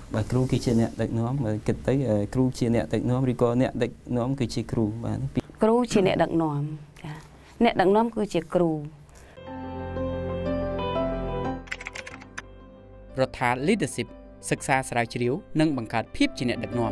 bà cừu kia chia nẹt đạch nóm mà kịch tới cừu chia nẹt đạch nóm rico nẹt đạch nóm cứ chia cừu bà cừu chia nẹt đạch nóm nẹt đạch nóm cứ chia cừu រដ្ឋា leadership សិក្សាស្រាវជ្រាវនិងបង្កើតភាពជាអ្នកដឹកនាំ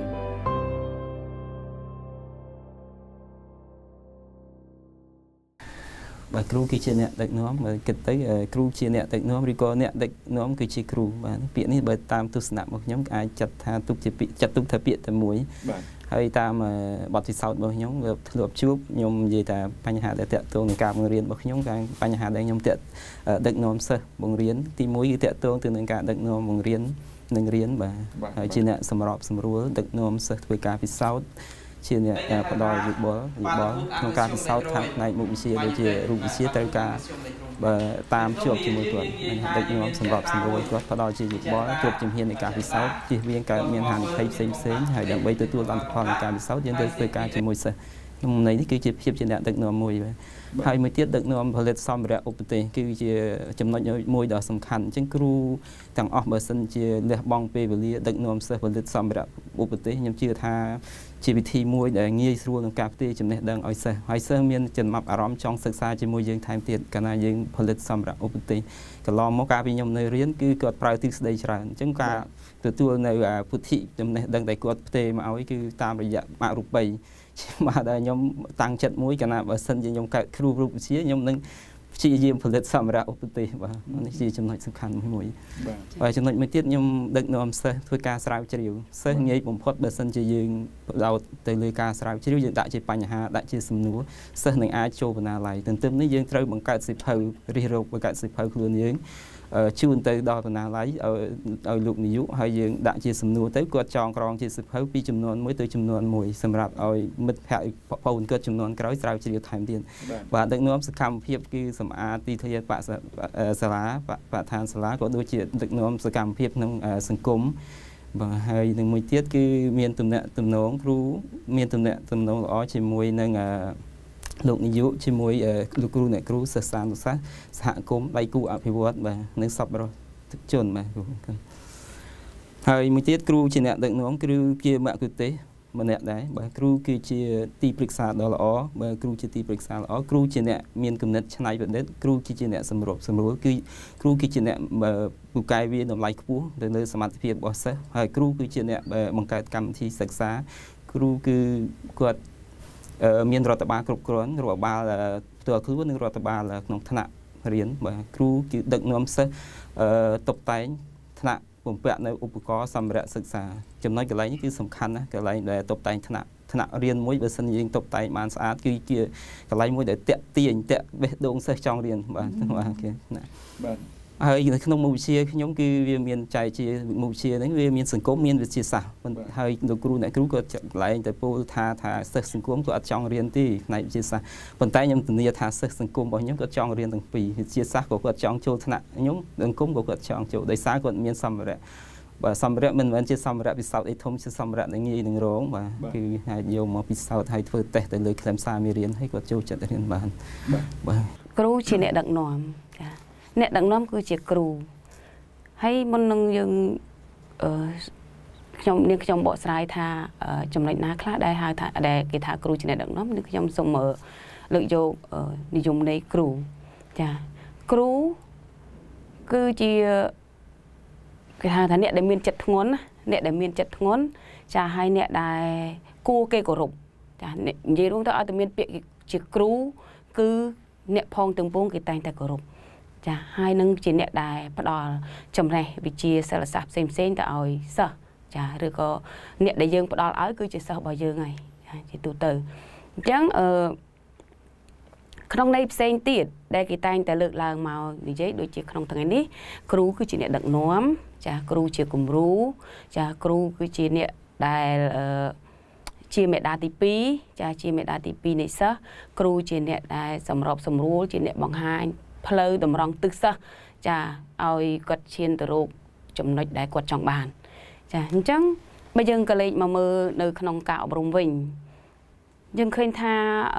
bà cừu kia chia nẹt đạch nóm mà kịch tới cừu chia nẹt đạch nóm rico nẹt đạch nóm cứ chia cừu bà biển này bà tam tu sẵn một nhóm ai chặt tha tục chia chặt tục thà biển tầm muối hay tam bọt thì sau một nhóm lượp chuốc nhóm gì ta bánh hạt để tẹt tuồng cà bông riên một nhóm cái bánh hạt để nhóm tẹt đạch nóm sơ bông riên thì muối tẹt tuồng từ nâng cả đạch nóm bông riên nâng riên bà chia nẹt sầm rọp sầm rúa đạch nóm sơ với cà phê sau chia nẹt bắt đầu bị bó trong cà phê sau thằng này bụng chia để chia rụng chia tới cả bà tam chuột chỉ một tuần đạch nóm sầm rọp sầm rúa có bắt đầu chia bị bó chuột chìm hiên để cà phê sau chia viên cả miền Hàn thấy xem hay đặng bay tới tua làm thằng cà phê sau tiến tới với cà chỉ mùi sơ hôm nay thì cái chia nẹt đạch nóm mùi hay mới tiết đạch nómผลิต xong rồi ốp tê cái chia chấm nói mùi đó สำคัญ ចឹងគ្រូទាំងអស់បើសិនជាលះបង់ពេលវេលាដឹកនាំសិស្សផលិតសម្ភារៈឧបទេសខ្ញុំជឿថាជាវិធីមួយដែលងាយស្រួលក្នុងការផ្ទេរចំណេះដឹងឲ្យសិស្សហើយសិស្សមានចំណាប់អារម្មណ៍ចង់សិក្សាជាមួយយើងថែមទៀតកាលណាយើងផលិតសម្ភារៈឧបទេសកន្លងមកកាលពីខ្ញុំនៅរៀនគឺគាត់ប្រើទិសដីច្រើនអញ្ចឹងការទទួលនៅពុទ្ធិចំណេះដឹងដែលគាត់ផ្ទេរមកឲ្យគឺតាមរយៈអរូបីបាទដែលខ្ញុំតាំងចិត្តមួយកាលណាបើសិនជាខ្ញុំកើតគ្រូរូបវិទ្យាខ្ញុំនឹងព្យាយាមផលិតសម្ភារៈឧបទេសបាទនេះជាចំណុចសំខាន់មួយបាទចំណុចមួយទៀតខ្ញុំដឹកនាំសិស្សធ្វើការស្រាវជ្រាវសិស្សងាយបំផុតបើសិនជាយើងផ្ដោតទៅលើការស្រាវជ្រាវយើងដាក់ជាបញ្ហាដាក់ជាសំណួរសិស្សនឹងអាចចូលបណ្ណាល័យទន្ទឹមនេះយើងត្រូវបង្កើតសិភៅរិះរោបបង្កើតសិភៅខ្លួនយើងជូនទៅដល់បណ្ណាល័យឲ្យលោកនាយកហើយយើងដាក់ជាសំណួរទៅគាត់ចងក្រងជាសិភៅពីចំនួនមួយទៅចំនួនមួយសម្រាប់ឲ្យមិត្តភ័ក្តិបងប្អូនគាត់ចំនួនក្រោយស្រាវជ្រាវថែមទៀតបាទដឹកនាំសកម្មភាពគឺសម្អាតទីធ្លាសាលាបឋានសាលាក៏ដូចជាដឹកនាំសកម្មភាពក្នុងសង្គមបាទហើយនឹងមួយទៀតគឺមានទំនាក់ទំនងគ្រូមានទំនាក់ទំនងល្អជាមួយនឹងលោកនាយកជាមួយលោកគ្រូអ្នកគ្រូសិស្សសាស្ត្រសហគមន៍ដៃគូអភិវឌ្ឍបាទនៅសប្បុរសជនបាទហើយមួយទៀតគ្រូជាអ្នកដឹកនាំគឺជាមគ្គុទ្ទេកម្នាក់ដែរបាទគ្រូគឺជាទីប្រឹក្សាដ៏ល្អបាទគ្រូជាទីប្រឹក្សាល្អគ្រូជាអ្នកមានគំនិតច្នៃប្រឌិតគ្រូគឺជាអ្នកសម្រួលគឺគ្រូគឺជាអ្នកពូកែវាតម្លៃខ្ពស់ទៅលើសមត្ថភាពរបស់សិស្សហើយគ្រូគឺជាអ្នកបង្កើតកម្មវិធីសិក្សាគ្រូគឺគាត់មានរដ្ឋបាលគ្រប់គ្រាន់រដ្ឋបាលផ្ទាល់ខ្លួននិងរដ្ឋបាលក្នុងថ្នាក់រៀនបាទគ្រូគឺដឹកនាំសិស្សតុបតែងថ្នាក់បំពាក់នៅឧបករណ៍សម្ភារៈសិក្សាចំណុចកន្លែងនេះគឺសំខាន់ណាស់កន្លែងដែលតុបតែងថ្នាក់រៀនមួយបើសិនយើងតុបតែងបានស្អាតគឺជាកន្លែងមួយដែលតាក់ទាញតាក់បេះដូងសិស្សចង់រៀនបាទគេណាបាទហើយនៅក្នុងមុខវិជ្ជាខ្ញុំគឺវាមានចែកជាមុខវិជ្ជាហ្នឹងវាមានសង្គមមានវិទ្យាសាស្ត្រហើយលោកគ្រូអ្នកគ្រូក៏កន្លែងតែពោលថាសិស្សសង្គមក៏អត់ចង់រៀនទេផ្នែកវិទ្យាសាស្ត្រប៉ុន្តែខ្ញុំធានាថាសិស្សសង្គមរបស់ខ្ញុំក៏ចង់រៀនទាំងពីរវិទ្យាសាស្ត្រក៏គាត់ចង់ចូលថ្នាក់ខ្ញុំសង្គមក៏គាត់ចង់ចូលដោយសារគាត់មានសម្ភារៈបាទសម្ភារៈមិនមែនជាសម្ភារៈពិសោធន៍អីធំជាសម្ភារៈដែលងាយនឹងរងបាទគឺអាចយកមកពិសោធន៍ឲ្យធ្វើតេស្តទៅលើខ្លឹមសារមេរៀនហើយគាត់ចូលចិត្តរៀនបានបាទគ្រូជាអ្នកដឹកនាំចាអ្នកដឹកនាំគឺជាគ្រូហើយមុននឹងយើងខ្ញុំបកស្រាយថាចំណុចណាខ្លះដែលហៅថាដែលគេថាគ្រូជាអ្នកដឹកនាំនឹងខ្ញុំសូមលើកយកនិយមន័យគ្រូចាគ្រូគឺជាគេហៅថាអ្នកដែលមានចិត្តធ្ងន់អ្នកដែលមានចិត្តធ្ងន់ចាហើយអ្នកដែលគួរគេគោរពចានិយាយរួមទៅឲ្យតែមានពាក្យជាគ្រូគឺអ្នកផងទាំងពួងគេតែងតែគោរពចាហើយនឹងជាអ្នកដែលផ្ដល់ចំណេះវិជ្ជាសិលសាស្ត្រផ្សេងទៅឲ្យសិស្សចាឬក៏អ្នកដែលយើងផ្ដល់ឲ្យគឺជាសិស្សរបស់យើងហើយជាទូទៅអញ្ចឹងក្នុងន័យផ្សេងទៀតដែលគេតែងតែលើកឡើងមកនិយាយដូចជាក្នុងថ្ងៃនេះគ្រូគឺជាអ្នកដឹកនាំចាគ្រូជាគំរូចាគ្រូគឺជាអ្នកដែលជាមេដាទី2ចាជាមេដាទី2នៃសិស្សគ្រូជាអ្នកដែលសម្របសម្រួលជាអ្នកបង្ហាញផ្លូវតម្រង់ទិសសិស្សចាឲ្យគាត់ឈានទៅរកចំណុចដែលគាត់ចង់បានចាអញ្ចឹងបើយើងក៏លេចមកមើលនៅក្នុងការអប់រំវិញយើងឃើញថា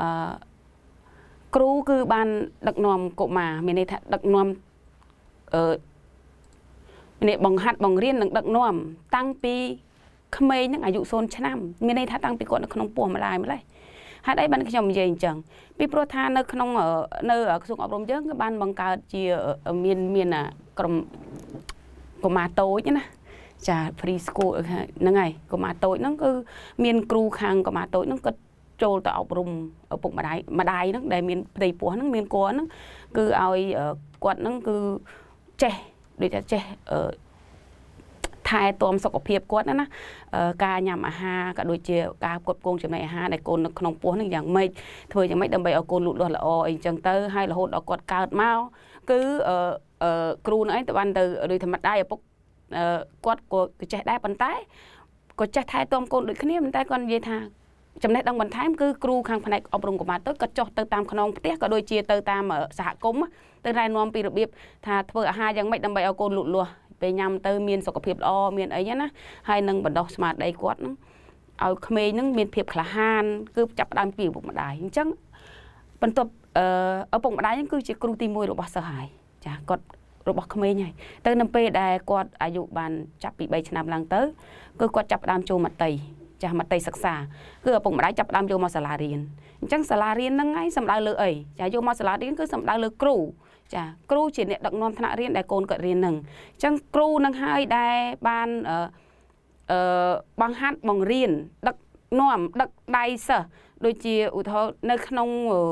គ្រូគឺបានដឹកនាំកុមារមានន័យថាដឹកនាំ này bằng hạt bằng riêng đằng đằng nòm tăng pi khăm mây nhữngอายุ 0 ឆ្នាំមានន័យថាតាំងពីគាត់នៅក្នុងពោះម្ដាយម្លេះហេតុអីបានខ្ញុំនិយាយអញ្ចឹងពីព្រោះថានៅក្នុងនៅក្រសួងអប់រំយើងគឺបានបង្កើតជាមានក្រុមកុមារតូចណាចា free school ហ្នឹងហើយកុមារតូចហ្នឹងគឺមានគ្រូខាងកុមារតូចហ្នឹងគាត់ចូលទៅអប់រំឪពុកម្ដាយហ្នឹងដែលមានប្តីពោះហ្នឹងមានគួរហ្នឹងគឺឲ្យគាត់ហ្នឹងគឺចេះដូចថាចេះថែទាំសុខភាពគាត់ណាការញ៉ាំអាហារក៏ដូចជាការផ្គត់ផ្គង់ចំណីអាហារដែលកូននៅក្នុងពោះហ្នឹងយ៉ាងម៉េចធ្វើយ៉ាងម៉េចដើម្បីឲ្យកូនលូតលាស់ល្អអីចឹងទៅហើយរហូតដល់គាត់កើតមកគឺគ្រូនឹងឯងទៅបានទៅដូចធម្មតាឪពុកគាត់ក៏ចេះដែរប៉ុន្តែក៏ចេះថែទាំកូនដូចគ្នាប៉ុន្តែគាត់និយាយថាចំណេះដឹងបន្ថែមគឺគ្រូខាងផ្នែកអប់រំកុមារតូចក៏ចុះទៅតាមខ្នងផ្ទះក៏ដូចជាទៅតាមសហគមន៍ទៅណែនាំពីរបៀបថាធ្វើអាហារយ៉ាងម៉េចដើម្បីឲ្យកូនលូតលាស់ពេលញ៉ាំទៅមានសុខភាពល្អមានអីណាហើយនឹងបណ្ដោះស្មារតីគាត់ហ្នឹងឲ្យក្មេងហ្នឹងមានភាពក្លាហានគឺចាប់ផ្ដើមពីឪពុកម្ដាយអញ្ចឹងបន្ទាប់ឪពុកម្ដាយហ្នឹងគឺជាគ្រូទី1របស់សិស្សហើយចាគាត់របស់ក្មេងហើយទៅនៅពេលដែលគាត់អាយុបានចាប់ពី3ឆ្នាំឡើងទៅគឺគាត់ចាប់ផ្ដើមចូលមត្តេយ្យចាស់មត្តេយ្យសិក្សាគឺឪពុកម្ដាយចាប់ផ្ដើមយកមកសាលារៀនអញ្ចឹងសាលារៀនហ្នឹងឯងសំដៅលើអីចាយកមកសាលារៀនគឺសំដៅលើគ្រូចាគ្រូជាអ្នកដឹកនាំថ្នាក់រៀនដែលកូនគាត់រៀនហ្នឹងអញ្ចឹងគ្រូនឹងហើយដែលបានបង្ហាត់បង្រៀនដឹកនាំដឹកដៃសិស្សដូចជាឧទាហរណ៍នៅក្នុង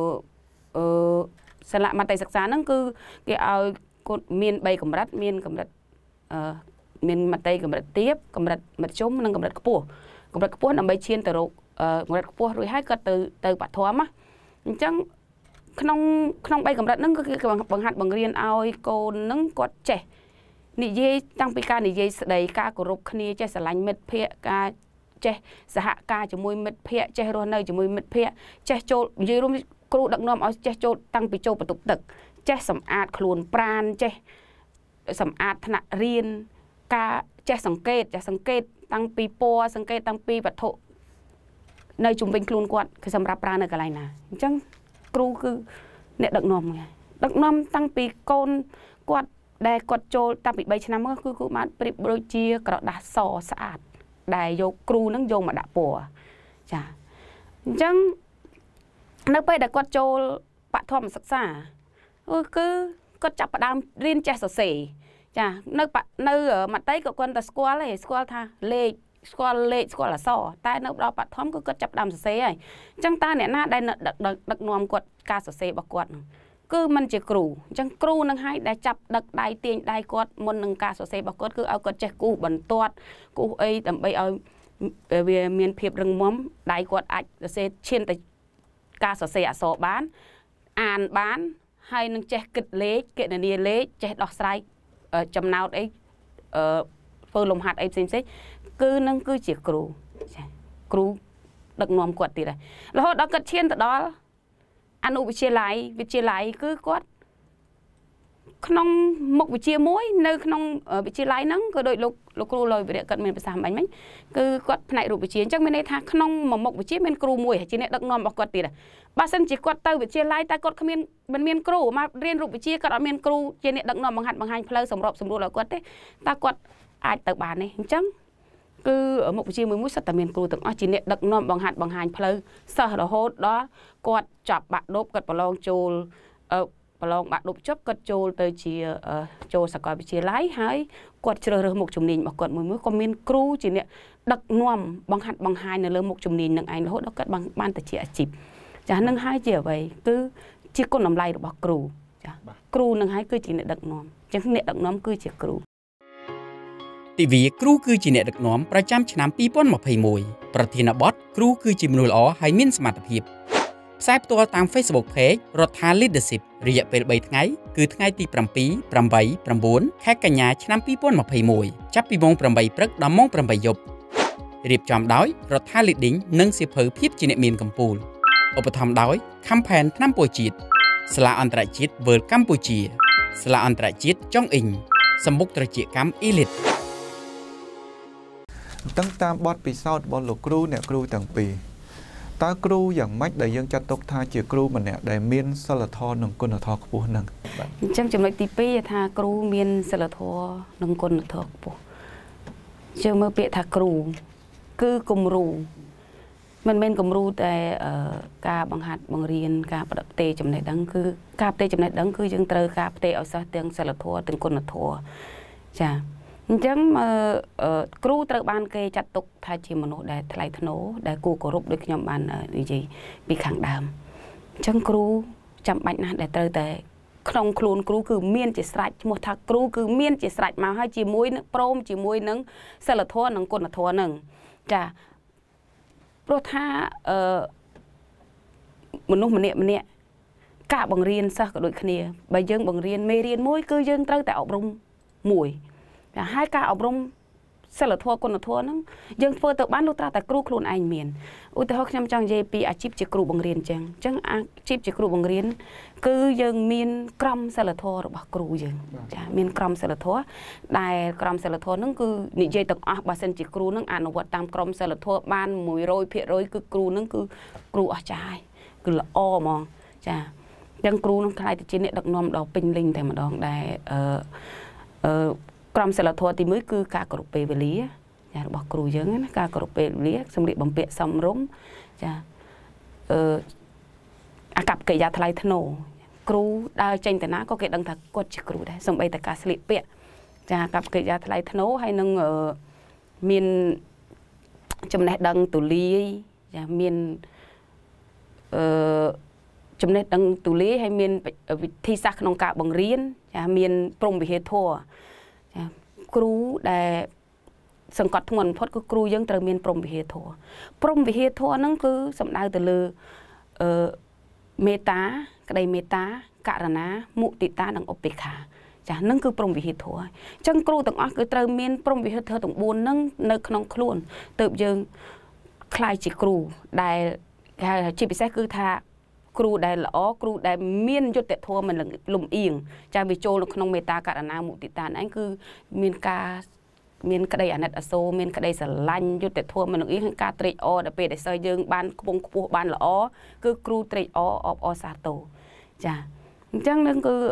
សាលាមត្តេយ្យសិក្សាហ្នឹងគឺគេឲ្យគាត់មាន3កម្រិតមានកម្រិតមានមត្តេយ្យកម្រិតទាបកម្រិតមធ្យមនិងកម្រិតខ្ពស់ដើម្បីឈានទៅរកកម្រិតខ្ពស់រួចហើយគាត់ទៅបឋមណាអញ្ចឹងក្នុង3កម្រិតហ្នឹងគឺគេបង្ហាត់បង្រៀនឲ្យកូនហ្នឹងគាត់ចេះនិយាយតាំងពីការនិយាយស្ដីការគោរពគ្នាចេះស្រឡាញ់មិត្តភ័ក្តិការចេះសហការជាមួយមិត្តភ័ក្តិចេះរស់នៅជាមួយមិត្តភ័ក្តិចេះចូលនិយាយរួមគ្រូដឹកនាំឲ្យចេះចូលតាំងពីចូលបន្ទប់ទឹកចេះសម្អាតខ្លួនប្រាណចេះសម្អាតថ្នាក់រៀនការចេះសង្កេតតាំងពីពណ៌សង្កេតតាំងពីវត្ថុនៅជុំវិញខ្លួនគាត់គឺសម្រាប់ប្រើនៅកន្លែងណាអញ្ចឹងគ្រូគឺអ្នកដឹកនាំតាំងពីកូនគាត់ដែលគាត់ចូលតាំងពី3ឆ្នាំគឺគ្រូបានប្រៀបដូចជាក្រដាសសស្អាតដែលយកគ្រូនឹងយកមកដាក់ពណ៌ចាអញ្ចឹងនៅពេលដែលគាត់ចូលបឋមសិក្សាគឺគាត់ចាប់ផ្ដើមរៀនចេះសរសេរចានៅមត្តេយ្យក៏គាត់តែស្គាល់ថាលេខស្គាល់អក្សរតែនៅដល់បឋមគឺគាត់ចាប់ផ្ដើមសរសេរហើយអញ្ចឹងតើអ្នកណាដែលដឹកនាំគាត់ការសរសេររបស់គាត់គឺมันជាគ្រូអញ្ចឹងគ្រូនឹងឲ្យដែលចាប់ដឹកដៃទាញដៃគាត់មុននឹងការសរសេររបស់គាត់គឺឲ្យគាត់ចេះគូសបន្ទាត់គូសអីដើម្បីឲ្យវាមានភាពរឹងមាំដៃគាត់អាចសរសេរឈានទៅការសរសេរអក្សរបានអានបានហើយនឹងចេះគិតលេខគណនាលេខចេះដោះស្រាយចំណោទអីធ្វើលំហាត់អីផ្សេងគឺនឹងគឺជាគ្រូចាគ្រូដឹកនាំគាត់ទៀតហើយរហូតដល់គាត់ឈានទៅដល់អនុវិទ្យាល័យគឺគាត់ក្នុងមុខវិជ្ជាមួយនៅក្នុងវិទ្យាល័យហ្នឹងក៏ដូចលោកគ្រូលយវិរៈគាត់មានប្រសាសន៍បាញ់មិញគឺគាត់ផ្នែករូបវិទ្យាអញ្ចឹងមានន័យថាក្នុងមួយមុខវិជ្ជាមានគ្រូមួយហើយជាអ្នកដឹកនាំរបស់គាត់ទៀតហើយបើសិនជាគាត់ទៅវិទ្យាល័យតែគាត់គ្មានមិនមានគ្រូមករៀនរូបវិទ្យាគាត់អត់មានគ្រូជាអ្នកដឹកនាំបង្ហាត់បង្ហាញផ្លូវសម្របសម្រួលឲ្យគាត់ទេតើគាត់អាចទៅបានទេអញ្ចឹងគឺមុខវិជ្ជាមួយសុទ្ធតែមានគ្រូទាំងអស់ជាអ្នកដឹកនាំបង្ហាត់បង្ហាញផ្លូវសិស្សរហូតដល់គាត់ចាប់បាក់ឌុបគាត់ប្រឡងចូលប្រឡងបាក់ឌុបចប់គាត់ចូលទៅជាចូលសាកលវិទ្យាល័យហើយគាត់ជ្រើសរើសមុខជំនាញរបស់គាត់មួយក៏មានគ្រូជាអ្នកដឹកនាំបង្ហាត់បង្ហាញនៅលើមុខជំនាញនឹងឯងរហូតដល់គាត់បានទៅជាអាជីពចានឹងហើយជាអ្វីគឺជាគុណតម្លៃរបស់គ្រូចាគ្រូនឹងហើយគឺជាអ្នកដឹកនាំអញ្ចឹងអ្នកដឹកនាំគឺជាគ្រូទិវាគ្រូគឺជាអ្នកដឹកនាំប្រចាំឆ្នាំ2021ប្រធានបទគ្រូគឺជាមនុស្សល្អហើយមានសមត្ថភាពផ្សាយផ្ទាល់តាម Facebook Page រដ្ឋា Leadership រយៈពេល3ថ្ងៃគឺថ្ងៃទី7, 8, 9 ខែកញ្ញាឆ្នាំ2021ចាប់ពីម៉ោង8ព្រឹកដល់ម៉ោង8យប់រៀបចំដោយរដ្ឋា Leading និងសៀវភៅភាពជាអ្នកមានកម្ពុជាឧបត្ថម្ភដោយ Campaign ថ្នាំពោះជាតិសាលាអន្តរជាតិ World កម្ពុជាសាលាអន្តរជាតិចុងអ៊ីងសម្បុកត្រចៀកកម្ម Elite តាំងតាមបទពិសោធន៍របស់លោកគ្រូអ្នកគ្រូទាំងពីរ ta kêu dạng mách để dân chặt tộc tha chỉ kêu mình nè để miên sao là thò nâng côn là thò của nâng trong trường hợp tí pi tha kêu miên sao là thò nâng côn là thò của chưa mơ bịa tha kêu cứ cùng rù mình cùng rù tại ca bằng hạt bằng riêng ca bắt tê trong này đắng cứ ca tê trong này đắng cứ dân trời ca tê ở xa tiếng sao là thò tiếng côn là thò chà chẳng mà kêu tới ban kê chặt tục thay chỉ một nỗ để thay thân nỗ để cô có rụp được nhóm bàn gì bị kháng đàm chẳng kêu chậm bạch để tới tới không khuôn kêu cứ miên chỉ sạch một thằng kêu cứ miên chỉ sạch mà hai chỉ muối nước prom chỉ muối nâng sao là thua nâng con là thua nâng chả pro tha một nút một nè cả bằng riêng sao cả đội kia bây giờ bằng riêng mê riêng muối cứ dân tới tại ốc rung mùi hai ca ốc rung sao là thua con là thua nâng dân phơi tự bán lúc ta tại kêu khuôn anh miền ui tôi học nhầm trong JP chip chỉ kêu bằng riêng chẳng chẳng chip chỉ kêu bằng riêng cứ dân miền crom sao là thua rồi bạc kêu dân miền crom sao là thua đài crom sao là thua nâng cứ nị dây tập bà sen chỉ kêu nâng ăn vật tam crom sao là thua ban mùi rồi phía rồi cứ kêu nâng cứ kêu ở trái cứ là o mong chà dân kêu nâng khai từ trên này đặc nom đầu pin linh thì mà đòn đài crom sẽ là thua thì mới cứ cả cột bê về lý, nhà bọc cừu dướng á, cả cột bê lý, xong điện bằng bẹ xong rúng, cha, cặp cái giá thay thân nổ, cừu đa tranh tại ná có cái đằng thật quật chỉ cừu đấy, xong bây tại cả slip bẹ, cha cặp cái giá thay thân nổ hay nâng ở miền trong này đằng tủ ly, cha miền trong này đằng tủ ly hay miền thi sắc nông cả bằng riêng, cha miền prom bị hết thua kêu để sừng cọt thùng phật cứ kêu dân từ miền prom bị hết thua nâng cứ sầm đau từ lư meta cái đây meta cả ná mụ tị ta đằng ốp khả chả nâng cứ prom bị hết thua chân kêu từng óc cứ từ miền prom bị hết thua từng buồn nâng nơi non khuôn tự dân khai chỉ kêu đại chỉ bị xét cứ tha kêu đại lõ kêu đại miên cho tệ thua mình là lùm yên cha bị trôi nó không meta cả na mụ tị tàn anh cứ miên ca miên cái đây anh ở số miên cái đây sẽ lanh cho tệ thua mình là ý ca tre o để về để sơi dương ban bông cua ban lõ cứ kêu tre o sa tổ cha chẳng nên cứ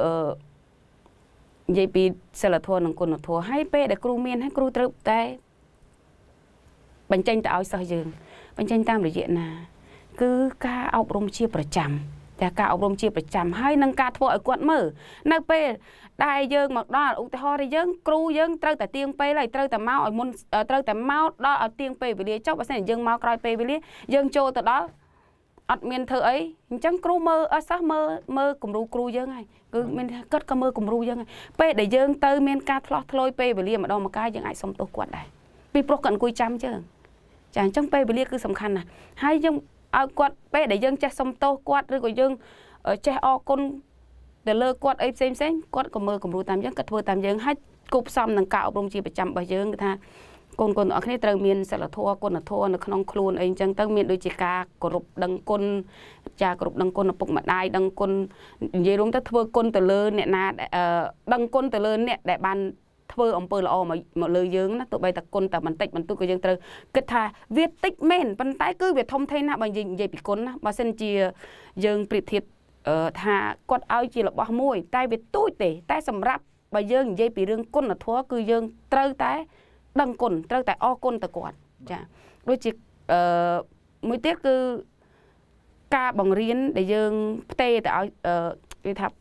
vậy bị sẽ là thua nông con thua hay về để kêu miên hay kêu tre tay bánh chanh tạo sơi dương bánh chanh tam để diện nà cứ ca ốc rôm chiaประจำแต่ca ốc rôm chiaประจำให้นังca thua ở quận mởนักเป้ได้dương mặc đó ung thọได้dương kêu dương trâuแต่เตียงเป้lại trâuแต่máu ở môn trâuแต่máu đó ởเตียงเป้về đi chốc và sẽ dương máu còiเป้về đi dương trâu từ đó ở miền thơ ấy chẳng kêu mơ ở sát mơ cùng ru kêu dương này cứ miền cất ca mơ cùng ru dương này ป้để dương từ miền ca thoi ป้về đi mà đâu mà ca dương ai xong tôi quạt này bị pro cận cùi chăm chứ chẳng trong ป้về đi cứสำคัญนะให้dương quạt bé để dân che sông tô quạt rồi của dân che o con để lơ quạt ấy xem quạt còn mơ còn ru tam dân cất vơ tam dân hết cục xong nằng cạo bông chi phải chăm bao dân người ta con ở cái này miền sẽ là thua con là thua nó không khuôn ấy chẳng tăng miền đôi chỉ ca cổ rụp đằng con cha cổ rụp đằng con là bụng mặt đai đằng con gì đúng ta thưa con từ lơ nè na đằng con từ lơ nè để ban thưa ông pơ là o mà lời dương nó tụi bay tập con tập bản tịch bản tu của dương từ kết thà viết tích men bản tái cứ việc thông tin nào bằng gì về bị con á bà xin chia dương bị thiệt thà con ao chỉ là bao môi tai về túi tể tai sầm rạp bà dương dây bị rương con là thua cứ dương trơ tái đằng con trơ tại o con tại quạt chả đôi chỉ mới tiếc cứ ca bằng riêng để dương tê tại đi thập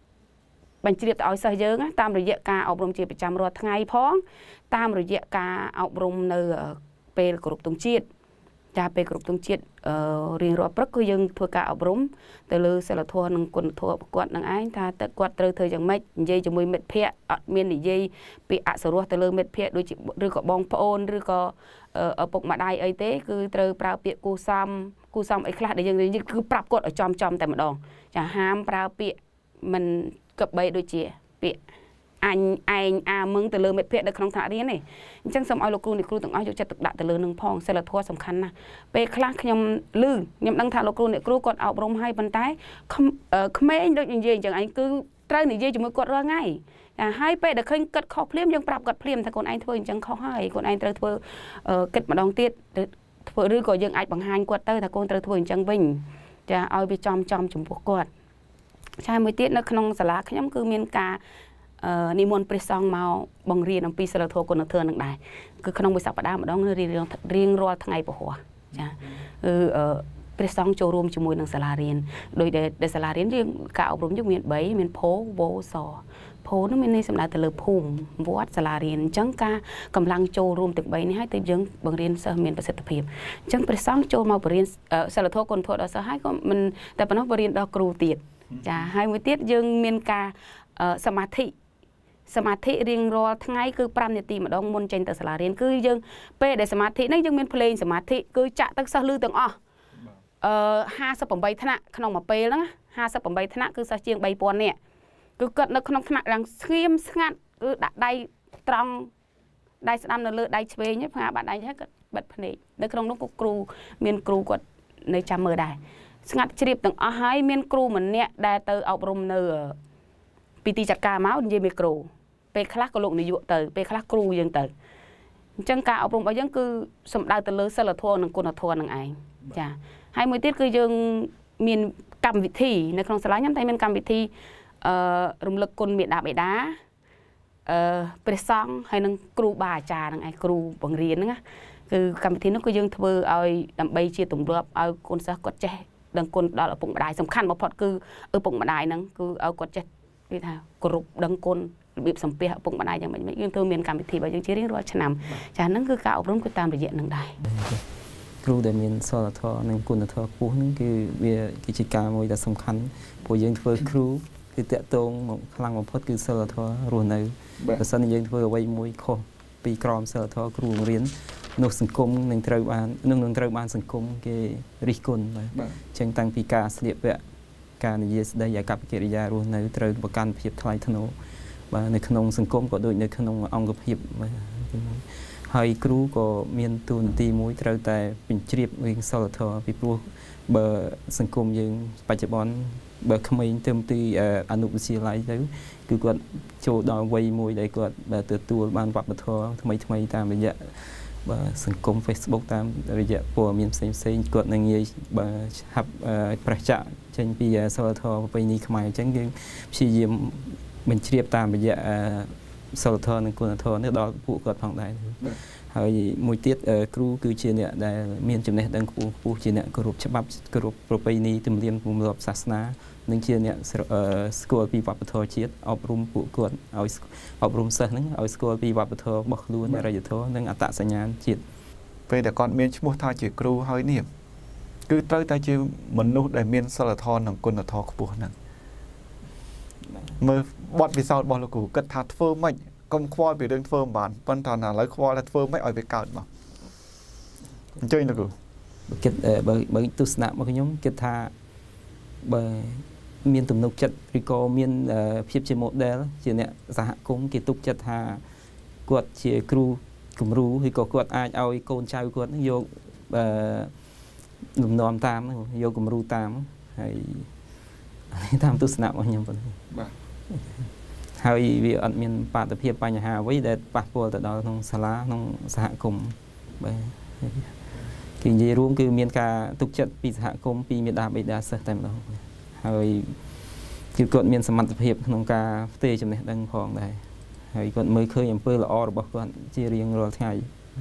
bánh chìa tại sợi dương á tam rồi dễ ca ốc rôm chia 100 rồi ngày phong tam rồi dễ ca ốc rôm nơi pe cột tung chiết cha pe cột tung chiết riêng rồi bất cứ dương thua ca ốc rôm từ lư sẽ là thua nâng quần thua quạt nâng ái ta tự quạt từ thời gian mấy dây cho mười mệt phe miền để dây bị sờ ruột từ lư mệt phe đôi chị đưa có bong phôn đưa có ở bụng mặt đai ấy thế cứ từ prao bịa cu sam ấy khác để dương cứ prap quạt ở chom tại một đòn chả ham prao bịa mình cặp bay đôi chị bị anh mừng từ lơ mệt phe được không thả đi này chẳng xong ai lô cừu thì cừu từng ai chặt tự đại từ lơ nâng phong sẽ là thuaสำคัญนะไปคลาดnhom lư nhom đăng thả lô cừu này cừu còn ảo rong hai bàn tay không mấy được như vậy chẳng anh cứ trai này dây chỉ mới quật ra ngay hai pe được khinh cật khó phimยังปรับกัดphimถ้าคนanh thôi chẳng khó hayคนanh trai thôi kết mà đong tiết ធ្វើឬក៏យើងអាចបង្ហាញគាត់ទៅថាកូនត្រូវធ្វើអញ្ចឹងវិញចាឲ្យវាចំចំពោះគាត់ចាមួយទៀតនៅក្នុងសាលាខ្ញុំគឺមានការនិមន្តព្រះសង្ឃមកបង្រៀនអំពីសិលធម៌គុណធម៌នឹងដែរគឺក្នុងមួយសប្តាហ៍ម្ដងរៀងរាល់ថ្ងៃពហុចាគឺព្រះសង្ឃចូលរួមជាមួយនឹងសាលារៀនដោយដែលសាលារៀនយើងការអប់រំយើងមាន3មានភោវោសភោនោះមានន័យសំដៅទៅលើភូមិវត្តសាលារៀនអញ្ចឹងការកម្លាំងចូលរួមទាំង3នេះហើយទៅយើងបង្រៀនសិស្សមានប្រសិទ្ធភាពអញ្ចឹងព្រះសង្ឃចូលមកបរៀនសិលធម៌គុណធម៌ដល់សិស្សហើយក៏មិនតែប៉ុណ្ណោះបរៀនដល់គ្រូទៀតចាហើយមួយទៀតយើងមានការសមាធិរៀងរាល់ថ្ងៃគឺ5នាទីម្ដងមុនចេញទៅសាលារៀនគឺយើងពេលដែលសមាធិនេះយើងមានភ្លេងសមាធិគឺចាក់ទឹកសិស្សលឺទាំងអស់58ថ្នាក់ក្នុងមួយពេលហ្នឹង58ថ្នាក់គឺសិស្សជាង 3000 នាក់គឺគាត់នៅក្នុងថ្នាក់ឡើងស្ងៀមស្ងាត់គឺដាក់ដៃត្រង់ដៃស្ដាំនៅលើដៃឆ្វេងផ្ងាបាត់ដៃហ្នឹងគាត់បិទភ្នែកនៅក្នុងនោះក៏គ្រូមានគ្រូគាត់នៅចាំមើលដែរស្ងាត់ជ្រាបទាំងអស់ហើយមានគ្រូម្នាក់ដែលទៅអប់រំនៅពីទីចាត់ការមកនិយាយមេគ្រូពេលខ្លះក៏លោកនាយកទៅពេលខ្លះគ្រូយើងទៅអញ្ចឹងការអប់រំរបស់យើងគឺសំដៅទៅលើសិលធម៌និងគុណធម៌នឹងឯងចាហើយមួយទៀតគឺយើងមានកម្មវិធីនៅក្នុងសាលាខ្ញុំតែមានកម្មវិធីរំលឹកគុណមេដាបេដាព្រះសង្ឃហើយនិងគ្រូបាអាចារ្យនឹងឯងគ្រូបង្រៀនហ្នឹងគឺកម្មវិធីនោះគឺយើងធ្វើឲ្យដើម្បីជាទម្លាប់ឲ្យកូនសិស្សគាត់ចេះដឹងគុណដល់ឪពុកម្ដាយសំខាន់បំផុតគឺឪពុកម្ដាយហ្នឹងគឺឲ្យគាត់ចេះគេថាគោរពដឹងគុណរបៀបសំពះឪពុកម្ដាយយ៉ាងម៉េចយើងធ្វើមានកម្មវិធីរបស់យើងជារៀងរាល់ឆ្នាំចាហ្នឹងគឺការអប់រំគឺតាមរយៈនឹងដែរគ្រូដែលមានសិលធម៌និងគុណធម៌ខ្ពស់ហ្នឹងគឺវាគឺជាការមួយដែលសំខាន់ព្រោះយើងធ្វើគ្រូគឺតាក់ទងខ្លាំងបំផុតគឺសិលធម៌រស់នៅបើសិនយើងធ្វើអ្វីមួយខុសពីក្រមសិលធម៌គ្រូបង្រៀននោះសង្គមនឹងត្រូវបានសង្គមគេរិះគន់បាទអញ្ចឹងតាំងពីការស្លៀកពាក់ការនិយាយស្ដីអាកប្បកិរិយារស់នៅត្រូវប្រកាន់ភាពថ្លៃថ្នូរបាទនៅក្នុងសង្គមក៏ដូចនៅក្នុងអង្គភាពហើយគ្រូក៏មានតួនាទីមួយត្រូវតែបញ្ជ្រាបរឿងសិលធម៌ពីព្រោះបើសង្គមយើងបច្ចុប្បន្នបើក្មេងទៅទីអនុវិទ្យាល័យទៅគឺគាត់ចូលដល់វ័យមួយដែលគាត់ទទួលបានវប្បធម៌ថ្មីតាមរយៈសង្គម Facebook តាមរយៈព័ត៌មានផ្សេងគាត់នឹងងាយឆាប់ប្រឆាំងចេញពីសិលធម៌ប្រពៃណីខ្មែរអញ្ចឹងយើងព្យាយាមបញ្ជ្រាបតាមរយៈសិលធម៌និងគុណធម៌នេះដល់ពួកគាត់ផងដែរហើយមួយទៀតគ្រូគឺជាអ្នកដែលមានចំណេះដឹងខ្ពស់ជាអ្នកគោរពច្បាប់គោរពប្រពៃណីទំនៀមទម្លាប់សាសនានិងជាអ្នកស្គាល់ពីវប្បធម៌ជាតិអប់រំពួកគាត់ឲ្យអប់រំសិស្សហ្នឹងឲ្យស្គាល់ពីវប្បធម៌របស់ខ្លួនអរិយធម៌និងអត្តសញ្ញាណជាតិពេលដែលគាត់មានឈ្មោះថាជាគ្រូហើយនេះគឺត្រូវតែជាមនុស្សដែលមានសិលធម៌និងគុណធម៌ខ្ពស់ហ្នឹងមើលបទពិសោធន៍របស់លោកគ្រូគិតថាធ្វើម៉េចកុំខ្វល់ពីរឿងធ្វើមិនបានប៉ុន្តែឥឡូវខ្វល់ថាធ្វើម៉េចឲ្យវាកើតមកអញ្ចឹងលោកគ្រូគិតបើទស្សនៈរបស់ខ្ញុំគិតថាបើមានទំនុកចិត្តឬក៏មានភាពជា model ជាអ្នកសហគមន៍គេទុកចិត្តថាគាត់ជាគ្រូគំរូឬក៏គាត់អាចឲ្យកូនចៅគាត់នឹងយកលំនាំតាមយកគំរូតាមហើយតាមទស្សនៈរបស់ខ្ញុំប៉ុណ្ណឹងបាទហើយវាអត់មានបាតុភិបបញ្ហាអ្វីដែលប៉ះពាល់ទៅដល់ក្នុងសាលាក្នុងសហគមន៍បាទគេនិយាយរួមគឺមានការទុកចិត្តពីសហគមន៍ពីមេដាបេដាសិស្សតែម្ដងហើយគឺគាត់មានសមត្ថភាពក្នុងការផ្ទេរចំណេះដឹងផងដែរហើយគាត់មើលឃើញអំពើល្អរបស់គាត់ជារៀងរាល់ថ្ងៃ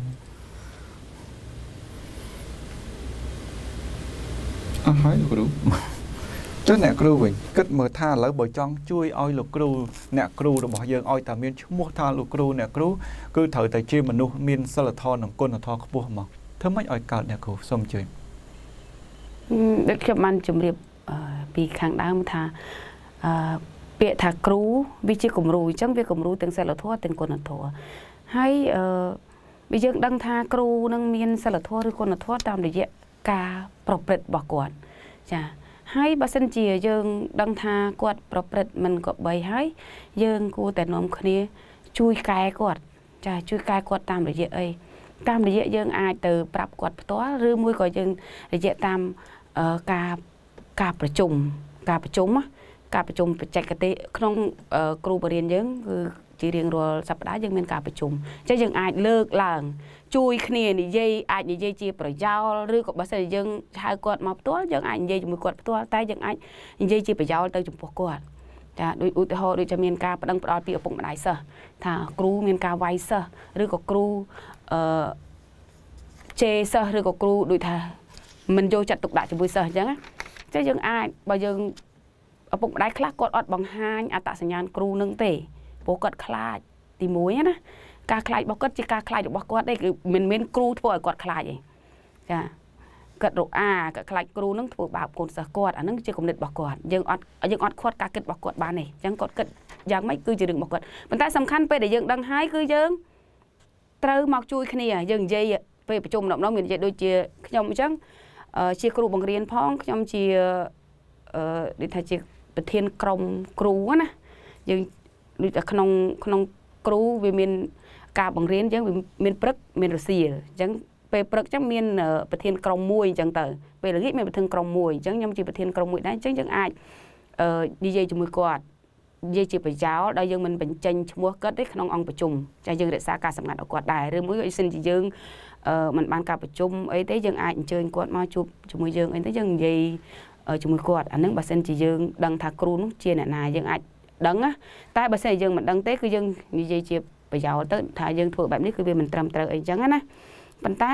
អស់ហើយលោកគ្រូចុះអ្នកគ្រូវិញគិតមើលថាឥឡូវបើចង់ជួយឲ្យលោកគ្រូអ្នកគ្រូរបស់យើងឲ្យតែមានឈ្មោះថាលោកគ្រូអ្នកគ្រូគឺត្រូវតែជាមនុស្សមានសិលធម៌និងគុណធម៌ខ្ពស់មកធ្វើម៉េចឲ្យកើតអ្នកគ្រូសូមជួយដូចខ្ញុំបានជម្រាបពីខាងដើមថាពាក្យថាគ្រូវាជាគំរូអញ្ចឹងវាគំរូទាំងសិលធម៌ទាំងគុណធម៌ហើយបើយើងដឹងថាគ្រូនឹងមានសិលធម៌ឬគុណធម៌តាមរយៈការប្រព្រឹត្តរបស់គាត់ចាហើយបើសិនជាយើងដឹងថាគាត់ប្រព្រឹត្តមិនគប្បីហើយយើងគួរតែនាំគ្នាជួយកែគាត់ចាជួយកែគាត់តាមរយៈអីតាមរយៈយើងអាចទៅប្រាប់គាត់ផ្ទាល់ឬមួយក៏យើងរយៈតាមការប្រជុំបច្ចេកទេសក្នុងគ្រូបរិញ្ញាយើងគឺ chỉ riêng rồi sắp đá dân miền cảประชุม chứ dân ai lược làng chui khnia này dây ai này dây chia bởi giao rư có bác sĩ dân hai quạt mọc tốt dân ai dây một quạt tốt tay dân ai dây chia bởi giao tới chụp quạt dạ đôi ưu hồ đôi cho miền ca đăng đo bị ở bụng đại sở thà cru miền ca vay sở rư có cru chê sở rư có cru đôi thà mình vô chặt tục đại cho vui sở chứ chứ dân ai bao giờ ở bụng đại khác quạt ọt bằng hai tạสัญญาณ cru nâng tể bố quạt khai thì muối á ca khai bao quát chỉ ca khai được bao quát đây mình cru thôi quạt khai vậy dạ cật độ cật khai cru nâng thuộc bảo cồn sờ quạt nâng chưa cùng định bao quát dân ọt quát ca kết bao quát ba này chẳng quát kết giang mấy cứ chỉ đừng bao quát mình ta sầm khăn pe để dân đăng hái cứ dân trâu mọc chui khi này dân dây vềประชุม động nó mình dạy đôi chia nhom chẳng chia cru bằng riêng phong nhom chia để thay chiaประเทศกรมครูนะยังดูจากขนมครูวิมินกาบังเรียนยังวิมินปรึกวิมินรัสเซียยังไปปรึกจังมีนประเทศกรมมวยจังเตอไปหรือที่มีประเทศกรมมวยจังยังจีประเทศกรมมวยได้จังอาจดีเจจมูกกอดดีเจไปเจ้าได้ยังมันเป็นจังมัวก็ได้ขนมองประชุมจะยังเด็กสาการสำนักกอดได้หรือมือสิ่งที่ยังมันบานการประชุมไอ้ได้ยังอาจเชิญกอดมาจุบจมูกยังไอ้ได้ยังยีจมูกกอดอันนั้นบาสินจียังดังทาครูนุเชียนนายยังอาจดังáแต่บาสินยังมันดังเต้คือยังมีใจเชียไปยาวเต้ถ้ายังถูกแบบนี้คือเป็นมันตรำเตยจังนะปัญไต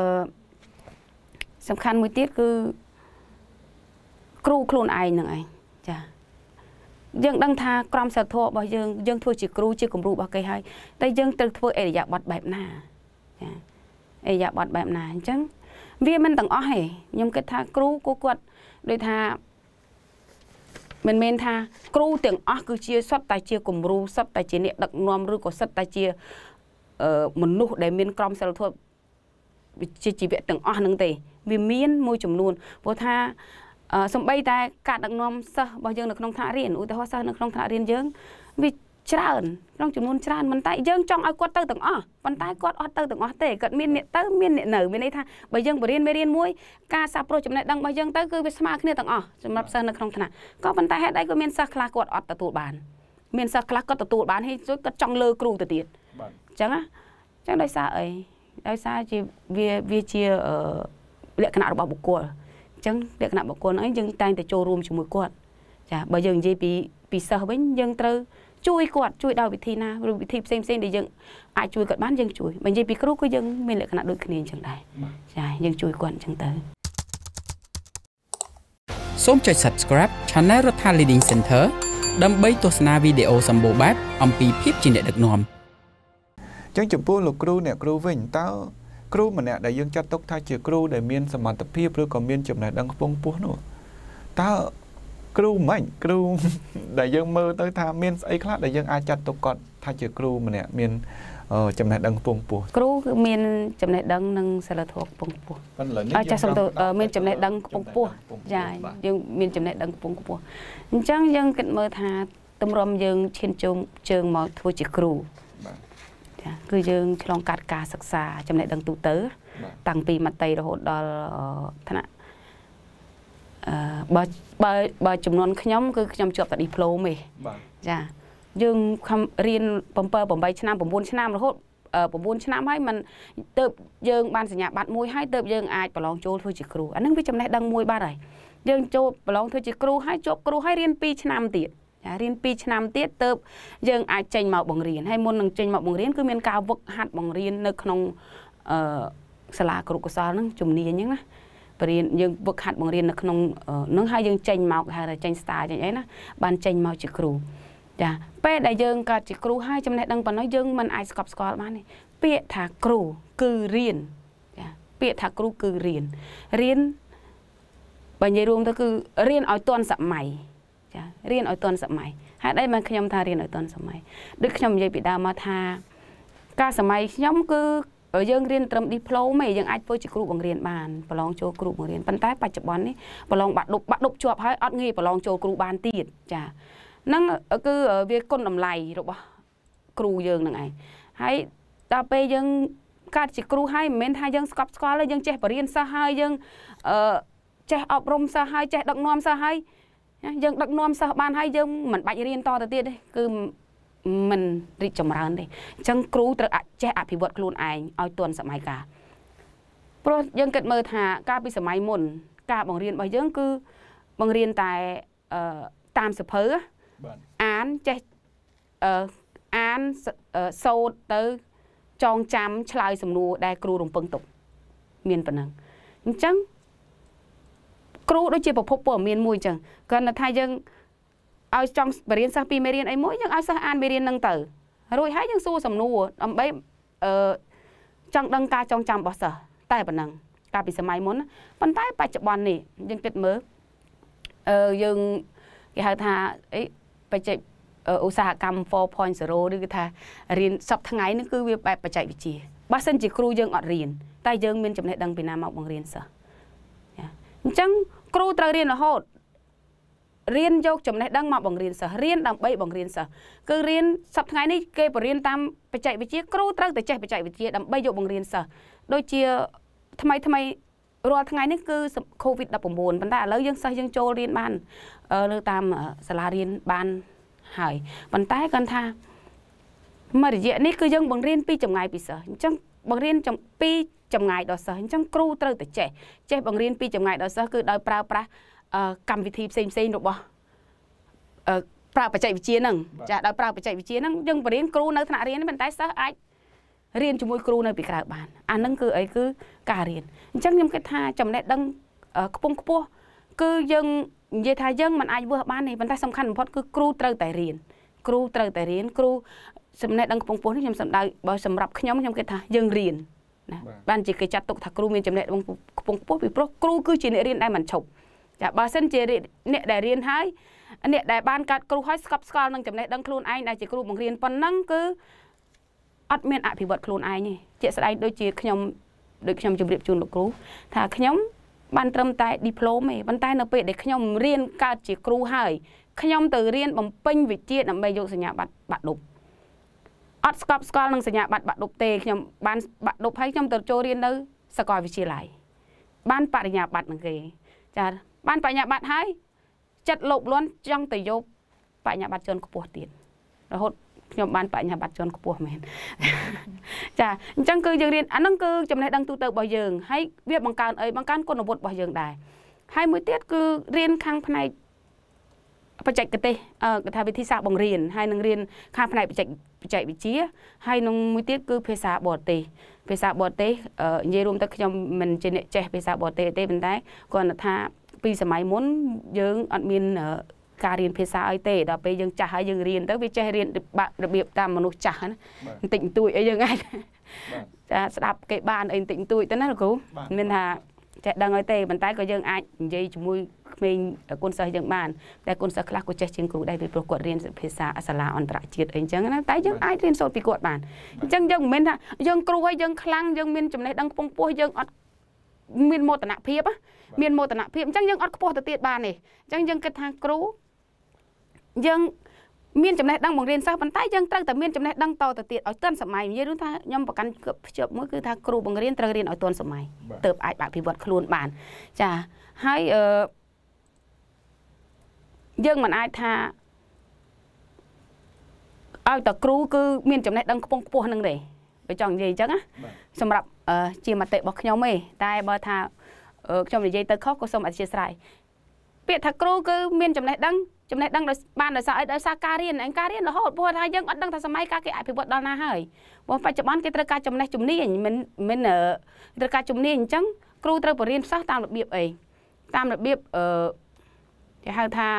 สำคัญมือติดคือครูครูนไอหนึ่งไอจ้ะยังดังทากรมสัตว์ทั่วบ่ยังทั่วจีครูจีกลุ่มรูบ่ไกลให้แต่ยังตึกทั่วเอริยาบัดแบบหน้าเอริยาบัดแบบหน้าจังเวียมันต่างอ้อยยังกิดทาครูกูกวดโดยทาmình men tha cru tiếng ác cứ chia sắp tài chia cùng ru sắp tài chia nệ đặc nom rư có sắp tài chia mình nụ để miền crom sẽ thôi chỉ việc tiếng ác nâng tề vì miền môi trường luôn vô tha xong bay ta cả đặc nom sao bao giờ được nông thả riêng ui ta hoa sao được nông thả riêng dương vì tràn nông trường luôn tràn mình tại dương trong ai quát tơ tiếng ác mình tại quát tơ tiếng ác tề cận miền nệ tơ miền nệ nở miền đây tha bây giờ bờ riêng muối ca sa pro chấm này đăng bây giờ tơ cứ bị smart kia tiếng ác chấmรับsao được nông thảก็mình tại hết đây có miền sa khla quát ọtตะตูบานmiền sa khlaก็ตะตูบานให้ช่วยก็จ้องเลอครูตะติดจังจังได้ซาได้ซาจีเวียเชียเรียกขนาดบุคคลจังเรียกขนาดบุคคลนั้นยังแต่งแต่โจรวมจมูกกวดจ้ะbây giờจีปีเสาร์เป็นยังเตอช่วยกวดช่วยดาววิธีนะหรือวิธีเซ็งๆเดี๋ยวยังอาจช่วยกัดบ้านยังช่วยbây giờปีครูก็ยังมีเรียกขนาดโดยคะแนนจังได้ใช่ยังช่วยกวดจังเตอសូមចុច Subscribe Channel រដ្ឋា Leading Center ដើម្បីទស្សនាវីដេអូសម្បូរបែបអំពីភាពជាអ្នកដឹកនាំចឹងចំពោះលោកគ្រូអ្នកគ្រូវិញតើគ្រូម្នាក់ដែលយើងចាត់ទុកថាជាគ្រូដែលមានសមត្ថភាពឬក៏មានចំណេះដឹងខ្ពង់ខ្ពស់នោះតើគ្រូមិនគ្រូដែលយើងមើលទៅថាមានស្អីខ្លះដែលយើងអាចចាត់ទុកគាត់ថាជាគ្រូម្នាក់មានចំណេះដឹងខ្ពង់ខ្ពស់គ្រូគឺមានចំណេះដឹងនិងសិលធម៌ខ្ពង់ខ្ពស់ចាស់សំទោមានចំណេះដឹងខ្ពង់ខ្ពស់ចាយើងមានចំណេះដឹងខ្ពង់ខ្ពស់អញ្ចឹងយើងគិតមើលថាទម្រាំយើងឈានជើងមកធ្វើជាគ្រូចាគឺយើងឆ្លងកាត់ការសិក្សាចំណេះដឹងទូទៅតាំងពីមត្តេយ្យរហូតដល់ថ្នាក់បើចំនួនខ្ញុំគឺខ្ញុំជាប់តែឌីប្លូមទេចាយើងរៀន7 ឆ្នាំ 9 ឆ្នាំរហូត9 ឆ្នាំហើយมันទៅយើងបានសញ្ញាបត្រមួយហើយទៅយើងអាចប្រឡងចូលធ្វើជាគ្រូអានឹងវាចំណេះដឹងមួយបាត់ហើយយើងចូលប្រឡងធ្វើជាគ្រូហើយជាប់គ្រូហើយរៀន2 ឆ្នាំទៀតចារៀន2 ឆ្នាំទៀតទៅយើងអាចចេញមកបង្រៀនហើយមុននឹងចេញមកបង្រៀនគឺមានការវឹកហាត់បង្រៀននៅក្នុងសាលាគ្រូកុសលហ្នឹងជំនាញហ្នឹងណាបរៀនយើងវឹកហាត់បង្រៀននៅក្នុងហ្នឹងហើយយើងចេញមកហៅថាចេញ star ចេញអីណាបានចេញមកជាគ្រូចាពេលដែលយើងកើតជាគ្រូហើយចំណេះដឹងប៉ុណ្ណោះយើងមិនអាចស្កប់ស្កល់បានទេពាក្យថាគ្រូគឺរៀនចាពាក្យថាគ្រូគឺរៀនបើនិយាយរួមទៅគឺរៀនឲ្យទាន់សម័យចារៀនឲ្យទាន់សម័យហេតុអីបានខ្ញុំថារៀនឲ្យទាន់សម័យដូចខ្ញុំនិយាយពីដើមមកថាការសម័យខ្ញុំគឺយើងរៀនត្រឹមឌីប្លូមទេយើងអាចធ្វើជាគ្រូបង្រៀនបានប្រឡងចូលគ្រូបង្រៀនប៉ុន្តែបច្ចុប្បន្ននេះប្រឡងបាក់ដប់ជាប់ហើយអត់ងាយប្រឡងចូលគ្រូបានទៀតចាហ្នឹងគឺវាគុណតម្លៃរបស់គ្រូយើងហ្នឹងឯងហើយដល់ពេលយើងកាត់ជាគ្រូហើយមិនមែនថាយើងស្កប់ស្កល់ទេយើងចេះបរៀនសិស្សហើយយើងចេះអប់រំសិស្សហើយចេះដឹកនាំសិស្សហើយយើងដឹកនាំសិស្សបានហើយយើងមិនបាច់រៀនតទៅទៀតទេគឺ mình rít chồng rán đây chẳng cú tự che bị vượt luôn ai ao tuần sớm mai cả pro dân kết mơ thà ca bị sớm mai muộn cả bằng riêng bao giờ cứ bằng riêng tại tam sập hớ án che án sâu tới tròn chăm chlai sầm nua đại cừu đồng phân tục miền phần năng chẳng cừu đối chia bậc phổ miền mùi chẳng còn là thay dân ao trong riêng sang pi riêng ấy mỗi dân ao sang an riêng năng tử rồi hãy dân xu sầm nua âm bấy trong đăng ca trong chăm bỏ sở tại phần năng ca bị sớm mai muốn phần tay bài chụp bòn này dân kết mớ dân cái hai thà ấy bài chạyอุตสาหกรรม 4.0 นี่คือท่าเรียนสับทั้งไงนี่คือวิบัติปัจจัยวิจัยบางส่วนจีครูยังอดเรียนแต่ยังมีจำนวนดังเป็นนามบังเรียนซะจังครูตระเรียนละหดเรียนยกจำนวนดังมาบังเรียนซะเรียนดังใบบังเรียนซะคือเรียนสับทั้งไงนี่เก็บเรียนตามปัจจัยวิจัยครูตระแต่ใจปัจจัยวิจัยดังใบยกบังเรียนซะโดยเชี่ยทำไมรอทั้งไงนี่คือโควิดดับปุ่มบนปัญหาแล้วยังซะยังโจเรียนบ้านเลือกตามสลาเรียนบ้านหายบรรทัดกันท่ามาเดี๋ยวนี้คือยังบังเรียนปีจำไงปีเสือจังบังเรียนจำปีจำไงดอเสือจังครูตระแต่เจ๊บังเรียนปีจำไงดอเสือคือโดยปรากรรมวิธีเซ็งหรือเปล่าปราปัจจัยวิจัยนั่งจะโดยปราปัจจัยวิจัยนั่งยังบังเรียนครูในขณะเรียนนี่เป็นไต้เสือไอเรียนจมูกครูในปีกระบาลอันนั้นคือไอ้คือการเรียนจังยังคิดท่าจำได้ดังกระปุกกระปัวคือยังเยทายยังมันอาจเบื่อบ้านนี่มันได้สำคัญเพราะคือครูตระแต่เรียนครูตระแต่เรียนครูสำเร็จดังปงปนที่ยำสำได้บ่สำหรับขย่มยำกิจยังเรียนนะบ้านจีเกจัดตกถักครูมีจำเร็จปงปนปีเพราะครูคือจีเนเรียนได้มันฉกจากบ้านเส้นจีเนี่ยได้เรียนให้เนี่ยได้บ้านการครูให้สกับสกอลนั่งจำเร็จดังครูไอ้ได้จีครูบังเรียนปนนั่งคืออัดเมียนอภิวัตครูไอ้นี่เจ๊สไลด์โดยจีขย่มโดยขย่มจำเร็จจูนครูถ้าขย่มบ้านเติมแต่ดิโพลมบ้านใต้นักเปิดเด็กขยมเรียนการจีครูให้ขยมตื่นเรียนบ่มเป็นวิจิตรนำไปยกสัญญาบัตรดุอัดสกับสกอลนั่งสัญญาบัตรดุเตะขยมบ้านบัตรดุให้ขยมตื่นโจเรียนเลยสกอลวิจิไหลบ้านปริญญาบัตรนั่งเกยจ้าบ้านปริญญาบัตรให้จัดหลบล้วนจังตื่นโยบปริญญาบัตรจนกระปวดเตียนแล้วหดขยมบ้านปริญญาบัตรจนกระปวดเหม็นจ้าจังคือยังเรียนอันนั้นคือจำได้ดังตัวเติบบ่อยยังให้เวียบบังการคนบทบ่อยยังได้ให้มือเตี้ยคือเรียนข้างภายในปัจจัยกติกระทำวิธีศาสตร์บังเรียนให้นักเรียนข้างภายในปัจจัยวิจัยให้น้องมือเตี้ยคือภาษาบอเตภาษาบอเตเยรวมแต่ขยมมันจะเนี่ยเจภาษาบอเตเป็นได้ก่อนถ้าปีสมัยม้วนยังอัดมินการเรียนภาษาไอเต้เราไปยังจ่าให้ยังเรียนแต่วิจัยเรียนระเบียบตามมนุษย์จ่านะติ่งตุยไอ้ยังไงจะสลับเก็บบ้านไอ้ติ่งตุยแต่นั่นหรอกูnên làจะดังไอเต้บรรทัดก็ยังไอ้ยี่จมูกมีคนใส่ยังบ้านแต่คนใส่คลาสก็จะเชิงกูได้ไปประกวดเรียนภาษาอัศราอันตรจิตเองจังนะแต่ยังไอ้เรียนโซนปีกวดบ้านจังยังเป็นฮะยังครูให้ยังคลั่งยังมีจำในดังปงปัวยังอัดมีโมตนะเพียบอะมีโมตนะเพียบจังยังอัดกระโปรงตีบ้านนี่จังยังกระทางครูยังมีจำแนกดังบางเรียนซะบรรทัดยังตั้งแต่มีจำแนกดังต่อแต่ติดเอาต้นสมัยยี่รุ่นท่ายำประกันเกือบเฉียบมือคือทางครูบางเรียนตระเรียนเอาต้นสมัยเติบไอ้แบบพิบัติครูนบานจะให้ยังมันไอ้ท่าเอาแต่ครูคือมีจำแนกดังกระโปรงปัวนั่งเลยไปจังยี่จังอะสำหรับเจียมาเตะบอกขยมไม่ได้บ่ท่าขยมในยี่เตะเขาก็สมอธิษฐานเปียทักครูคือมีจำแนกดังบ้านโดยสารการเรียนการเรียนเราโหดเพราะว่ายังอัดดังแต่สมัยการเกี่ยพิบัติดอนนาให้ว่าปัจจุบันกิจการจำแนกจุ่มนี้มันกิจการจุ่มนี้จังครูตระเรียนซะตามระเบียบเองตามระเบียบจะให้ท่า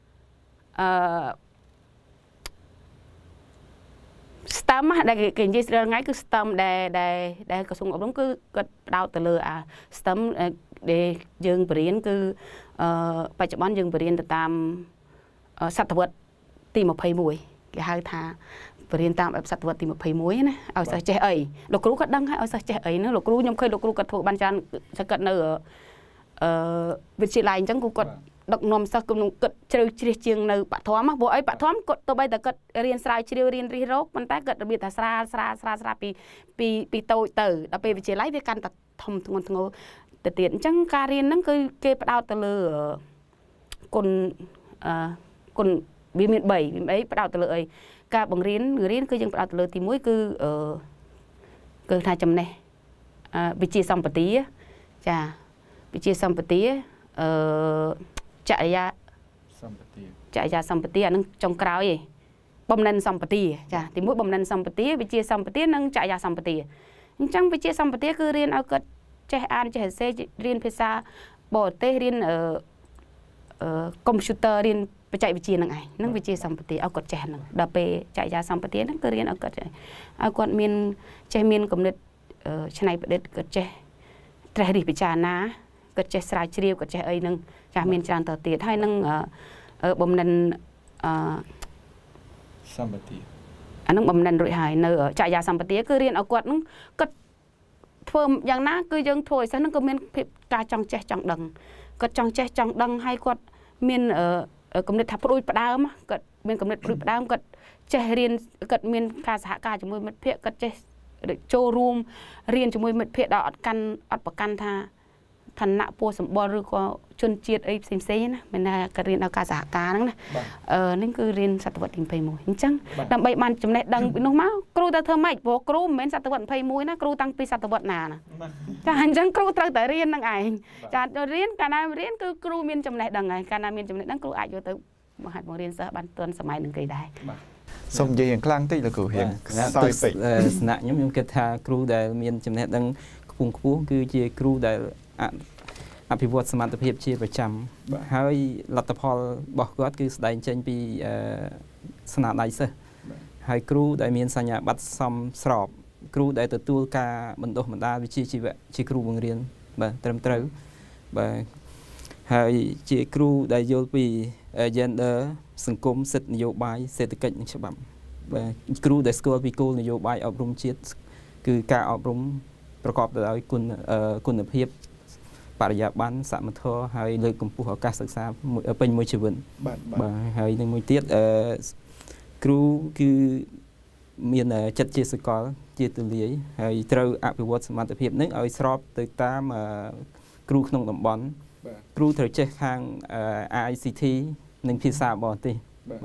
สตัมได้เก่งจีเรื่องไงคือสตัมได้กระทรวงอบรมคือก็ดาวตะเลอสตัมได้ยังเรียนคือปัจจุบันยังเรียนตามศตวรรษที่มาเพย์มวยก็ให้ท่าเรียนตามแบบศตวรรษที่มาเพย์มวยนะเอาใส่เจเอ๋ยลูกครูก็ดังให้เอาใส่เจเอ๋ยนะลูกครูยังเคยลูกครูกระถูกบัญชันจะเกิดเนื้อวิจิไลจังกูกดดอกนมสักกลุ่มกดเชื่อเชียงเนื้อปะท้อมบอกไอ้ปะท้อมกดตัวใบแต่กดเรียนสายเชียวเรียนรีโรคมันแต่กดระเบียบแต่สระปีโตเต๋อแล้วไปวิจิไลไปการตัดทำงงแต่เตียนจังการเรียนนั่นคือเก็บดาวตะเลอคนบีมีใบบีไอ้ดาวตะเลยការបង្រៀនគឺយើងផ្ដោតទៅលើទី1គឺថាចំណេះវិជ្ជាសម្បទាចាវិជ្ជាសម្បទាចរិយាសម្បទាអានឹងចុងក្រោយឯងបំណិនសម្បទាចាទី1បំណិនសម្បទាវិជ្ជាសម្បទានិងចរិយាសម្បទាអញ្ចឹងវិជ្ជាសម្បទាគឺរៀនឲ្យគាត់ចេះអានចេះសរសេររៀនភាសាបរទេសរៀនកុំព្យូទ័ររៀនបច្ចេកវិទ្យានឹងវិជ្ជាសម្បទាឲ្យគាត់ចេះហ្នឹងដល់ពេលចរិយាសម្បទាហ្នឹងគឺរៀនឲ្យគាត់មានចេះមានគំនិតច្នៃប្រឌិតគាត់ចេះត្រេះរិះពិចារណាគាត់ចេះស្រាវជ្រាវគាត់ចេះអីហ្នឹងចាស់មានច្រើនតទៀតហើយនឹងបំណិនសម្បទាអានឹងបំណិនរួចហើយនៅចរិយាសម្បទាគឺរៀនឲ្យគាត់ហ្នឹងគាត់ធ្វើយ៉ាងណាគឺយើងធ្វើឲ្យសិស្សហ្នឹងក៏មានភាពការចង់ចេះចង់ដឹងគាត់ចង់ចេះចង់ដឹងហើយគាត់មានគំនិតថាព្រួយផ្ដើមគាត់មានគំនិតព្រួយផ្ដើមគាត់ចេះរៀនគាត់មានការសហការជាមួយមិត្តភ័ក្តិគាត់ចេះចូលរួមរៀនជាមួយមិត្តភ័ក្តិដល់អត់ប្រកាន់ថាឋានៈពោះសម្បល់ឬក៏ជនជាតិអីផ្សេងណាមិនថាគាត់រៀនដល់ការសហការហ្នឹងណានេះគឺរៀនសតវត្សទី21អញ្ចឹងដើម្បីបានចំណេះដឹងពីនោះមកគ្រូទៅធ្វើម៉េចព្រោះគ្រូមិនមែនសតវត្ស21ណាគ្រូតាំងពីសតវត្សណាចាអញ្ចឹងគ្រូត្រូវតែរៀនហ្នឹងឯងចារៀនកាលណារៀនគឺគ្រូមានចំណេះដឹងហើយកាលណាមានចំណេះដឹងគ្រូអាចយកទៅបង្ហាត់បង្រៀនសិស្សបានទាន់សម័យនឹងគេដែរសូមនិយាយយ៉ាងខ្លាំងតិចលោកគ្រូរៀងសើចពេកស្នាក់ខ្ញុំគិតថាគ្រូដែលមានចំណេះដឹងខ្ពង់ខ្ពស់គឺជាគ្រូដែលអភិវឌ្ឍសមត្ថភាពជាប្រចាំហើយលទ្ធផលរបស់គាត់គឺស្ដែងចេញពីស្នាដៃសិស្សហើយគ្រូដែលមានសញ្ញាបត្រសមស្របគ្រូដែលទទួលការបណ្ដុះបណ្ដាលវិជ្ជាជីវៈជាគ្រូបង្រៀនបាទត្រឹមត្រូវបាទហើយជាគ្រូដែលយល់ពី gender សង្គមសិទ្ធិនយោបាយសេដ្ឋកិច្ចនិងច្បាប់បាទគ្រូដែលស្គាល់ពីគោលនយោបាយអប់រំជាតិគឺការអប់រំប្រកបដោយគុណភាពបរិយាបន្នសមធម៌ហើយលើកកម្ពស់ឱកាសសិក្សាពេញមួយជីវិតបាទហើយនឹងមួយទៀតគ្រូគឺមានចិត្តជាសកលជាទូលាយហើយត្រូវអភិវឌ្ឍសមត្ថភាពនឹងឲ្យស្របទៅតាមគ្រូក្នុងតំបន់គ្រូត្រូវចេះខាង ICT និងភាសាបរទេស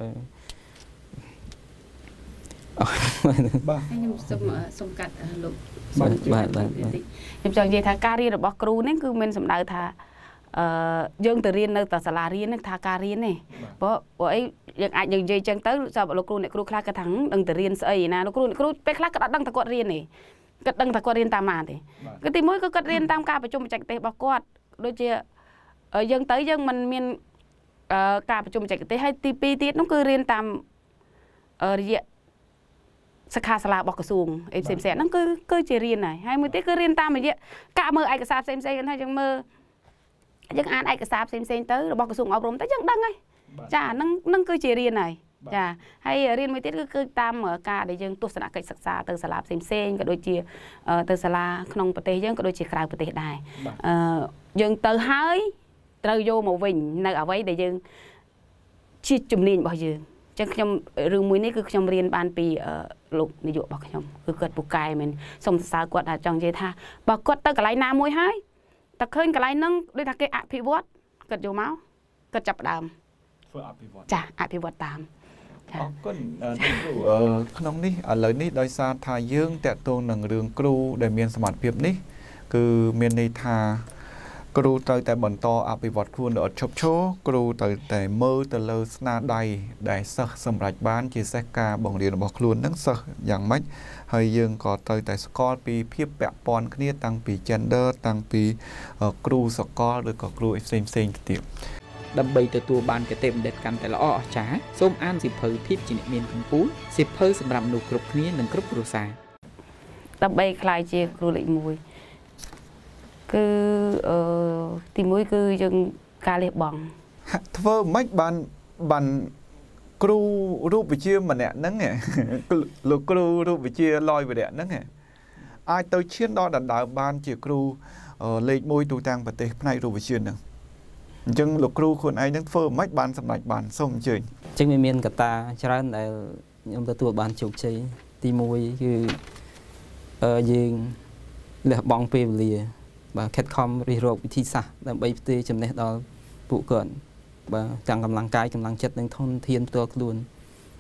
បាទខ្ញុំសូមកាត់លោកបាទខ្ញុំចង់និយាយថាការរៀនរបស់គ្រូនេះគឺមានសំដៅថាយើងទៅរៀននៅតែសាលារៀនហ្នឹងថាការរៀនទេព្រោះអីយើងអាចនិយាយចឹងទៅសម្រាប់លោកគ្រូអ្នកគ្រូខ្លះគាត់ថាដឹងទៅរៀនស្អីណាលោកគ្រូពេលខ្លះគាត់អត់ដឹងតែគាត់រៀនទេគាត់ដឹងតែគាត់រៀនតាមណាទេគឺទីមួយគឺគាត់រៀនតាមការប្រជុំបច្ចេកទេសរបស់គាត់ដូចជាយើងទៅយើងមិនមានការប្រជុំបច្ចេកទេសហើយទី2ទៀតនោះគឺរៀនតាមរយៈសិក្ខាសាលារបស់ក្រសួងអីផ្សេងហ្នឹងគឺជារៀនហើយមួយទៀតគឺរៀនតាមរយៈការមើលឯកសារផ្សេងថាយើងមើលយើងអានឯកសារផ្សេងទៅរបស់ក្រសួងអប់រំទៅយើងដឹងហើយចាហ្នឹងគឺជារៀនហើយចាហើយរៀនមួយទៀតគឺតាមការដែលយើងទស្សនកិច្ចសិក្សាទៅសាលាផ្សេងក៏ដូចជាទៅសាលាក្នុងប្រទេសយើងក៏ដូចជាក្រៅប្រទេសដែរយើងទៅហើយត្រូវយកមកវិញនៅអ្វីដែលយើងជាជំនាញរបស់យើងចឹងខ្ញុំរឿងមួយនេះគឺខ្ញុំរៀនបានពីលោកនាយករបស់ខ្ញុំគឺគាត់ពូកែមែនសូមសរសើរគាត់ថាចង់និយាយថាបើគាត់ទៅកន្លែងណាមួយហើយតែឃើញកន្លែងហ្នឹងដូចថាគេអភិវឌ្ឍគាត់យកមកគាត់ចាប់ផ្ដើមធ្វើអភិវឌ្ឍចាអភិវឌ្ឍតាមអរគុណក្នុងនេះឥឡូវនេះដោយសារថាយើងតាក់ទងនឹងរឿងគ្រូដែលមានសមត្ថភាពនេះគឺមានន័យថាគ្រូត្រូវតែបន្តអភិវឌ្ឍខ្លួនដល់ឈប់ឈរគ្រូត្រូវតែមើលទៅលើស្នាដៃដែលសិស្សសម្រេចបានជាសេះការបង្រៀនរបស់ខ្លួននឹងសិស្សយ៉ាងម៉េចហើយយើងក៏ត្រូវតែស្គាល់ពីភាពពាក់ព័ន្ធគ្នាតាំងពី gender តាំងពីគ្រូសកលឬក៏គ្រូផ្សេងទៅទៀតដើម្បីទទួលបានគតិបណ្ឌិតកាន់តែល្អអស្ចារ្យសូមអានសៀវភៅភាពជាអ្នកមានកម្ពុជាសៀវភៅសម្រាប់មនុស្សគ្រប់គ្នានិងគ្រប់គ្រួសារដើម្បីក្លាយជាគ្រូលេខ1គឺទី1គឺយើងការលះបង់ធ្វើមិនបានគ្រូរូបវិជ្ជាម្នាក់ហ្នឹងលោកគ្រូរូបវិជ្ជាលយវិរៈហ្នឹងអាចទៅឈានដល់ដណ្ដើមបានជាគ្រូលេខ1ទូទាំងប្រទេសផ្នែករូបវិទ្យាហ្នឹងអញ្ចឹងលោកគ្រូខ្លួនឯងហ្នឹងធ្វើមិនបានសម្រេចបានសូមអញ្ជើញអញ្ចឹងមានកត្តាច្រើនដែលខ្ញុំទទួលបានជោគជ័យទី1គឺយើងលះបង់ពេលវេលាបាទខិតខំរិះរកវិធីសាស្ត្រដើម្បីផ្ទេរចំណេះដល់ពួកគាត់បាទទាំងកម្លាំងកាយកម្លាំងចិត្តនិងធនធានផ្ទាល់ខ្លួន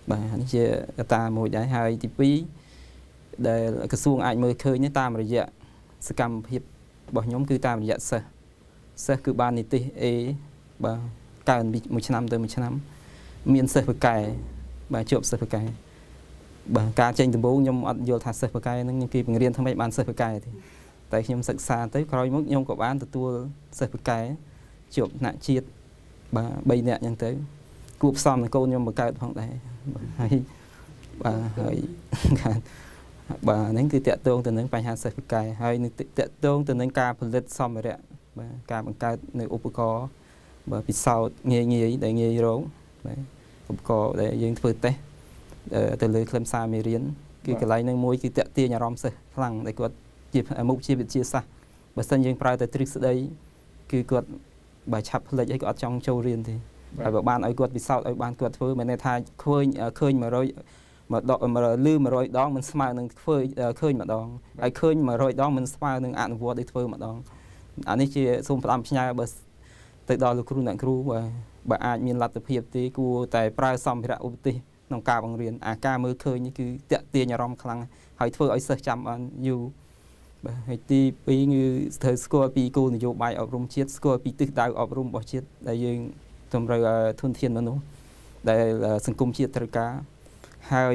នេះជាកត្តាមួយដែរហើយទី2ដែលក្រសួងអាចមើលឃើញតាមរយៈសកម្មភាពរបស់ខ្ញុំគឺតាមរយៈសិស្សគឺបាននីតិ A បាទកើនមួយឆ្នាំទៅមួយឆ្នាំមានសិស្សបកែបាទជាប់សិស្សបកែបាទការចេញដំបូងខ្ញុំអត់យល់ថាសិស្សបកែហ្នឹងគេបង្រៀនថ្មីបានសិស្សបកែទេតែខ្ញុំសិក្សាទៅក្រោយមកខ្ញុំក៏បានទទួលសិស្សបកែជាប់ថ្នាក់ជាតិបាទ3នាក់អញ្ចឹងទៅគួបផ្សំនឹងកូនខ្ញុំបង្កើតផងដែរហើយបាទហើយបាទហ្នឹងគឺតាក់ទងទៅនឹងបញ្ហាសិស្សបកែហើយនឹងតាក់ទងទៅនឹងការផលិតសម្ភារៈបាទការបង្កើតនៅឧបករណ៍បាទពិសោធន៍ងាយដែលងាយរកបាទឧបករណ៍ដែលយើងធ្វើតេស្តទៅលើខ្លឹមសារមេរៀនគឺកន្លែងហ្នឹងមួយគឺតាក់ទាញអារម្មណ៍សិស្សខ្លាំងដែលគាត់ជាមុខជាវិទ្យាសាស្ត្របើសិនយើងប្រើតែទ្រឹស្ដីគឺគាត់បើឆាប់ផ្លេចអីគាត់អត់ចង់ចូលរៀនទេហើយបើបានឲ្យគាត់ពិសោធន៍ឲ្យបានគាត់ធ្វើមិនន័យថាឃើញ100មកដកលឺ100ដងមិនស្មើនឹងធ្វើឃើញម្ដងហើយឃើញ100ដងមិនស្មើនឹងអនុវត្តឲ្យធ្វើម្ដងអានេះជាសូមផ្ដាំផ្ញើបើទៅដល់លោកគ្រូអ្នកគ្រូបើអាចមានលទ្ធភាពទេគួរតែប្រើសម្ភារៈឧបទេសក្នុងការបង្រៀនអាការមើលឃើញនេះគឺតាក់ទាញអារម្មណ៍ខ្លាំងហើយធ្វើឲ្យសិស្សចាំបានយូរបាទហើយទី2គឺត្រូវស្គាល់ពីគោលនយោបាយអប់រំជាតិស្គាល់ពីទិសដៅអប់រំរបស់ជាតិដែលយើងតម្រូវធនធានមនុស្សដែលសង្គមជាតិត្រូវការហើយ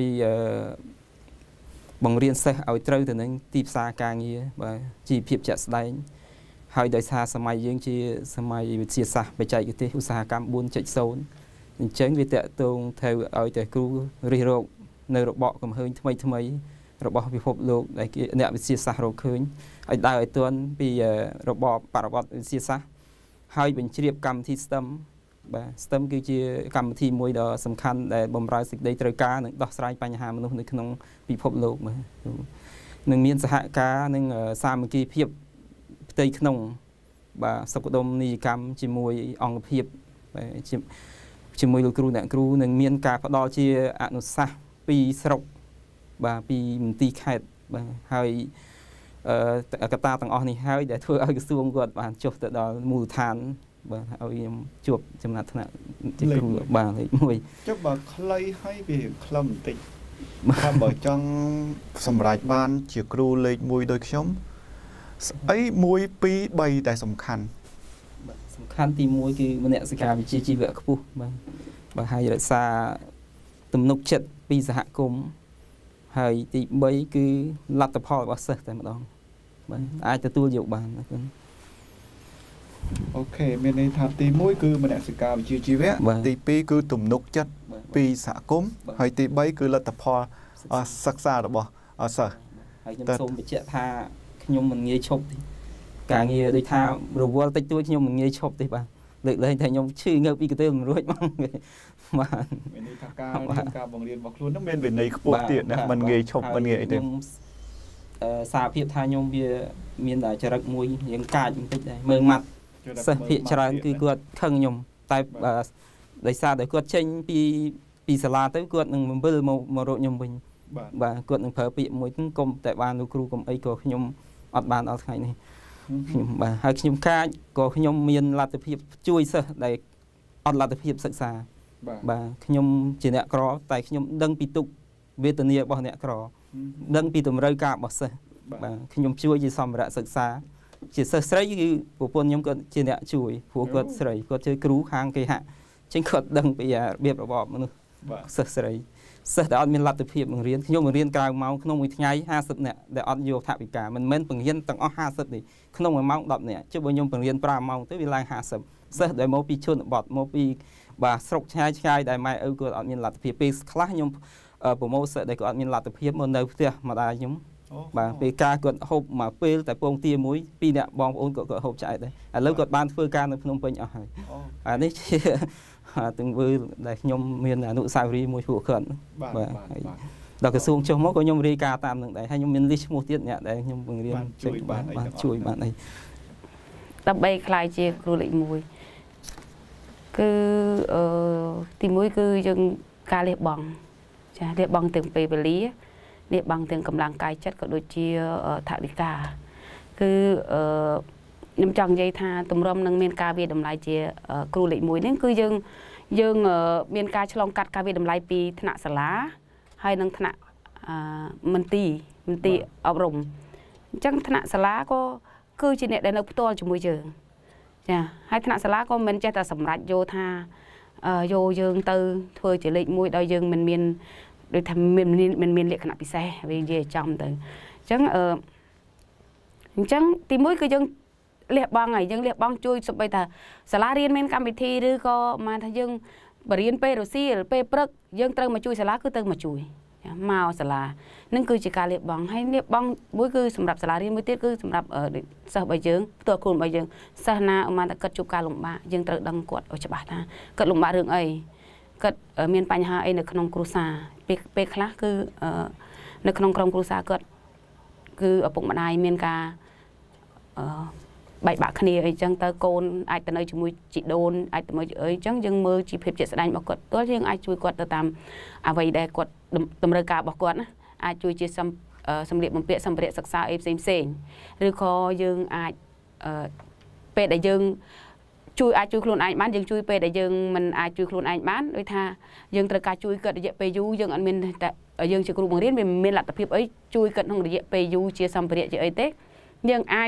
បង្រៀនសិស្សឲ្យត្រូវទៅនឹងទីផ្សារការងារបាទជីវភាពជាក់ស្ដែងហើយដោយសារសម័យយើងជាសម័យវិទ្យាសាស្ត្របច្ចេកទេសឧស្សាហកម្ម 4.0 អញ្ចឹងវាតកតងត្រូវឲ្យតែគ្រូរិះរកនៅរបបកំហើញថ្មីរបស់ពិភពលោកដែលអ្នកវិទ្យាសាស្ត្ររកឃើញឲ្យដើរឲ្យទាន់ពីរបបបរិបទវិទ្យាសាស្ត្រហើយបញ្ជ្រាបកម្មវិធី STEM បាទ STEM គឺជាកម្មវិធីមួយដ៏សំខាន់ដែលបម្រើសេចក្តីត្រូវការនិងដោះស្រាយបញ្ហាមនុស្សនៅក្នុងពិភពលោកបាទនឹងមានសហការនិងសាមគ្គីភាពផ្ទៃក្នុងបាទសុខដុមនីយកម្មជាមួយអង្គភាពជាមួយលោកគ្រូអ្នកគ្រូនឹងមានការផ្ដល់ជាអនុសាសន៍ពីស្រុកបាទពីមន្ទីរខេត្តបាទហើយកត្តាទាំងអស់នេះហើយដែលធ្វើឲ្យក្រសួងគាត់បានចុះទៅដល់មូលដ្ឋានបាទឲ្យខ្ញុំជួបចំណាត់ថ្នាក់ជាគ្រូបាទលេខ1 ចុះបើខ្លីឲ្យវាខ្លឹមបន្តិចថាបើចង់សម្រេចបានជាគ្រូលេខ1ដូចខ្ញុំស្អី1 2 3ដែលសំខាន់សំខាន់ទី1គឺមនសិការវិជ្ជាជីវៈខ្ពស់បាទហើយរក្សាទំនុកចិត្តពីសហគមន៍ហើយទី3គឺលទ្ធផលរបស់សិស្សតែម្ដងបាទអាចទទួលយកបានណាគុណអូខេមានន័យថាទី1គឺមនសិការវិជ្ជាជីវៈទី2គឺទំនុកចិត្តពីសហគមន៍ហើយទី3គឺលទ្ធផលសិក្សារបស់សិស្សហើយខ្ញុំសូមបញ្ជាក់ថាខ្ញុំមិនងាយឈប់ទេការងារដូចថារវល់តិចតួចខ្ញុំមិនងាយឈប់ទេបាទលើកលែងថាខ្ញុំឈឺងើបពីកន្ទេលមិនរួចមកបាទមានន័យថាការបង្រៀនរបស់ខ្លួននឹងមានវិន័យខ្ពស់ទៀតណាមិនងាយឈប់មិនងាយអីទេសារភាពថាខ្ញុំវាមានតែចរិតមួយរៀងកាចបន្តិចដែរមើងម៉ាត់សិស្សភាគច្រើនគឺគាត់ខឹងខ្ញុំតែដោយសារតែគាត់ចេញពីសាលាទៅគាត់នឹងបំពេញមករកខ្ញុំវិញបាទគាត់នឹងប្រើពាក្យមួយហ្នឹងកុំតែបានលោកគ្រូកុំអីក៏ខ្ញុំអត់បានដល់ថ្ងៃនេះខ្ញុំបាទហើយខ្ញុំកាចក៏ខ្ញុំមានលទ្ធភាពជួយសិស្សដែលអត់លទ្ធភាពសិក្សាបាទខ្ញុំជាអ្នកក្រតែខ្ញុំដឹងពីទុក្ខវេទនារបស់អ្នកក្រដឹងពីតម្រូវការរបស់សិស្សបាទខ្ញុំជួយជាសម្ភារៈសិក្សាជាសិស្សស្រីគឺប្រពន្ធខ្ញុំគាត់ជាអ្នកជួយព្រោះគាត់ស្រីគាត់ជាគ្រូខាងគេហាក់ចឹងគាត់ដឹងពីរបៀបរបបមនុស្សសិស្សស្រីសិស្សដែលអត់មានលទ្ធភាពបង្រៀនខ្ញុំបង្រៀនក្រៅម៉ោងក្នុងមួយថ្ងៃ50នាក់ដែលអត់យកថវិកាមិនមែនបង្រៀនទាំងអស់50នេះក្នុងមួយម៉ោង10នាក់ចុះបើខ្ញុំបង្រៀន5ម៉ោងទៅវាឡើង50សិស្សដែលមកពីជនបទមកពីបាទស្រុកឆ្ងាយដែលម៉ែឪគាត់អត់មានលទ្ធភាពពេលខ្លះខ្ញុំប្រម៉ូទសិស្សដែលគាត់អត់មានលទ្ធភាពមកនៅផ្ទះម្ដាយខ្ញុំបាទពេលការគាត់ហូបមកពេលតែពងទាមួយ2នាក់បងប្អូនគាត់ហូបឆ្អែតដែរឥឡូវគាត់បានធ្វើការនៅភ្នំពេញអស់ហើយអានេះជាទាំងវើដែលខ្ញុំមានអនុស្សាវរីយ៍មួយពួកគាត់បាទដល់ក្រសួងចុះមកក៏ខ្ញុំរាយការណ៍តាមនឹងដែរហើយខ្ញុំមានលីសឈ្មោះទៀតអ្នកដែលខ្ញុំបង្រៀនជួយបានអីដើម្បីខ្លាយជាគ្រូលេខ1គឺទី1គឺយើងការលះបង់ចាលះបង់ទាំងពេលវេលាលះបង់ទាំងកម្លាំងកាយចិត្តក៏ដូចជាថវិកាគឺខ្ញុំចង់និយាយថាទម្រាំនឹងមានការវាតម្លៃជាគ្រូលេខ1នេះគឺយើង dương miền ca chlong cắt ca về đầm lai pi thna sả lá hay nâng thna mình tì ở rồng chẳng thna sả lá có cứ chỉ nè để nó to cho môi trường nha hay thna sả lá có mình chơi ta sầm rạch vô tha vô dương từ thôi chỉ lệnh môi đôi dương mình đôi thầm mình liệt khả bị xe vì về trong từ chẳng thì mỗi cái dương liệt băng này dương liệt băng chui sụp bây giờ sả lá riêng men cam bị thiឬក៏mà thay dương bờ riêng pe rồi xi pe prất dương trâu mà chui sả lá cứ trâu mà chui màu sả lá nên cứ chỉ cả liệt băng hay liệt băng mỗi cứ sầm đập sả lá riêng mỗi tiết cứ sầm đập ở sơ bây dươngตัวคุณbây dương sơ na mà ta cất chụp cả lồng bạ dương trâu đăng quật ở chợ bát ha cất lồng bạ đường ấy cất ở miền Pành Hà ấy ở khung cru sa pe khá cứ ở khung cru sa cất cứ ở bụng mặt này miền ca bảy bạc khné ấy chẳng ta côn ai ta nơi chui chị đôn ai ta mới ấy chẳng dừng mơ chỉ phép chuyện đánh bọc quật tối riêng ai chui quật ta tam vậy để quật tầm rơi cả bọc quật ai chui chia xâm liệt bằng bịa xâm bịa sắc xa em xem rồi kho dừng ai pe để dừng chui ai chui luôn ai bán dừng chui pe để dừng mình ai chui luôn ai bán đôi tha dừng từ cả chui cật để pe du dừng ăn mình ở dừng chỉ cùng bằng riết mình là tập hiệp ấy chui cật không để pe du chia xâm bịa chỉ ấy tết nhưng ai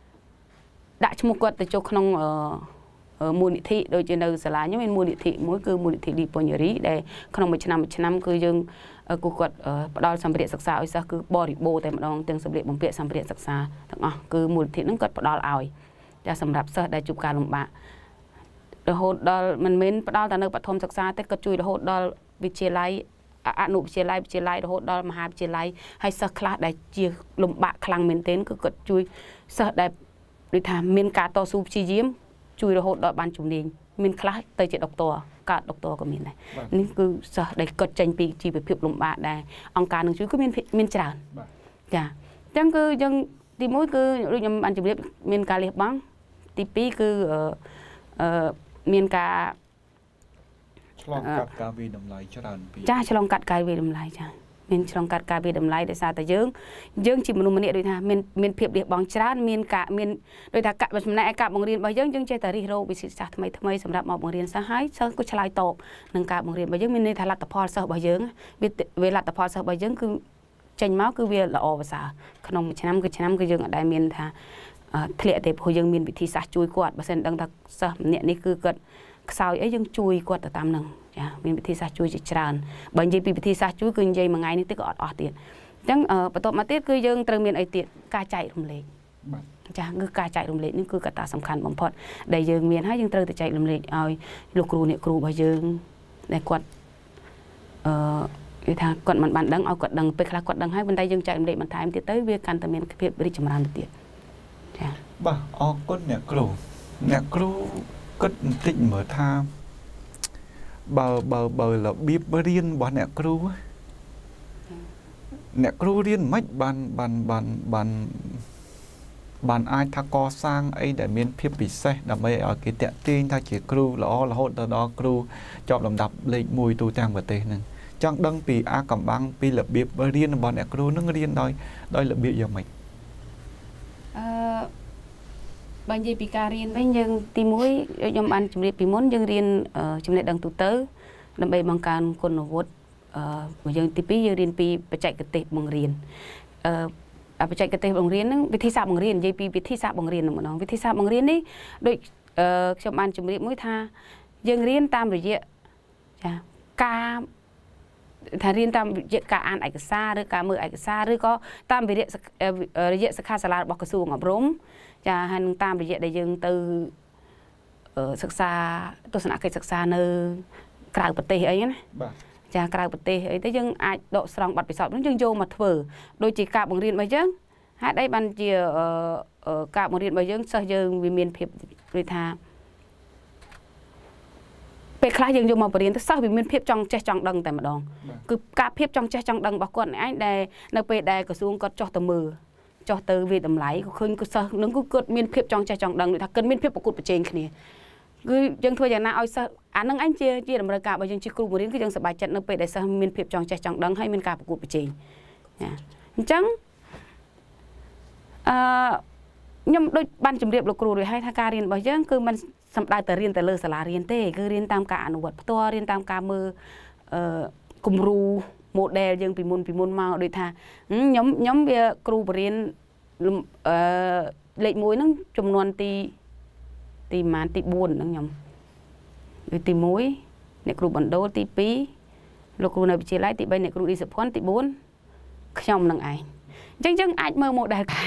đã cho một quật từ chỗ không mua địa thị đôi trên đầu sả lá nhưng mình mua địa thị mỗi cứ mua địa thị đi bao nhiêu rí để không một năm cứ dừng cụ quật đo xâm bịa sắc xa ấy sao cứ bỏ đi bồ tại mà đong từng xâm bịa bằng bịa xâm bịa sắc xa cứ mua địa thị nó quật đo ỏiจะสำหรับเสด็จจุการลงบะเดโฮดอลมันเม้นปดอลแต่เนื้อปฐมศึกษาแต่กระจุยเดโฮดอลวิเชียไลอนุวิเชียไลเดโฮดอลมหาวิเชียไลให้สักคลาได้เจียลงบะคลังเมนเทนก็กระจุยเสด็จโดยทำเมนกาต่อสู้ชียิ้มจุยเดโฮดอลบานจุนดิงเมนคลาเตยเจ็ดดอกตัวกาดอกตัวก็มีเลยนี่คือเสด็จกระจังปีจีไปเพียบลงบะได้องค์การหนึ่งจุยก็เมนจานจ้ะจังคือยังที่มุ้ยคือเรื่องอันจุเรียบเมนกาเรียบบ้างที่ปีคือเมียนกาฉลองกัดกาวีดำไหลจรันปีจ้าฉลองกัดกาวีดำไหลจ้าเมียนฉลองกัดกาวีดำไหลแต่ซาแต่ยังจิมนุมเนี่ยโดยท่าเมียนเพียบเดียบบางจานเมียนกะเมียนโดยท่ากะแบบในอากาศบางเรียนบางยังเจตริโรวิสิตศาสตร์ทำไมสำหรับบางเรียนสหายเชิงก็ฉลายตกหนึ่งกะบางเรียนบางยังมีในทารัตพรเสบบางยังเวลาตพรเสบบางยังคือเจนม้าคือเวลาอภาษาขนมชนะคือยังได้เมียนท่าทะเลแต่พอยังมีวิธีศาสตร์ช่วยกวาดเปอร์เซ็นต์ดังทักษะเนี่ยนี่คือเกิดสาวไอ้ยังช่วยกวาดแต่ตามหนึ่งจ้ะมีวิธีศาสตร์ช่วยจิตรานบางทีวิธีศาสตร์ช่วยคือยังมาไงนี่ติดก็อดเตียนจังประตูมาติดคือยังตระเมียนไอเตียนกาใจรุมเล็กจ้ะคือกาใจรุมเล็กนี่คือกระตาสำคัญบ่มพอดได้ยังเมียนให้ยังตระแต่ใจรุมเล็กเอาลูกครูเนี่ยครูบางยังได้กวาดวิธีกวาดมันบันดังเอากวาดดังไปคลากวาดดังให้บรรดายังใจรุมเล็กมันทายมันติดเต้ยเวียกันตระเมียนเพียบบริจมรานเตียนบ่ออกก้นเนี่ยครูก็ติดเหมือนท่าเบอlàบีบเรียนบ่เนี่ยครูเรียนไม่บันไอทักกอสร้างไอ้แต่เมียนเพียบปิเซ่ดับไปเอากิจเตะตีนถ้าเกี่ยครูละโหดต่อครูจอบลำดับเลขมวยตูจังประเทศนึงจังดังปีอากำบังปีละบีบเรียนบ่เนี่ยครูนึงเรียนโดยละบีบอย่างไรบางทีปีการเรียนไม่ยังตีมุ้ยยมอันจุดเรียนปีม้วนยังเรียนจุดเรียนดังตุเตอร์ดำไปบางการคนวุฒิยังตีปียังเรียนปีประจัยกติบางเรียนประจัยกติบางเรียนนั่งวิธีศาสตร์บางเรียนยังปีวิธีศาสตร์บางเรียนหนึ่งน้องวิธีศาสตร์บางเรียนนี่โดยยมอันจุดเรียนมุ้ยท่ายังเรียนตามระยะการถ้าเรียนตามการอ่านเอกสารหรือการมือเอกสารหรือก็ตามระยะสักการสลาบอกกระทรวงอบรมจะให้ตามระยะได้ยังtừศึกษาตัวสนามการศึกษาในกลางประเทศไอ้นะจะกลางประเทศไอ้แต่ยังอาจโดดสองบัตรไปสอบนั้นยังโยมาเถื่อโดยจีกาบางเรียนไปยังหาได้บันเจียกาบางเรียนไปยังเสยยังวิเมียนเพียบริธาเป็นคล้ายยังโยมาเรียนแต่เสยวิเมียนเพียบจังเจจังดังแต่มาดองคือกาเพียบจังเจจังดังบอกก่อนไอ้ได้ในเปได้กระทรวงก็จ่อตัวมือcho từ về tầm lái khơi cứ sao nó cứ cột miên phiệp trong trái trong đằng để thằng cân miên phiệp của cột trên kia cứ dân thôi chẳng nào ai sao anh anh chia làm ra cả bây giờ chỉ kêu một đến cái dân sợ bài trận nó về để sao miên phiệp trong trái trong đằng hay miên cả của cột trên chẳng nhưng đôi ban chấm điểm lục rồi hay thà ca riêng bây giờ cứ mình សំដៅតែរៀនតែលើសាលារៀនទេគឺរៀនតាមការអនុវត្តផ្ទាល់រៀនតាមការមើលគំរូ model យើងពីមុនមកដូចថាខ្ញុំវាគ្រូបរៀនលេខ1ហ្នឹងចំនួនទីប្រហែលទី4ហ្នឹងខ្ញុំដូចទី1អ្នកគ្រូបណ្ដូលទី2លោកគ្រូនៅវិទ្យាល័យទី3អ្នកគ្រូឌីសុភ័ណ្ឌទី4ខ្ញុំនឹងឯងអញ្ចឹងអាចមើល model ដែរ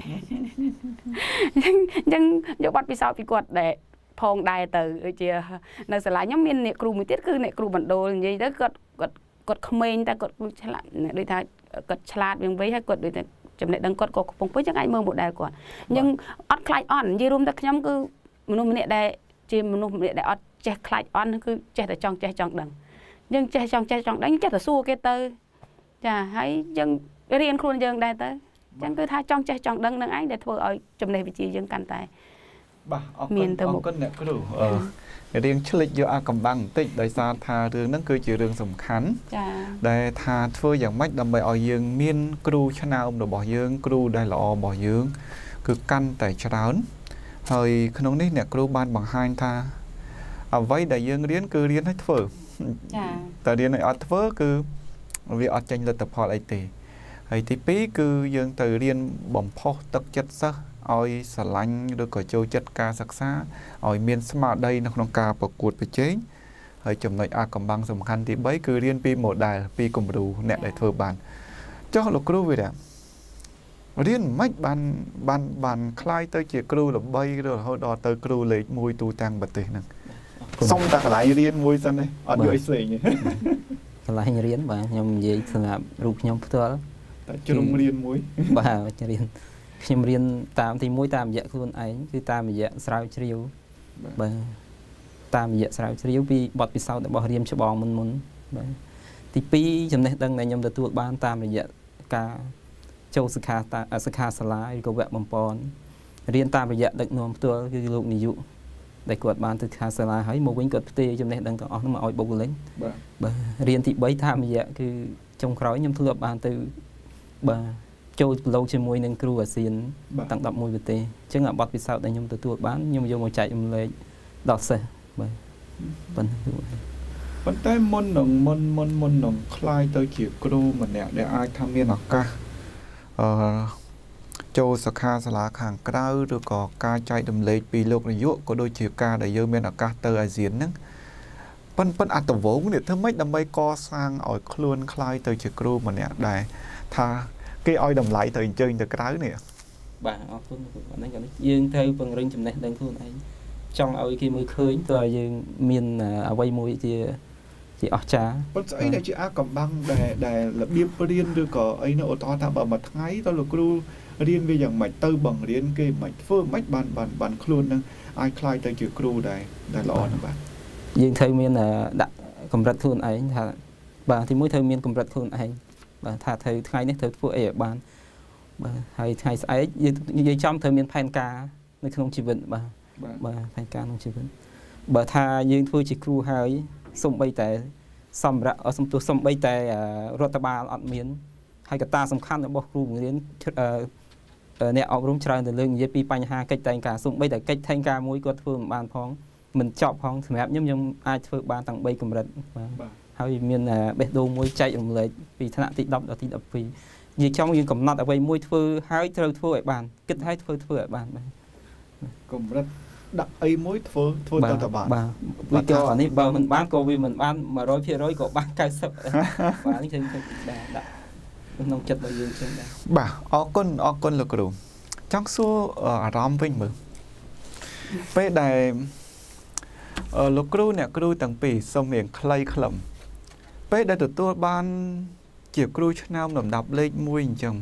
អញ្ចឹងយកបទពិសោធន៍ពីគាត់ដែរផងដែរទៅជានៅសាលាខ្ញុំមានអ្នកគ្រូមួយទៀតគឺអ្នកគ្រូបណ្ដូលនិយាយទៅគាត់ក្មេងតែគាត់ឆ្លាតដូចថាគាត់ឆ្លាតវាងវ័យហើយគាត់ដូចថាចំណេះដឹងគាត់ក៏កំពុងពេញចឹងអាចមើល model គាត់អញ្ចឹងអត់ខ្លាចអន់និយាយរួមតែខ្ញុំគឺមនុស្សម្នាក់ដែលជាមនុស្សម្នាក់ដែលអត់ចេះខ្លាចអន់គឺចេះតែចង់ចេះចង់ដឹងយើងចេះចង់ចេះចង់ដឹងចេះតែសួរគេទៅចាហើយយើងរៀនខ្លួនយើងដែរទៅអញ្ចឹងគឺថាចង់ចេះចង់ដឹងនឹងឯងដែលធ្វើឲ្យចំណេះវិជ្ជាយើងកាន់តែបាទអរគុណអ្នកគ្រូរៀងឆ្លិចយកអាកំបាំងបន្តិចដោយសារថារឿងហ្នឹងគឺជារឿងសំខាន់ចា៎ដែលថាធ្វើយ៉ាងម៉េចដើម្បីឲ្យយើងមានគ្រូឆ្នើមរបស់យើងគ្រូដែលល្អរបស់យើងគឺកាន់តែច្រើនហើយក្នុងនេះអ្នកគ្រូបានបង្ហាញថាអ្វីដែលយើងរៀនគឺរៀនឲ្យធ្វើចា៎តែរៀនឲ្យអត់ធ្វើគឺវាអត់ចេញលទ្ធផលអីទេហើយទី2គឺយើងទៅរៀនបំផុសទឹកចិត្តសិស្សឲ្យស្រឡាញ់ឬក៏ចូលចិត្តការសិក្សាឲ្យមានស្មារតីនៅក្នុងការប្រកួតប្រជែងហើយចំណុចអាកំបាំងសំខាន់ទី3គឺរៀនពី model ពីគំរូអ្នកដែលធ្វើបានចុះលោកគ្រូវិរៈរៀនមិនបានខ្លាយទៅជាគ្រូល្បីរហូតដល់ទៅគ្រូលេខ1ទូទាំងប្រទេសហ្នឹងសុំតែកន្លែងរៀនមួយសិនទេអត់យកឲ្យផ្សេងទេកន្លែងរៀនបាទខ្ញុំនិយាយសម្រាប់រូបខ្ញុំផ្ទាល់តែជ្រុំរៀនមួយបាទរៀនខ្ញុំរៀនតាមទី1តាមរយៈខ្លួនឯងគឺតាមរយៈស្រាវជ្រាវបាទតាមរយៈស្រាវជ្រាវពីបទពិសោធន៍របស់រៀនច្បងមុនបាទទី2ចំណេះដឹងដែលខ្ញុំទទួលបានតាមរយៈការចូលសិក្ខាសាលាឬក៏វគ្គបំពន់រៀនតាមរយៈដឹកនាំផ្ទាល់គឺលោកនាយកដែលគាត់បានទៅសិក្ខាសាលាហើយមកវិញគាត់ផ្ទេរចំណេះដឹងទាំងអស់នោះមកឲ្យបុគ្គលិកបាទរៀនទី3តាមរយៈគឺចុងក្រោយខ្ញុំធ្លាប់បានទៅបាទចូលប្រឡូកជាមួយនឹងគ្រូអាស៊ានទាំង11ប្រទេសអញ្ចឹងបទពិសោធន៍ដែលខ្ញុំទទួលបានខ្ញុំយកមកចែករំលែកដល់សិស្សបាទប៉ុន្តែមុននឹងខ្លាយទៅជាគ្រូម្នាក់ដែលអាចថាមានឱកាសចូលសិក្ខាសាលាខាងក្រៅឬក៏ការចែករំលែកពីលោកនាយកក៏ដូចជាការដែលយើងមានឱកាសទៅអាស៊ានហ្នឹងប៉ុន្តែអត្តវងនេះធ្វើម៉េចដើម្បីកសាងឲ្យខ្លួនខ្លាយទៅជាគ្រូម្នាក់ដែរថាគេឲ្យតម្លៃទៅអញ្ជើញទៅក្រៅនេះបាទអរគុណហ្នឹងក៏យើងត្រូវពង្រឹងចំណេះដឹងខ្លួនឯងចង់ឲ្យគេមើលឃើញតើយើងមានអ្វីមួយជាអស្ចារ្យប៉ុន្តែស្អីដែលជាអាកំបាំងដែលរបៀបរៀនឬក៏អីនោះឧទាហរណ៍ថាបើមួយថ្ងៃតើលោកគ្រូរៀនវាយ៉ាងម៉េចទៅបង្រៀនគេមិនធ្វើមិនបានខ្លួននឹងអាចខ្លាយទៅជាគ្រូដែរល្អណាស់បាទយើងត្រូវមានដាក់កម្រិតខ្លួនឯងថាបាទទីមួយត្រូវមានកម្រិតខ្លួនឯងបាទថាត្រូវថ្ងៃនេះត្រូវធ្វើអីឲ្យបានបាទហើយថ្ងៃស្អែកយើងនិយាយចំត្រូវមានផែនការនៅក្នុងជីវិតបាទផែនការក្នុងជីវិតបើថាយើងធ្វើជាគ្រូហើយសំបីតែសម្រាប់សំបីតែរដ្ឋបាលអត់មានហើយកត្តាសំខាន់របស់គ្រូបង្រៀនអ្នកអប់រំច្រើនទៅលើកនិយាយពីបញ្ហាកិច្ចតែងការសំបីតែកិច្ចតែងការមួយគាត់ធ្វើមិនបានផងមិនចប់ផងសម្រាប់ខ្ញុំអាចធ្វើបានទាំង3កម្រិតបាទហើយមានបេះដូងមួយចែករំលែកពីថ្នាក់ទី10ដល់ទី12និយាយចំយើងកំណត់អ្វីមួយធ្វើហើយត្រូវធ្វើឲ្យបានគិតហើយធ្វើឲ្យបានបាទកម្រិតដាក់អីមួយធ្វើទៅបានបាទវាក៏អានេះបើមិនបានក៏វាមិនបាន 100% ក៏បាន90បាទនេះខ្ញុំដាក់ក្នុងចិត្តរបស់យើងចឹងដែរបាទអរគុណលោកគ្រូចង់សួរអារម្មណ៍វិញមើលពេលដែលលោកគ្រូអ្នកគ្រូទាំងពីរសូមរៀងខ្លីខ្លឹមពេលដែលទទួលបានជាគ្រូឆ្នើមលំដាប់លេខ1អញ្ចឹង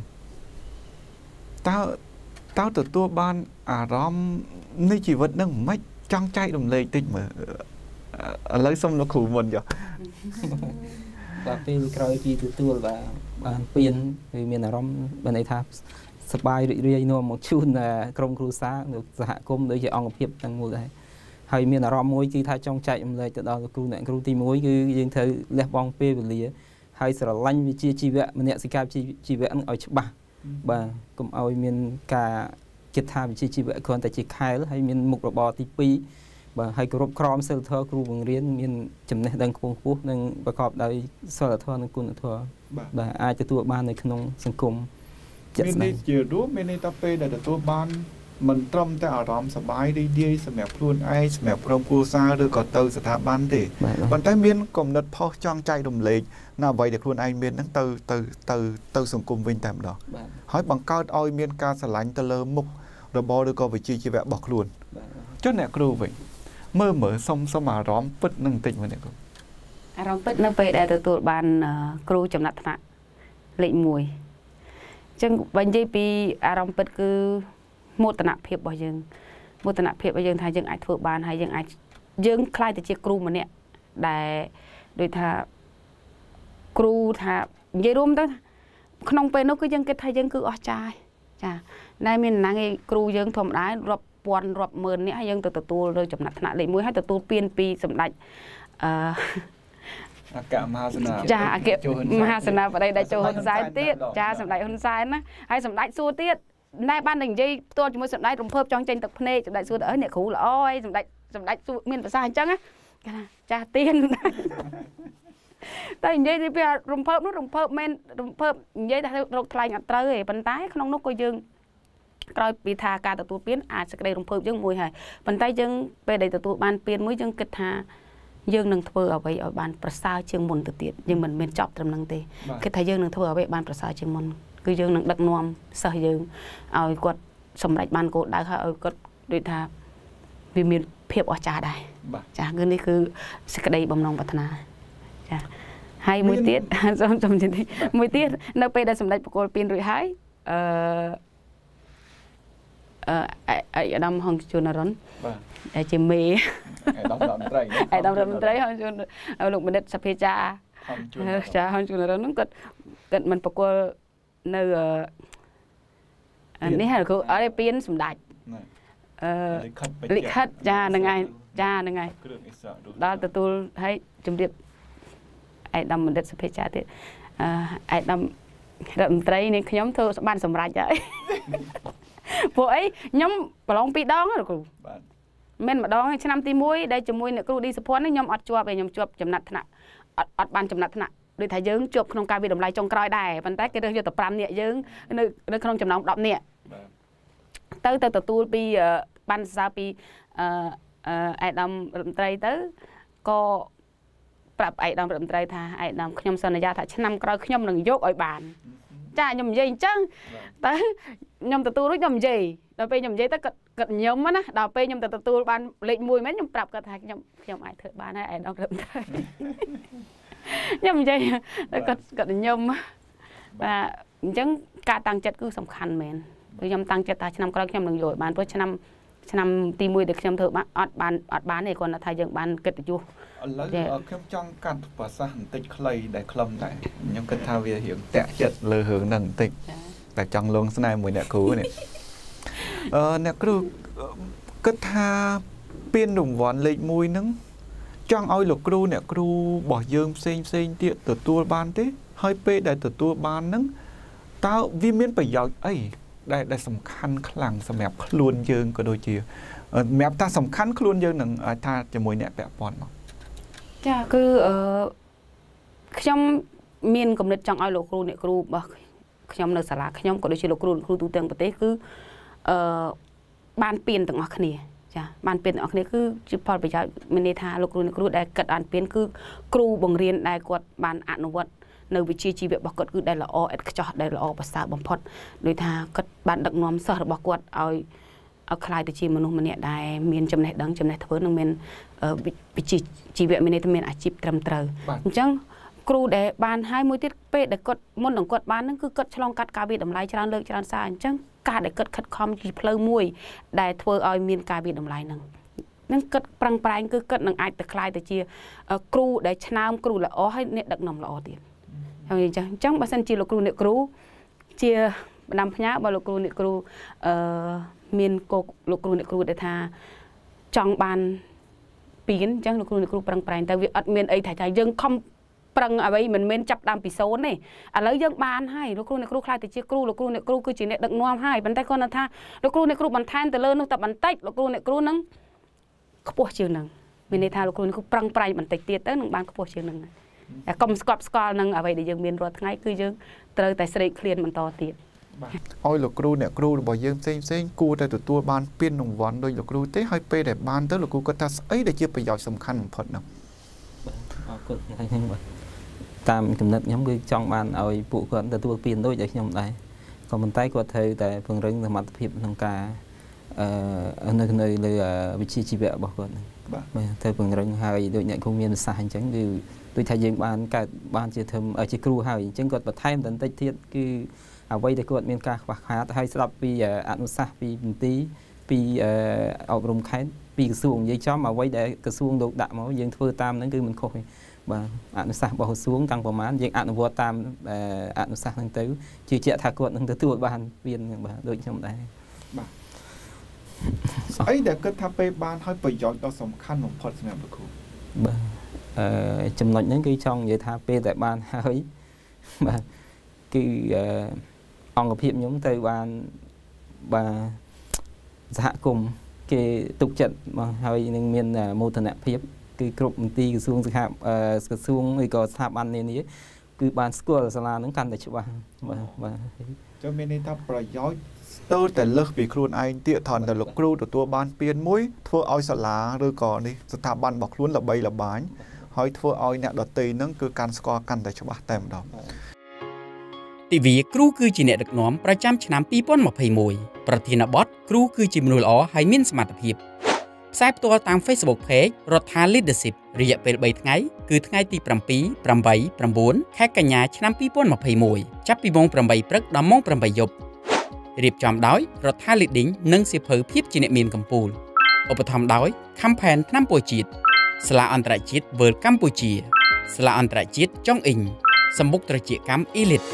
តើទទួលបានអារម្មណ៍នៃជីវិតនឹងមិនចង់ចែករំលែកតិចមើលឥឡូវសូមលោកគ្រូមុនចុះបាទពេលក្រោយពីទទួលបានពៀនគឺមានអារម្មណ៍បានន័យថាសប្បាយរីករាយនាំមកជូនក្រុមគ្រួសារសហគមន៍ដូចជាអង្គភាពទាំងមូលដែរហើយមានអារម្មណ៍មួយគឺថាចង់ចែករំលែកទៅដល់គ្រូអ្នកគ្រូទី1គឺយើងត្រូវលះបង់ពេលវេលាហើយស្រឡាញ់វិជ្ជាជីវៈមនសិការជីវៈឲ្យច្បាស់បាទកុំឲ្យមានការគិតថាវិជ្ជាជីវៈគ្រាន់តែជាខែលហើយមានមុខរបរទី2 bà hay có rộp khóm sơ thơ cửu bằng riêng miền chấm này đang khuôn quốc đang bà cọp đây sơ thơ đang cung thơ bà ai cho tụi ban này không sân cung miền này chỉ rút miền này ta phê là tụi ban mình trong ta ở đó sắp bài đi đi sắp mẹp luôn ai sắp mẹp trong cô xa rồi có từ sắp ban thì còn tại miền còn đất phó trong chay đồng lệ nào vậy được luôn ai miền đang từ sân cung vinh tạm đó hỏi bằng cao oi miền ca sả lạnh ta lơ mục rồi bỏ được có vị trí chỉ vẽ bọc luôn chốt nè kêu vậy mơ mở xong xong mà róm bứt nâng tịnh vậy nè cô róm bứt nâng về để từ tụi ban kêu chấm nát thạ lệnh mùi chân vấn đề bị róm bứt cứ một tận hiệp bao giờ một tận hiệp bao giờ thay dân ai thuộc ban hay dân ai dân khai từ chiếc kêu mà nè để đôi thà kêu thà dây rôm đó không về nó cứ dân cái thay dân cứ ở trai chà nay mình năng cái kêu dân thầm đái rậpวันรอบเมินเนี่ยให้ยังตัวเลยจำหนักขนาดเลยมวยให้ตัวเปลี่ยนปีสำหรับอากาศมหาสนาจ้าอากาศมหาสนาประเดี๋ยวได้โจรสายเตี้ยจ้าสำหรับคนสายนะให้สำหรับสู้เตี้ยในบ้านหนึ่งยี่ตัวจมูกสำหรับรวมเพิ่มจองเจนตะเพเนสำหรับสู้เนี่ยขู่ละอ้อยสำหรับสู้เมียนภาษาจังอะจ้าเตี้ยแต่ยี่ที่เป็นรวมเพิ่มนู้นรวมเพิ่มเมียนรวมเพิ่มยี่แต่เราทลายงัดเตยปันท้ายขนมนกก็ยังกลายปีธาการตัวเปลี่ยนอาจจะได้รวมเพิ่มยังมวยหายปันท้ายยังไปได้ตัวบานเปลี่ยนมวยยังกิจหายังนั่งทัวร์เอาไว้เอาบานประสาเชียงมนตัวเตี้ยยังมันเป็นจับตำนังเตะกิจหายังนั่งทัวร์เอาไว้บานประสาเชียงมนคือยังนั่งดักนวมเสียยังเอากดสำหรับบานโกได้ค่ะเอากดโดยท่าวิมีเพียบอจาได้จ้าเงินนี่คือสกัดได้บำนองปัฒนาจ้าให้มวยเตี้ยจำจริงๆมวยเตี้ยนักไปได้สำหรับโกเปลี่ยนหรือให้ไอ้ดำห้องจูนร้อนไอ้จิมมี่ไอ้ดำรำไตรห้องจูนเอาลูกมันเด็ดสเปจ่าจ้าห้องจูนร้อนนั่งกิดมันประกวดในอันนี้ฮะคืออะไรเปลี่ยนสมดัยลิขิตจ้าหนึ่งไงดาวตัวให้จุ่มเดียบไอ้ดำมันเด็ดสเปจ่าที่ไอ้ดำรำไตรนี่ขย่มเธอบ้านสมรัยใจพวกไอ้ย่อมปลองปีดองหรอครูเม่นมาดองให้ชนะตีมวยได้จมวยเนี่ยครูดีสปอนนี่ย่อมอัดจัวไปย่อมจัวจำนัดถนัดอัดบานจำนัดถนัดโดยถ่ายยืงจัวขนมกาวีดมไลจงกรอยได้ปันแต่ก็เรื่องจะตบปรำเนี่ยยืงในขนมจำนำดอกเนี่ยเต้ตัวปีบันซาปีไอ้ดำรำไตรเต้ก็ปรับไอ้ดำรำไตรท่าไอ้ดำขยมสัญญาท่าชนะกรอยขยมหนึ่งยกอ้อยบานจ้าย่อมยัยจังแต่ย่อมตัวรู้ย่อมยัยเราไปย่อมยัยแต่กัดย่อมนะเราไปย่อมตัวบานเล็กมวยแม่ย่อมปรับกระทายย่อมไอ้เถอะบานให้ไอ้ดอกเริ่มได้ย่อมยัยแต่กัดย่อมvàจังการตั้งใจคือสำคัญแม่นย่อมตั้งใจตาชนะกรอยย่อมหนึ่งโยบานเพราะชนะตีมวยเด็กย่อมเถอะอัดบานเนี่ยคนละทายยังบานเกิดอยู่แล้วเข้มจ้องการภาษาติดใครได้คลำได้ยังกันทาวีเหี่ยงแตะจัดเลยเหิงหนึ่งติดแต่จังลงสนายมวยเนี่ยครูเนี่ยเนี่ยครูก็ทาเปลี่ยนหนุ่มหวานเลยมวยนึงจังเอาหลอกครูเนี่ยครูบอกยืมเซ็งเตี้ยตัวบานที่ให้เป้ได้ตัวบานนึงตาวิเมียนไปยาวไอ้ได้สำคัญคลังสำหรับคลุนยืงก็โดยเฉพาะแม้ตาสำคัญคลุนยืงหนึ่งท่าจะมวยเนี่ยแปะปอนมั้งจ้าคือขยมเมียนกำเนิดจังเอาหลอกครูเนี่ยครูบอกขยมในสาระขยมก็โดยเฉพาะครูตูเตียงประเทศคือบ้านเปลี่ยนต่างอักเนี่ยจ้าบ้านเปลี่ยนอักเนี่ยคือจุดพอไปจากเมเนธาหลอกครูเนี่ยครูได้กัดอ่านเปลี่ยนคือครูบังเรียนได้กวดบ้านอนุวัตในวิชีวิตบอกกดคือได้ละอเอ็ดจอได้ละอภาษาบำพดโดยทากัดบ้านดักน้อมสอดบอกกวดเอาคลายตัวชีมนุษย์มันเนี่ยได้เมียนจำแนกดังจำแนกเพื่อนเมียนวิชีวิตเมียนเมียนอาชีพตรำเตอจังครูได้บานให้มวยติดเป๊ะได้กดมนต์ของกดบานนั่นคือกดฉลองกัดกาบีดำลายชราเลิกชราซาจังการได้กดคัดคอมจีเพลมวยได้ทัวร์เอาเมียนกาบีดำลายนั่งกดปรังปรายคือกดนั่งไอแต่คลายแต่เชียครูได้ชนะครูละอ้อให้เนี่ยดักนำละอ้อตีจังบาสันจีลูกครูเนี่ยครูเชียนำพญาบาลูกครูเนี่ยครูเมียนโกลูกครูเนี่ยครูได้ทาจังบานปีนจังลูกครูเนี่ยครูปรังปรายแต่วิอัดเมียนไอถ่ายใจยังคอมปรังอะไรมันเมียนจับดำปีโซนนี่อะไรยังบานให้ลูกครูเนี่ยครูคลายแต่เชียครูลูกครูเนี่ยครูคือจีเนี่ยดักนวมให้บรรทัดคนนั้นท่าลูกครูเนี่ยครูบรรทัดแต่เลิศนึกแต่บรรทัดลูกครูเนี่ยครูนั่งខ្ពស់ជាងនឹងមានន័យថាលោកគ្រូនេះគឺប្រឹងប្រែងបន្តិចទៀតទៅនឹងបានខ្ពស់ជាងនឹងតែកុំស្កប់ស្កល់នឹងអ្វីដែលយើងមានរាល់ថ្ងៃគឺយើងត្រូវតែស្រេកឃ្លានបន្តទៀតឲ្យលោកគ្រូអ្នកគ្រូរបស់យើងផ្សេងគួរតែទទួលបានពានរង្វាន់ដោយលោកគ្រូទេហើយពេលដែលបានទៅលោកគ្រូគាត់ថាស្អីដែលជាប្រយោជន៍សំខាន់បំផុតនោះអរគុណតាមគំនិតខ្ញុំគឺចង់បានឲ្យពួកគាត់ទទួលពានដូចតែខ្ញុំដែរក៏ប៉ុន្តែគាត់ត្រូវតែពង្រឹងសមត្ថភាពក្នុងការនៅលើវិជ្ជាជីវៈរបស់គាត់ហ្នឹងបាទត្រូវពង្រឹងហើយដូចអ្នកគ្រូមានប្រសាសន៍អញ្ចឹងគឺដូចថាយើងបានកើតបានជាធំជាគ្រូហើយអញ្ចឹងគាត់បន្ថែមបន្តិចទៀតគឺអ្វីដែលគាត់មានការខ្វះខាតហើយស្ដាប់ពីអនុសាសន៍ពីមន្ទីរពីអប់រំខេត្តពីក្រសួងនិយាយចំអ្វីដែលក្រសួងលោកដាក់មកយើងធ្វើតាមហ្នឹងគឺមិនខុសទេបាទអនុសាសន៍របស់ក្រសួងតាំងប្រមាណយើងអនុវត្តតាមអនុសាសន៍ហ្នឹងទៅជឿជាក់ថាគាត់នឹងទទួលបានពានបាទដូចខ្ញុំដែរបាទស្អីដែលគិតថាពេលបានឲ្យប្រយោជន៍ដ៏សំខាន់បំផុតសម្រាប់លោកគ្រូបាទចំណុចហ្នឹងគឺចង់និយាយថាពេលដែលបានហើយបាទគឺអង្គភាពខ្ញុំទៅបានបាទសហគមន៍គេទុកចិត្តមកហើយនឹងមានមោទនភាពគឺគ្រប់មន្ទីរក្រសួងក្រសួងឬក៏ស្ថាប័ននានាគឺបានស្គាល់សាលាហ្នឹងកាន់តែច្បាស់បាទចូលមានន័យថាប្រយោជន៍ស្ទើរតែលើសពីខ្លួនឯងទៀតថនតែលោកគ្រូទទួលបានពានមួយធ្វើឲ្យសាលាឬក៏នេះស្ថាប័នរបស់ខ្លួនល្បីល្បាញហើយធ្វើឲ្យអ្នកដទៃហ្នឹងគឺកាន់ស្គាល់កាន់តែច្បាស់តែម្ដងទិវាគ្រូគឺជាអ្នកដឹកនាំប្រចាំឆ្នាំ2021ប្រធានបទគ្រូគឺជាមនុស្សល្អហើយមានសមត្ថភាពផ្សាយផ្ទាល់តាម Facebook Page រដ្ឋា Leadership រយៈពេល3ថ្ងៃគឺថ្ងៃទី7, 8, 9 ខែកញ្ញាឆ្នាំ2021ចាប់ពីម៉ោង 8 ព្រឹកដល់ម៉ោង 8 យប់រៀបចំដោយរដ្ឋា Leading និងសៀវភៅភាពជាអ្នកមានកម្ពុជាឧបត្ថម្ភដោយ Campaign ថ្នាំពោះជាតិសាលាអន្តរជាតិ World កម្ពុជាសាលាអន្តរជាតិចុងអ៊ីងសម្បុកត្រជាកម្ម Elite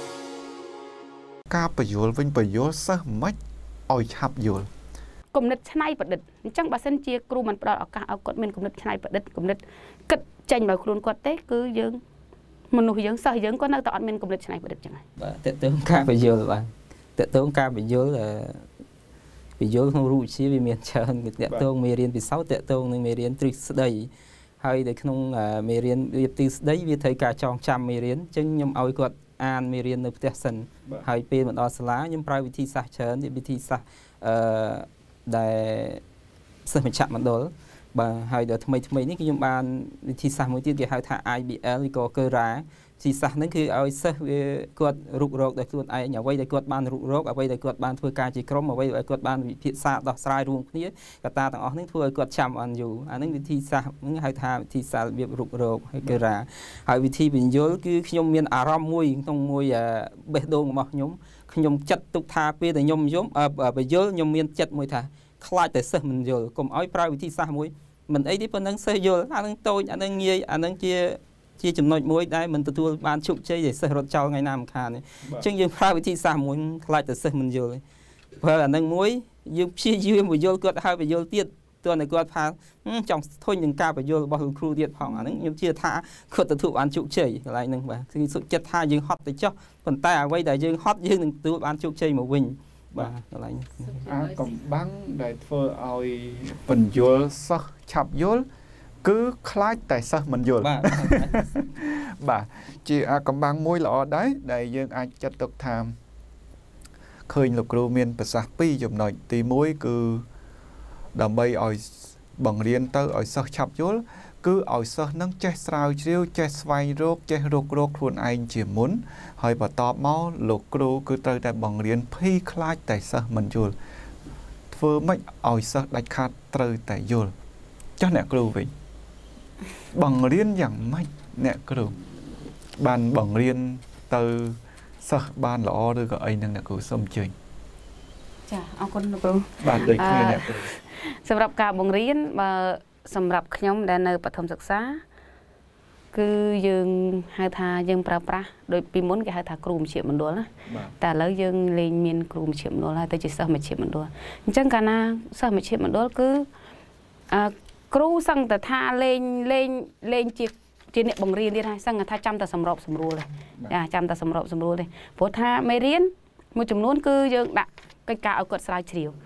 ការបញ្យល់វិញបញ្យល់សិស្សមិនឲ្យឆាប់យល់គំនិតច្នៃប្រឌិតអញ្ចឹងបើសិនជាគ្រូមិនផ្ដល់ឱកាសឲ្យគាត់មានគំនិតច្នៃប្រឌិតគំនិតគិតចេញមកខ្លួនគាត់ទេគឺយើងមនុស្សយើងសិស្សយើងគាត់នៅតែអត់មានគំនិតច្នៃប្រឌិតចឹងហើយបាទតើតើការបញ្យល់បាទតើតើការបញ្យល់ក្នុងរូបវិទ្យាវាមានច្រើនតើតើមេរៀនពិសោធន៍តើតើនឹងមេរៀនទ្រឹស្ដីហើយនៅក្នុងមេរៀនវាទ្រឹស្ដីវាត្រូវការចងចាំមេរៀនអញ្ចឹងខ្ញុំឲ្យគាត់អានមេរៀននៅផ្ទះសិនហើយពេលមកដល់សាលាខ្ញុំប្រើវិធីសាស្ត្រច្រើនវិធីសាស្ត្រដែលសិស្សមជ្ឈមណ្ឌលបាទហើយដល់ថ្មីនេះខ្ញុំបានវិធីសាស្ត្រមួយទៀតគេហៅថា IBL ឬក៏ Kera វិធីសាស្ត្រហ្នឹងគឺឲ្យសិស្សវាគាត់រុករកដោយខ្លួនឯងអ្វីដែលគាត់បានរុករកអ្វីដែលគាត់បានធ្វើការជាក្រុមអ្វីដែលគាត់បានវិភាសាដោះស្រាយរួមគ្នាកត្តាទាំងអស់ហ្នឹងធ្វើឲ្យគាត់ចាំបានយូរអាហ្នឹងវិធីសាស្ត្រហ្នឹងហៅថាវិធីសាស្ត្ររបៀបរុករកហើយ Kera ហើយវិធីបញ្យល់គឺខ្ញុំមានអារម្មណ៍មួយក្នុងមួយបេះដូងរបស់ខ្ញុំចិត្តទុកថាពេលដែលខ្ញុំបញ្យល់ខ្ញុំមានចិត្តមួយថាខ្លាចតែសិស្សមិនយល់កុំឲ្យប្រើវិធីសាស្ត្រមួយមិនអីទេប៉ុណ្ណឹងសិស្សយល់អានឹងតូចអានឹងងាយអានឹងជាចំណុចមួយដែលមិនទទួលបានជោគជ័យដែលសិស្សរត់ចោលថ្ងៃណាមិនខានទេអញ្ចឹងយើងប្រើវិធីសាស្ត្រមួយខ្លាចតែសិស្សមិនយល់ទេព្រោះអានឹងមួយយើងព្យាយាមបញ្យល់គាត់ហើយបញ្យល់ទៀតទោះតែគាត់ថាចង់ធុញនឹងការបញ្យល់របស់លោកគ្រូទៀតផងអានឹងខ្ញុំជឿថាគាត់ទទួលបានជោគជ័យកន្លែងហ្នឹងបាទគឺសុខចិត្តថាយើងហត់ទៅចុះប៉ុន្តែអ្វីដែលយើងហត់យើងនឹងទទួលបានជោគជ័យមកវិញបាទកន្លែងកំបាំងដែលធ្វើឲ្យបញ្យល់សិស្សឆាប់យល់គឺខ្លាចតែសិស្សមិនយល់បាទជាកំបាំងមួយល្អដែរដែលយើងអាចចាត់ទុកថាឃើញលោកគ្រូមានប្រសាសន៍2ចំណុចទី1គឺដើម្បីឲ្យបង្រៀនទៅឲ្យសិស្សឆាប់យល់គឺឲ្យសិស្សនឹងចេះស្រាវជ្រាវចេះស្វែងរកចេះរកខ្លួនឯងជាមុនហើយបន្ទាប់មកលោកគ្រូគឺត្រូវតែបង្រៀនភ័យខ្លាចតែសិស្សមិនយល់ធ្វើម៉េចឲ្យសិស្សដាច់ខាតត្រូវតែយល់ចុះអ្នកគ្រូវិញបង្រៀនយ៉ាងម៉េចអ្នកគ្រូបានបង្រៀនទៅសិស្សបានល្អឬក៏អីនឹងអ្នកគ្រូសូមអញ្ជើញចាអរគុណលោកគ្រូបាទដូចគ្នាអ្នកគ្រូសម្រាប់ការបង្រៀនបើសម្រាប់ខ្ញុំដែលនៅបឋមសិក្សាគឺយើងហៅថាយើងប្រើប្រាស់ដោយពីមុនគេហៅថាគ្រូមជ្ឈមណ្ឌលណាតែឥឡូវយើងលែងមានគ្រូមជ្ឈមណ្ឌលហើយទៅជាសិស្សមជ្ឈមណ្ឌលអញ្ចឹងកាលណាសិស្សមជ្ឈមណ្ឌលគឺគ្រូសឹងតែថាលេងជាអ្នកបង្រៀនទៀតហើយសឹងថាចាំតែសម្របសម្រួលទេចាចាំតែសម្របសម្រួលទេព្រោះថាមេរៀនមួយចំនួនគឺយើងដាក់កិច្ចការឲ្យគាត់ស្រាវជ្រាវ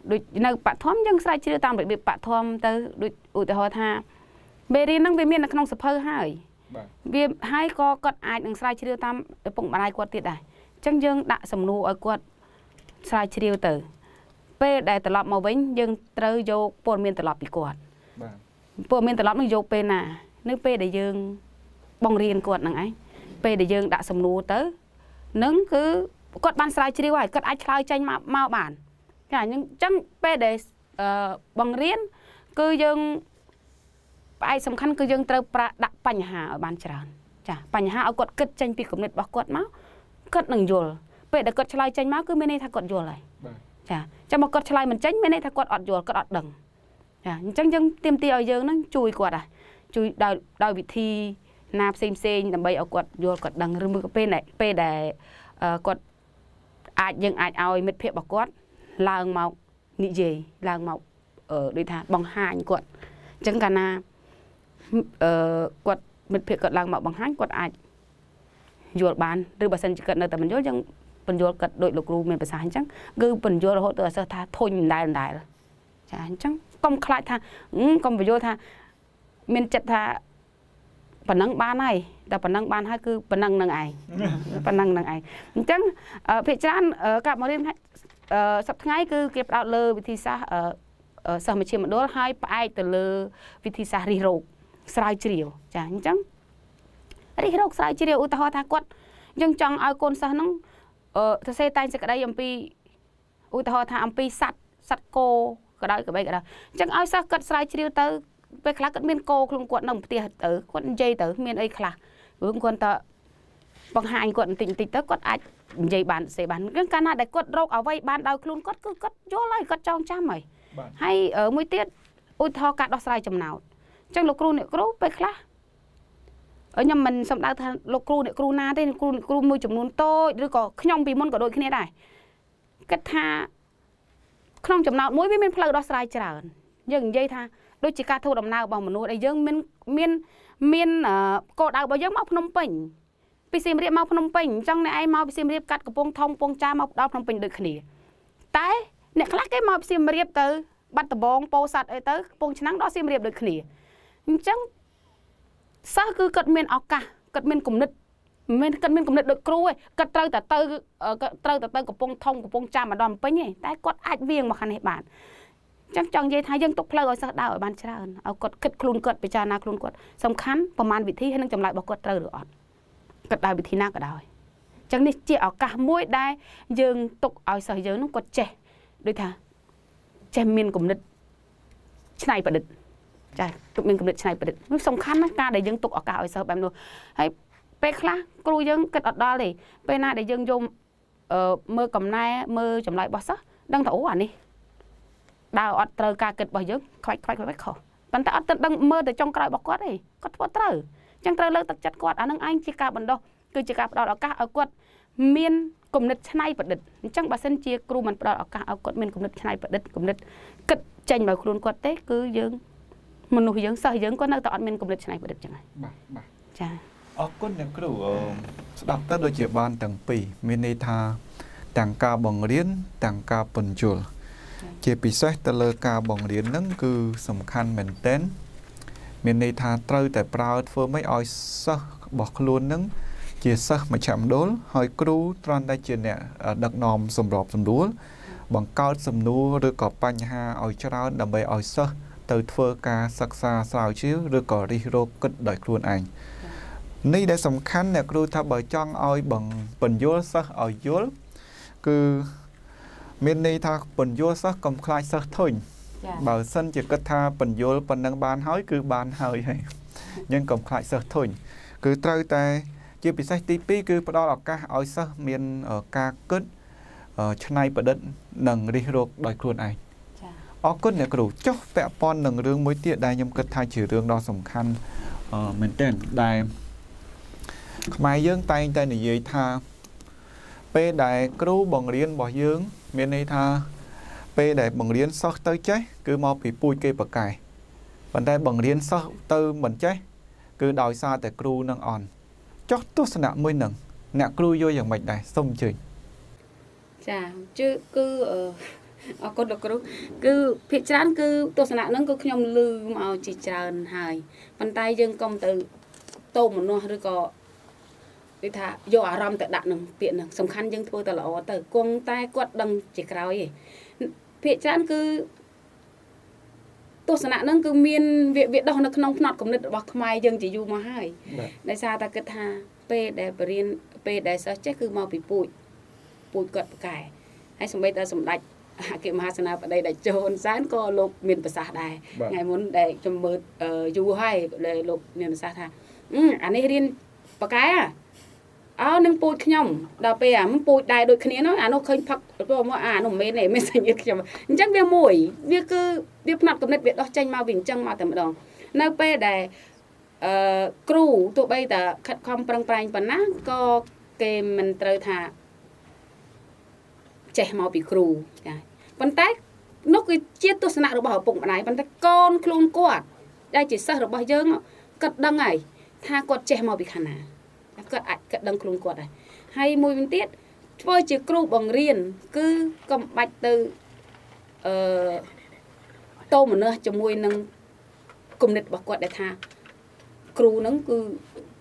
ដូចនៅបឋមយើងស្រាវជ្រាវតាមរបៀបបឋមទៅដូចឧទាហរណ៍ថាមេរៀនហ្នឹងវាមាននៅក្នុងសភៅហើយវាហើយក៏គាត់អាចនឹងស្រាវជ្រាវតាមឪពុកម្ដាយគាត់ទៀតដែរអញ្ចឹងយើងដាក់សំណួរឲ្យគាត់ស្រាវជ្រាវទៅពេលដែលត្រឡប់មកវិញយើងត្រូវយកព័ត៌មានត្រឡប់ពីគាត់ព័ត៌មានត្រឡប់នឹងយកពេលណានៅពេលដែលយើងបង្រៀនគាត់ហ្នឹងឯងពេលដែលយើងដាក់សំណួរទៅនឹងគឺគាត់បានស្រាវជ្រាវហើយគាត់អាចឆ្លើយចេញមកបានចាអញ្ចឹងពេលដែលបង្រៀនគឺយើងផ្អែកសំខាន់គឺយើងត្រូវដាក់បញ្ហាឲ្យបានច្រើនចាបញ្ហាឲ្យគាត់គិតចេញពីគំនិតរបស់គាត់មកគាត់នឹងយល់ពេលដែលគាត់ឆ្លើយចេញមកគឺមានន័យថាគាត់យល់ហើយចាចាំមកគាត់ឆ្លើយមិនចេញមានន័យថាគាត់អត់យល់គាត់អត់ដឹងចាអញ្ចឹងយើងទាមទារឲ្យយើងនឹងជួយគាត់ដែរជួយដោយវិធីណាផ្សេងដើម្បីឲ្យគាត់យល់គាត់ដឹងឬមួយក៏ពេលដែលគាត់យើងអាចឲ្យមិត្តភ័ក្តិរបស់គាត់ឡើងមកនិយាយឡើងមកដូចថាបង្ហាញគាត់អញ្ចឹងកាលណាគាត់មិត្តភ័ក្តិគាត់ឡើងមកបង្ហាញគាត់អាចយល់បានឬបើសិនជាគាត់នៅតែមិនយល់យើងបញ្យល់គាត់ដូចលោកគ្រូមានប្រសាសន៍អញ្ចឹងគឺបញ្យល់រហូតដល់សិស្សថាធុញមិនដែលចាអញ្ចឹងកុំខ្លាចថាកុំបញ្យល់ថាមានចិត្តថាប៉ុណ្ណឹងបានហើយតែប៉ុណ្ណឹងបានហើយគឺប៉ុណ្ណឹងនឹងឯងប៉ុណ្ណឹងនឹងឯងអញ្ចឹងភាគច្រើនការបង្រៀនសប្តាហ៍ថ្ងៃគឺគេផ្ដោតលើវិធីសាស្ត្រសិស្សមជ្ឈមណ្ឌលហើយផ្អែកទៅលើវិធីសាស្ត្ររិះរោចស្រាវជ្រាវចាអញ្ចឹងរិះរោចស្រាវជ្រាវឧទាហរណ៍ថាគាត់យើងចង់ឲ្យកូនសិស្សហ្នឹងសរសេរតែងសេចក្តីអំពីឧទាហរណ៍ថាអំពីសត្វគោក៏ដោយក្បីក៏ដោយអញ្ចឹងឲ្យសិស្សគាត់ស្រាវជ្រាវទៅពេលខ្លះគាត់មានគោខ្លួនគាត់នៅផ្ទះទៅគាត់និយាយទៅមានអីខ្លះរឿងគាត់តបង្ហាញគាត់បន្តិចទៅគាត់អាចនិយាយបានសេបានគឺកាលណាដែលគាត់រកអ្វីបានដោយខ្លួនគាត់គឺគាត់យល់ហើយគាត់ចងចាំហើយហើយមួយទៀតឧទាហរណ៍ការដោះស្រាយចំណោទអញ្ចឹងលោកគ្រូអ្នកគ្រូពេលខ្លះខ្ញុំមិនសំដៅថាលោកគ្រូអ្នកគ្រូណាទេគ្រូមួយចំនួនតូចឬក៏ខ្ញុំពីមុនក៏ដូចគ្នាដែរគិតថាក្នុងចំណោទមួយវាមានផ្លូវដោះស្រាយច្រើនយើងនិយាយថាដូចជាការធ្វើដំណើររបស់មនុស្សដែលយើងមានគោលដៅរបស់យើងមកភ្នំពេញពីសៀមរាបមកភ្នំពេញអញ្ចឹងអ្នកឯងមកពីសៀមរាបកាត់កំពង់ធំកំពង់ចាមមកដល់ភ្នំពេញដូចគ្នាតែអ្នកខ្លះគេមកពីសៀមរាបទៅបាត់ដំបងពោធិ៍សាត់អីទៅកំពង់ឆ្នាំងដល់សៀមរាបដូចគ្នាអញ្ចឹងសិស្សគឺគាត់មានឱកាសគាត់មានគំនិតមិនគាត់មានគំនិតដូចគ្រូឯងគាត់ត្រូវតែទៅកំពង់ធំកំពង់ចាមមកដល់ភ្នំពេញឯងតែគាត់អាចវៀងមកខាងនេះបានចឹងចង់និយាយថាយើងទុកផ្លូវឲ្យសិស្សដើរឲ្យបានច្រើនឲ្យគាត់គិតខ្លួនគាត់ពិចារណាខ្លួនគាត់សំខាន់ប្រមាណវិធីហើយនឹងចម្លើយរបស់គាត់ត្រូវឬអត់គាត់ដើរវិធីណាក៏ដោយចឹងនេះជាឱកាសមួយដែលយើងទុកឲ្យសិស្សយើងនោះគាត់ចេះដូចថាចេះមានគំនិតច្នៃប្រឌិតចាទុកមានគំនិតច្នៃប្រឌិតនោះសំខាន់ណាស់ការដែលយើងទុកឱកាសឲ្យសិស្សបែបនោះហើយពេលខ្លះគ្រូយើងគិតអត់ដល់ទេពេលណាដែលយើងយកមើលកំណែមើលចម្លើយរបស់សិស្សដឹងថាអូអានេះដើរអត់ត្រូវការគិតរបស់យើងខ្វាច់ខុសប៉ុន្តែអត់ទៅដឹងមើលទៅចុងក្រោយរបស់គាត់ទេគាត់ធ្វើត្រូវអញ្ចឹងត្រូវលើកទឹកចិត្តគាត់អានឹងឯងជាការបណ្ដុះគឺជាការផ្ដល់ឱកាសឲ្យគាត់មានគំនិតច្នៃប្រឌិតអញ្ចឹងបើសិនជាគ្រូមិនផ្ដល់ឱកាសឲ្យគាត់មានគំនិតច្នៃប្រឌិតគំនិតគិតចេញមកខ្លួនគាត់ទេគឺយើងមនុស្សយើងសិស្សយើងគាត់នៅតែអត់មានគំនិតច្នៃប្រឌិតចឹងហើយបាទចាអរគុណអ្នកគ្រូស្ដាប់ទៅដូចជាបានទាំងពីរមានន័យថាទាំងការបង្រៀនទាំងការពន្យល់ជាពិសេសទៅលើការបង្រៀនហ្នឹងគឺសំខាន់មែនទែនមានន័យថាត្រូវតែប្រើធ្វើម៉េចឲ្យសិស្សរបស់ខ្លួនហ្នឹងជាសិស្សមជ្ឈមណ្ឌលហើយគ្រូត្រង់តែជាអ្នកដឹកនាំសម្របសម្រួលបង្កើតសំណួរឬក៏បញ្ហាឲ្យច្រើនដើម្បីឲ្យសិស្សទៅធ្វើការសិក្សាស្រាវជ្រាវឬក៏រិះរោចគិតដោយខ្លួនឯងនេះដែលសំខាន់អ្នកគ្រូថាបើចង់ឲ្យបញ្យល់សិស្សឲ្យយល់គឺមានន័យថាបញ្យល់សិស្សកុំខ្លាចសិស្សធុញបើសិនជាគិតថាបញ្យល់ប៉ុណ្ណឹងបានហើយគឺបានហើយយើងកុំខ្លាចសិស្សធុញគឺត្រូវតែជាពិសេសទី2គឺផ្ដល់ឱកាសឲ្យសិស្សមានការគិតច្នៃប្រឌិតនិងរិះរោចដោយខ្លួនឯងអរគុណអ្នកគ្រូចុះពាក់ព័ន្ធនឹងរឿងមួយទៀតដែលខ្ញុំគិតថាជារឿងដ៏សំខាន់មែនទែនដែលខ្មែរយើងតែងតែនិយាយថាពេលដែលគ្រូបង្រៀនរបស់យើងមានន័យថាពេលដែលបង្រៀនសិស្សទៅចេះគឺមកពីពូជគេប្រកែប៉ុន្តែបង្រៀនសិស្សទៅមិនចេះគឺដោយសារតែគ្រូនឹងអន់ចុះទស្សនៈមួយនឹងអ្នកគ្រូយល់យ៉ាងម៉េចដែរសូមអញ្ជើញចាគឺ con được rồi cứ phía trán cứ tôi sẽ nó cứ nhom lư màu chỉ tràn hài bàn tay dương công từ tôm một nô rồi có đi thả vô à ram tự đạn nằng tiện nằng sầm khăn dương thôi từ lọ từ quăng tay quật đằng chỉ cào ấy phía trán cứ tôi sẽ nó cứ miên việc đâu nó không nọt cũng được bọc mai dương chỉ du mà hai đại sao ta cứ tha p để bền p để sao chắc cứ mau bị bụi cật cài hay xong bây giờ xong đạch cái mà sana ở đây đạch trôn sáng có lục miền bờ sa đài ngày muốn để cho mượt du hay để lục miền sa tha anh ấy riêng bậc cái áo nâng bụi nhom đào pe mình bụi đài đôi khi nó nó khơi phật rồi mà nó mê này mê sinh nhật chồng chắc việc mùi việc cứ việc nạp cầm nét việc đó tranh mau bình chân mà tầm đòn nơi pe đài cừu tụi bây giờ khát không prang prang bẩn á có cái mình trời thà trẻ mau bị cừu bắn tay nó cái chiết tôi sẽ nạp được bảo bụng này bắn tay con khôn quạt đây chỉ sợ được bao giờ cật đằng này tha quạt trẻ mau bị khả năng cật đằng khôn quạt này hay mùi bên tiết với chỉ cừu bằng riêng cứ cầm bạch từ tô một nữa cho mùi nâng cùng nịch bảo quạt để tha cừu nó cứ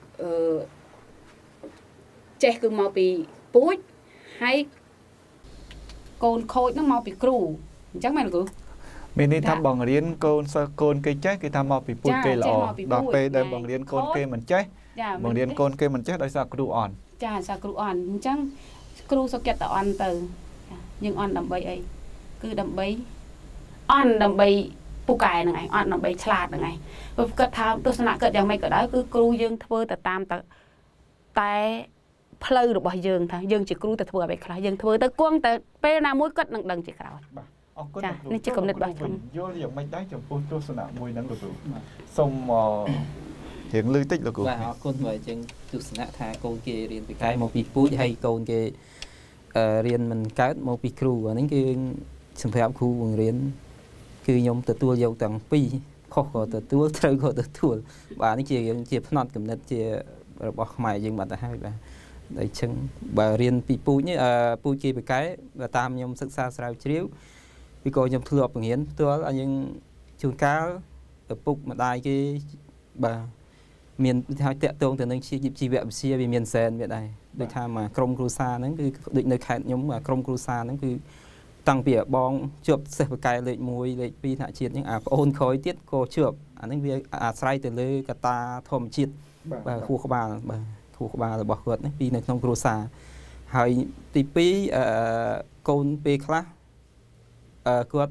trẻ cứ mau bị búi hay con khôi nó mau bị cừu chắc mày là cừu mình đi thăm bằng riêng con cây chết cái thăm mau bị bụi cây lọ đọc về đây bằng riêng con cây mình chết bằng riêng con cây mình chết đây sao cừu òn chả sao cừu òn chắc cừu sao kẹt òn từ nhưng òn đầm bay ấy cứ đầm bay òn đầm bayปูไก่หนึ่งไงอ่อนหนึ่งใบฉลาดหนึ่งไงเกิดทำตัวสนะเกิดอย่างไม่เกิดได้คือครูยังเพื่อแต่ตามแต่เพลย์หรือบ่ยังทั้งยังchỉครูแต่เพื่อไปคลายยังเพื่อแต่กวางแต่เป็นน้ำมุ้ยเกิดหนึ่งดังchỉคราวจ้ะนี่จะกำเนิดบ่ชมโยนอย่างไม่ได้จำพูดตัวสนะมุ้ยนั่งดูส่งเห็นลือติ๊กหรือกูว่าคนไว้จึงตัวสนะทาโกนเกเรียนไปไกลมาปีปุ้ยให้โกนเกเรียนมันเกิดมาปีครูอันนี้คือสัมภาระครูเรียนคือยมตัวตัวเยาวต่างปีข้อก็ตัวตัวเท่าก็ตัวตัวบ้านนี่เจียพนัดกับนัดเจียบอกใหม่ยังมาแต่ให้แบบได้เชิงแบบเรียนปีปูนี่ปูจีไปไกลแบบตามยมศึกษาสาวเชี่ยวปีก่อนยมทั่วไปเห็นตัวอันยังชูก้าปุกมาได้cáiแบบเมียนที่เตะตรงแต่นึงชีแบบเชียร์เมียนเซนแบบใดโดยทำมากรมครูซานั่นคือโดยในแขกยมมากรมครูซานั่นคือตั้งเปียบองจบเสพกายเลยมวยเลยปีหน้าเชียดยังโอนคอยเตี้ยโกเชือบอันนั้นเวียใส่แต่เลยกตาทอมชิดคู่ขบาคู่ขบาบอกเกิดนะปีในน้องครูซาหายตีปีโกนปีคลาเกิด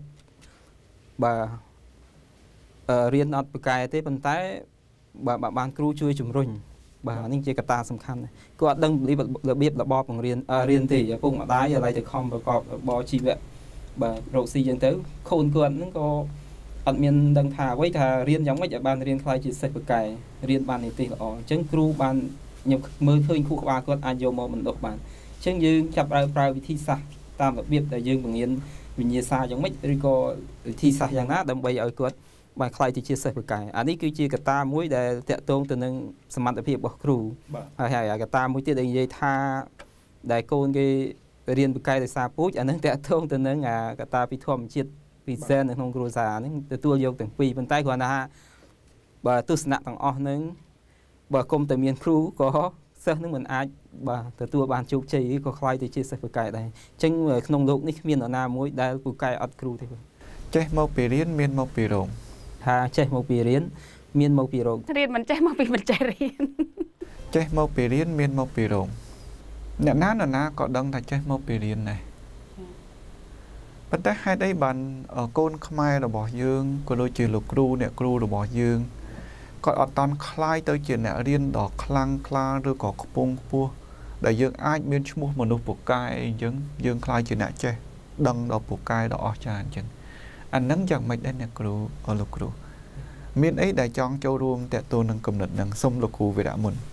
เรียนอัดปกายเต้ปันท้ายบางครูช่วยจุ่มรุ่งนี่เจกตาสำคัญก็ดังระเบียบระบอบของเรียนที่ปุ่งมาได้อะไรจะคอมประกอบบอชีแบบโรซีอย่างเต้โคนเกินนั่นก็อัดเมียนดังถาไว้ถาเรียนยังไม่จะบานเรียนคลายจิตใส่ปกายเรียนบานในตีละอ๋อจังครูบานยังมือเคยคู่กับบานก็อาโยมมันดกบานเช่นยืนจับปลายวิธีสักตามระเบียบแต่ยืนบางเรียนวิญญาณยังไม่ริโกวิธีสักอย่างนั้นดังใบเอาก็บางใครที่เชื่อใส่ปกายอันนี้คือเชื่อกตามุ้ยแต่เตะตรงตัวนึงสมรรถภาพบอกครูใช่กตามุ้ยที่ได้ยินท่าได้โกนกีเรียนปกายแต่ซาปุ๊บอันนั้นเตะตรงตัวนึงกตาพิทอมชิดพิเศษในห้องครูสานี่ตัวโยกแต่ปีเป็นใต้กว่านะฮะบ่ตุสนะต่างอ้อนึงบ่กรมแต่เมียนครูก็เสื้อนึงเหมือนอาบ่แต่ตัวบานจุกใจก็ใครที่เชื่อใส่ปกายได้จึงขนมลูกนี่เมียนหน้ามุ้ยได้ปกายอัดครูที่เจ๊มาปีเรียนเมียนมาปีโรงถ้าเจ๊มาปีเรียนเมียนมาปีโรงเรียนมันเจ๊มาปีมันเจ๊เรียนเจ๊มาปีเรียนเมียนมาปีโรงเนี่ยน้าก็ดังแต่เจ๊มาปีเรียนnàyปัจจัยให้ได้บันโกนขมายเราบอกยืงก็โดยจืดลูกครูเนี่ยครูเราบอกยืงก็ตอนคลายตัวจืดเนี่ยเรียนดอกคลังคลาหรือก่อขปงปัวแต่ยืงอ้ายเมียนชั่วโมงมนุษย์ปุกกายยืงคลายจืดเนี่ยเจ๊ดังดอกปุกกายดอกอจานจังอันนั้นยังไม่ได้เนี่ยครูลูกครูมีนไอ้ได้จองเจ้ารวมแต่ตัวนังกำหนดนังส้มลูกครูเวลามุน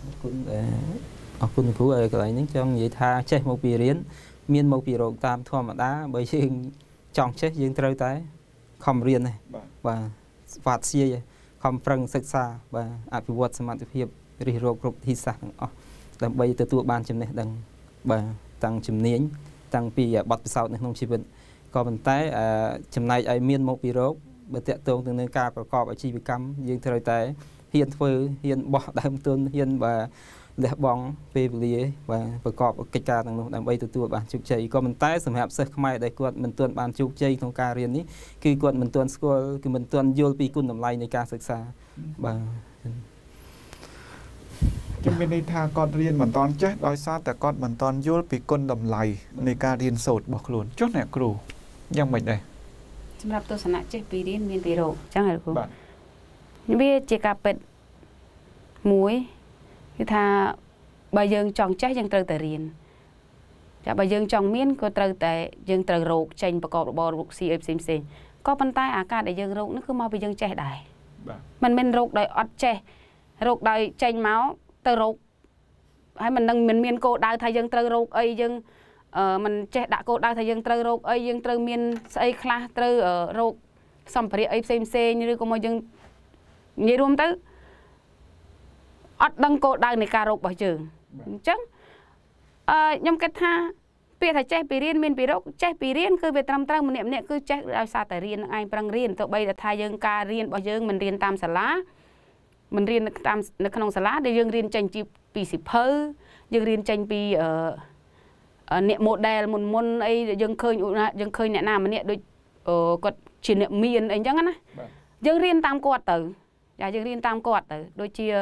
คุณครูอะไรก็อะไรนั่งจองvậy thaเช่mộtปีเรียนมีนmộtปีโรงตามทั่วมาได้bởi vìจองเช่ยังเท่าไหร่คอมเรียนnày và phạt xiaคอมฟังศึกษาvà อภิวัตสมรรถภาพริโรคที่สักดังใบตัวบานจำเนี่ยดังตั้งจำเนียงตั้งปีบัดพิเศษในห้องชีวิตก็มันแต่จำนายไอเมียนโมปีโรกเบตตรงถึงในการประกอบอาชีพกรรมยังเท่าแต่เฮียนเฟอเฮียนบ่ได้ต้นเฮียนบ่เลี้ยบองเปรียว่าประกอบกิจการต่างๆดังใบตัวบ้านจุกใจก็มันแต่สำหรับเสกไม่ได้กวดมันตัวบ้านจุกใจของการเรียนนี้คือกวดมันตัวสกูลคือมันตัวโยลปีกุลทำลายในการศึกษาบ้างจะเป็นในทางก่อนเรียนเหมือนตอนเจ๊โดยซาแต่ก่อนเหมือนตอนโยลปีกุลทำลายในการเรียนโสดบอกหลุนจุดไหนครูยังไม่ได้สำหรับตัวสนะเจ๊ปีเรียนมีปีโรจังไงครูนี่เจ๊กาเป็ดหมวยคือถ้าใบยังจองแจ๊ยังเติร์แต่เรียนจะใบยังจองเมียนก็เติร์แต่ยังเติร์โรคเชนประกอบระบบระบบซีเอฟซีซีก็ปันใต้อากาศได้ยังโรคนั่นคือมาใบยังแจ๊ได้มันเป็นโรคโดยอดแจ๊โรคโดยเชนเมาส์เติร์โรคให้มันดังมันเมียนโกได้ถ้ายังเติร์โรคไอ้ยังมันแจ๊ด่าโกได้ถ้ายังเติร์โรคไอ้ยังเติร์เมียนไอ้คลาเติร์โรคสัมผัสไอ้ซีซีนี่หรือก็มายังนี่รวมtớiดังโกดังในการรบบ่เจอจังยำกระทาเปียถ้าเจ๊ปีเรียนมีนปีรกเจ๊ปีเรียนคือเวทตรำมันเนี่ยคือเจ๊เอาซาแต่เรียนไอ้ปรังเรียนตัวใบแต่ทายังการเรียนบ่เจอมันเรียนตามสาระมันเรียนตามในขนมสาระเดี๋ยวยังเรียนจังจีปี10เพอยังเรียนจังปีเนี่ยโมเดลมุนไอ้ยังเคยเนี่ยนามันเนี่ยโดยก็จีเนี่ยมีนไอ้จังนั้นนะยังเรียนตามกอดตื่นยังเรียนตามกอดตื่นโดยเชี่ย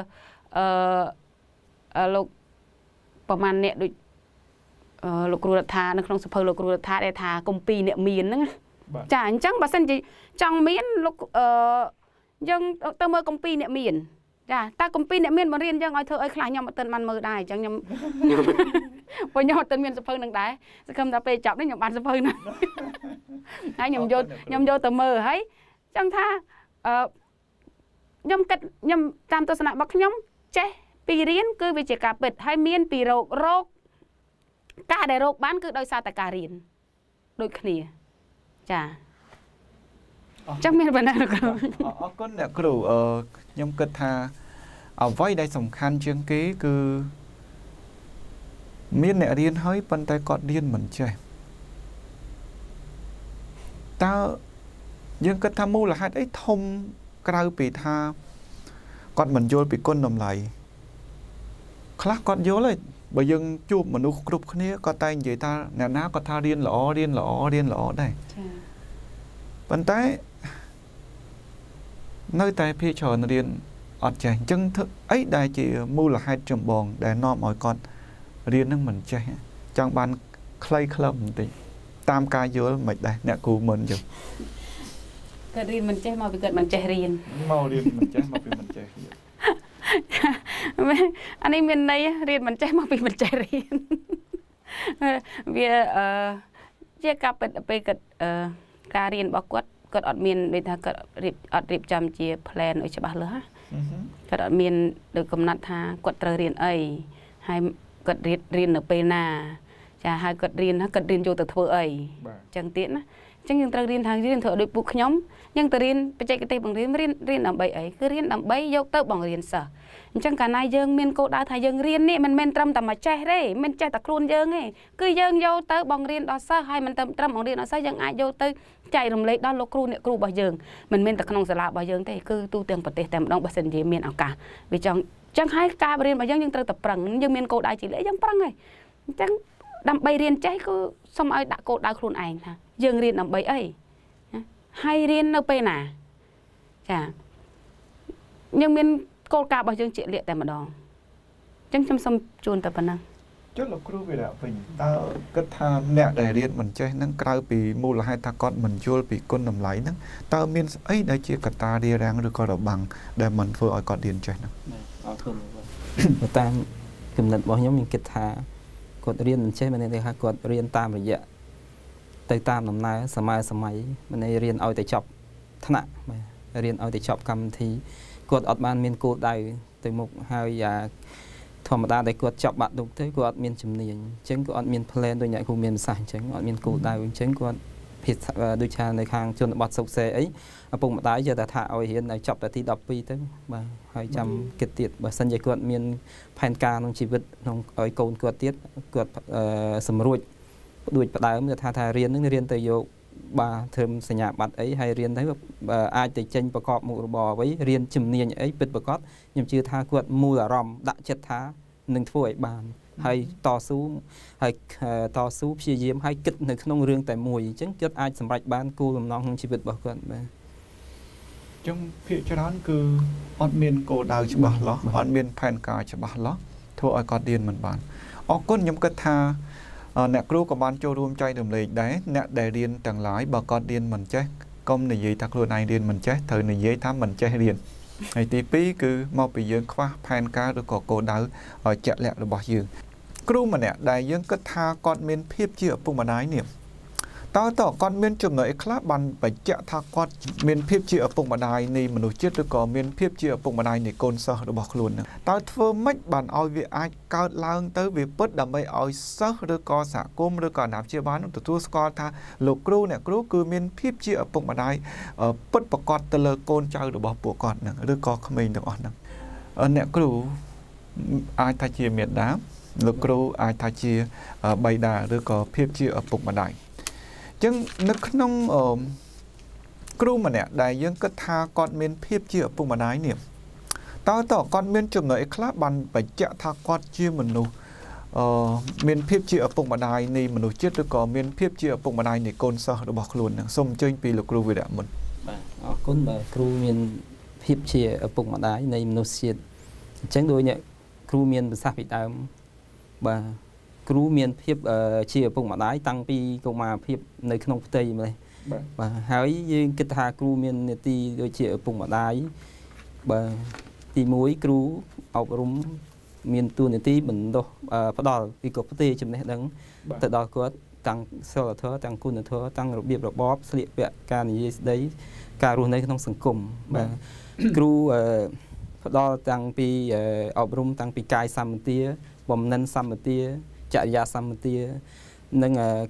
ลูกประมาณเนี่ยดูลูกครูรัฐาในคลองสุพรรณลูกครูรัฐาได้ทากรมปีเนี่ยมีนนั่งจ่าจังบัดสันจีจังมีนลูกยังเติมเมื่อกรมปีเนี่ยมีนจ้าตากรมปีเนี่ยมีนมาเรียนยังไอ้เธอไอ้คลายยำมาเติมมันมือได้จังยำพอยำเติมมีนสุพรรณนั่งได้สักคำตาไปจับได้ยำบานสุพรรณนะให้ยำโยเติมมือให้จังท่ายำกัดยำตามตัวสนะบักยำเจ๊ปีเรียนคือวิจิกาเป็ดให้เมียนปีโรคการได้โรคบ้านคือโดยซาตการเรียนโดยขณีจ้าจังเมียนเป็นอะไรกันก็เนี่ยครูยำกัดทาเอาไว้ได้สำคัญเชิงกี้คือเมียนเนี่ยเรียนให้ปันแต่ก่อนเรียนเหมือนเจ๊ตายังกัดทามูละให้ไอ้ทมกลายปีทาก่อนเหมือนโยนปีก้นนมไหลคลาก่อนโยนเลยbởi dân chụp mà nó group kia có tay vậy ta nè ná có tha điên lõ đây vấn tế nơi tay phía trò nó điên ọt chạy chân thức ấy đại chỉ mua là 2 trường bòn để no mọi con điên nó mình chạy trong ban clay club thì tam ca vô mệt đây nè cụ mình dùng cái điên mình chạy mà bị กิดmình chạy điên mau điên mình chạy mà bị mình chạy anh ấy miền này riêng mình chạy mà vì mình chạy riêng vì chia cặp về cáiการเรียนบอกกดอดเมียนโดยถ้ากดอดรีบจำเจียแพลนโดยฉบับเลยฮะกดอดเมียนโดยกำนัดฮะกดเรียนให้กดเรียนในปีหน้าจะให้กดเรียนอยู่แต่เธอจังเตี้ยนะจังยังเรียนทางเรียนเถอะโดยปุ๊กย้อมยังเรียนไปใจกระเตยบังเรียนดำใบคือเรียนดำใบยกเตอบังเรียนเสจังการนายยังเมียนโกดาทายยังเรียนนี่มันเมนตรำแต่มาใจเร่เมนใจตะครูนยังไงคือยังโยเตอบังเรียนดอซ่าให้มันตรำบังเรียนดอซ่ายังไอโยเตอใจรำเล็กดอลครูเนี่ยครูบ่ยังมันเมนตะขนงสลาบ่ยังแต่คือตู้เตียงปฏิแต่ดองบัสนเยเมียนเอากาวิจังให้การเรียนบ่ยังเตอแต่ปรังยังเมียนโกดาจีเล่ยังปรังไงจังดำใบเรียนใจคือสมัยดะโกดาครูนเองนะยังเรียนดำใบให้เรียนเอาไปหนาจ้ะยังเมียนโกดาบ่ยังเจี๋ยเละแต่มาดองจังจำสมจูนแต่ปนังจุดเราครูไปแล้วเป็นตาก็ทานเนี่ยได้เรียนเหมือนใจนั่งกลายปีมูลให้ตากอดเหมือนโยลปีก้นน้ำไหลนั่งตาเมียนไอ้ได้เจี๋ยกับตาเรียแรงหรือก็ระบังได้มันเพื่อเอากอดเรียนใจนั่งตามกำหนดบอกยังมีกิจทากดเรียนใช่ไหมเนี่ยค่ะกดเรียนตามระยะแต่ตามน้ำนายสมัยมันในเรียนเอาแต่จบถนัดเรียนเอาแต่จบคำทีกดอดมันมีกูได้แต่มุกหายาธรรมดาได้กดจบบัดดุเท่กดมีจำเนียนเช่นกดมีเพลนโดยใหญ่คงมีภาษาเช่นกดมีกูได้เช่นกดผิดโดยชาในทางจนบัดสุกเสยปุ่มได้จะแต่ถ่าเอาเห็นในจบแต่ที่ดับปีตั้งมาให้จำกิจติดบัดสัญญากดมีแผนการของชีวิตของไอ้โกนกดติดกดสมรุยดูประดาเมื่อทาเรียนนึกเรียนแต่โย bà thêm sanh nhà bát ấy hay riêng thấy ai từ tranhประกอบmột bò với riêng chùm niên ấy bứt bật cót nhưng chưa tha quật mua là rom đã chất thá nâng phổi bàn hay to sú hay to sú chia diêm hay kịch nơi nông riêng tại mùi chứng chất ai sắm bạch ban cô làm non không chỉ bứt bật cót trong phía cho đó cứ on miền cổ đào cho bà ló on miền phèn cà cho bà ló thôi ai còn điên mình bàn ở con nhóm cái tha nè kêu của ban choរួមchơi đầm lệ đấy nè để điên tầng lái bà con điên mình chết công này gì thật luôn này điên mình chết thời này dễ thám mình chết điên ngày tí pí cứ mau bị dương khoa phèn cà rồi có cổ đào ở chợ lẹ rồi bỏ dương kêu mà nè đại dương cái tha con miền phiếp chưa bung mà đái niệm taoต่อcon miền chùm nội khá bàn phải chợ thà con miền phiếp chưa ở bụng mà đài này mà nổi chết được có miền phiếp chưa ở bụng mà đài này côn sơ được bọc luôn tao thưa mấy bàn oi việc ai cao lao tới việc bớt đầm bay oi sơ được có xả côm được có nạp chưa bán từ tua score tha lục kêu nè kêu cứ miền phiếp chưa ở bụng mà đài bớt bọc con tơ lơ côn chơi được bọc bộ con nè được có mình được on nè nè kêu ai thay chia miền đá lục kêu ai thay chia bay đà được có phiếp chưa ở bụng mà đài chân nước nông kêu mà nè đại dương cất tha con miền phiếp chia bụng mà đái niệm taoต่อ con miền chùm nội khá bàn phải chợ tha con chia mình nụ miền phiếp chia bụng mà đái này mình nụ chết được có miền phiếp chia bụng mà đái này côn sơ được bọc luôn xong chơi vì lục kêu về đạm mình con mà kêu miền phiếp chia ở bụng mà đái này mình nụ chết chẳng đôi nhẹ kêu miền bị sát bị đau bà kêu miền phiếp chia bụng mà đái tăng pi công mà phiếp nơi nông tây mà bà hãy dương cái thà kêu miền ti đôi chia bụng mà đái bà ti muối kêu học rúng miền tu này ti mình đâu bắt đầu đi cột tê chấm này đắng từ đó có tăng sơ thơ tăng cun thơ tăngរបៀបរបបស្លៀកពាក់ការនិយាយស្ដីការរស់នៅក្នុងសង្គមបាទគ្រូផ្ដល់តាំងពីអប់រំតាំងពីកាយសម្បទាបំណិនសម្បទាចរិយាសម្បទានិង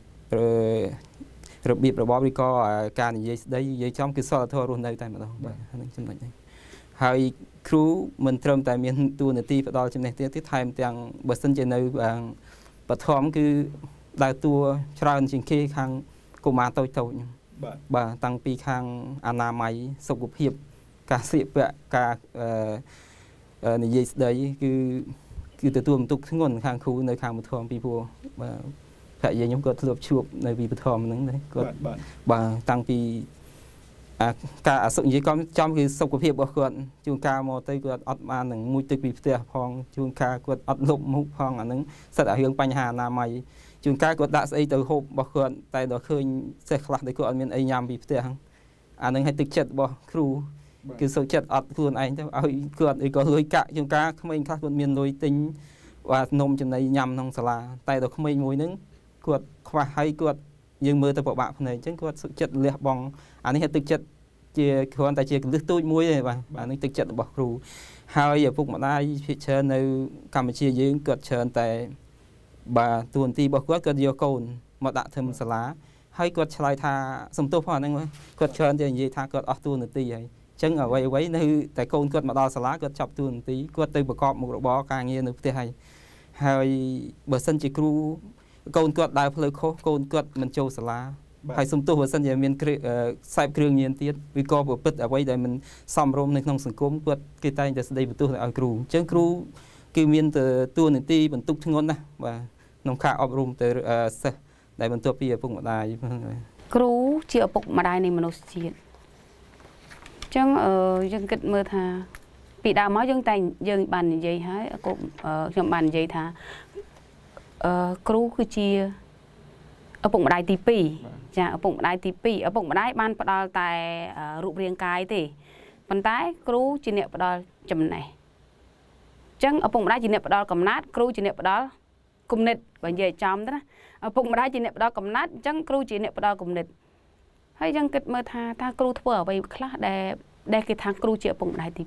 របៀបរបបឬក៏ការនិយាយស្ដីនិយាយចំគឺសលធម៌រស់នៅតែម្ដងបាទហ្នឹងចំណុចហ្នឹងហើយគ្រូមិនត្រឹមតែមានតួនាទីផ្ដល់ចំណេះទៀតថែមទាំងបើសិនជានៅបឋមគឺដើរតួច្រើនជាងគេខាងកុមារតូចៗបាទតាំងពីខាងអនាម័យសុខភាពការស្លៀកពាក់ការនិយាយស្ដីគឺទទួលបន្ទុកធ្ងន់ខាងគ្រូនៅខាងបឋមពីព្រោះបាទភរិយាខ្ញុំក៏ធ្លាប់ជួបនៅពីបឋមហ្នឹងដែរគាត់បាទតាំងពីការអសុខនិយាយកំចំគឺសុខភាពរបស់គាត់ជួនកាលមកទៅគាត់អត់បាននឹងមួយទឹកពីផ្ទះផងជួនកាលគាត់អត់លុបមុខផងអាហ្នឹងសិតតែរឿងបញ្ហាអនាម័យជួនកាលគាត់ដាក់ស្អីទៅហូបរបស់គាត់តែដល់ឃើញសេះខ្លះដែលគាត់អត់មានអីញ៉ាំពីផ្ទះអាហ្នឹងឲ្យទឹកចិត្តរបស់គ្រូគឺសុខចិត្តអត់ខ្លួនឯងទៅឲ្យគាត់អីក៏លុយកាក់ជួនកាលក្មេងខ្លះគាត់មានលុយទិញបាទនំចំណីញ៉ាំក្នុងសាលាតែដល់ក្មេងមួយហ្នឹងគាត់ខ្វះហើយគាត់យើងមើលទៅពិបាកភ្នែកអញ្ចឹងគាត់សុខចិត្តលះបង់អានេះទឹកចិត្តជាគ្រាន់តែជាកលឹះទូចមួយទេបាទអានេះទឹកចិត្តរបស់គ្រូហើយឪពុកម្ដាយភាគច្រើននៅកម្ពុជាយើងគាត់ច្រើនតែបាទទួនាទីរបស់គាត់យកកូនមកដាក់ធ្វើសាលាហើយគាត់ឆ្លើយថាសំទោសផងហ្នឹងគាត់ច្រើនតែនិយាយថាគាត់អស់ទួនាទីហើយអញ្ចឹងអ្វីនៅតែកូនគាត់មកដល់សាលាគាត់ចាប់ទួនាទីគាត់ទៅប្រកបមុខរបរការងារនៅផ្ទះហើយបើសិនជាគ្រូកូនគាត់ដើរផ្លូវខុសកូនគាត់មិនចូលសាលាហើយសំទោសបើសិនជាមានខ្សែគ្រឿងញៀនទៀតឬក៏ប្រព្រឹត្តអ្វីដែលមិនសមរម្យនៅក្នុងសង្គមគាត់គេតែងតែស្ដីបន្ទោសឲ្យគ្រូអញ្ចឹងគ្រូគឺមានតួនាទីបន្ទុកធ្ងន់ណាស់បាទក្នុងការអប់រំទៅសិស្សដែលបន្ទាប់ពីឪពុកម្ដាយគ្រូជាឪពុកម្ដាយនៃមនុស្សជាតិអញ្ចឹងយើងគិតមើលថាពីដើមមកយើងបាននិយាយហើយខ្ញុំបាននិយាយថាគ្រូគឺជាឪពុកម្ដាយទី2ចាឪពុកម្ដាយទី2ឪពុកម្ដាយបានផ្ដល់តែរូបរាងកាយទេប៉ុន្តែគ្រូជាអ្នកផ្ដល់ចំណេះអញ្ចឹងឪពុកម្ដាយជាអ្នកផ្ដល់កំណត់គ្រូជាអ្នកផ្ដល់គំនិតបើនិយាយចំទៅណាឪពុកម្ដាយជាអ្នកផ្ដល់កំណត់អញ្ចឹងគ្រូជាអ្នកផ្ដល់គំនិតហើយយើងគិតមើលថាតើគ្រូធ្វើអ្វីខ្លះដែលគេថាគ្រូជាឪពុកម្ដាយទី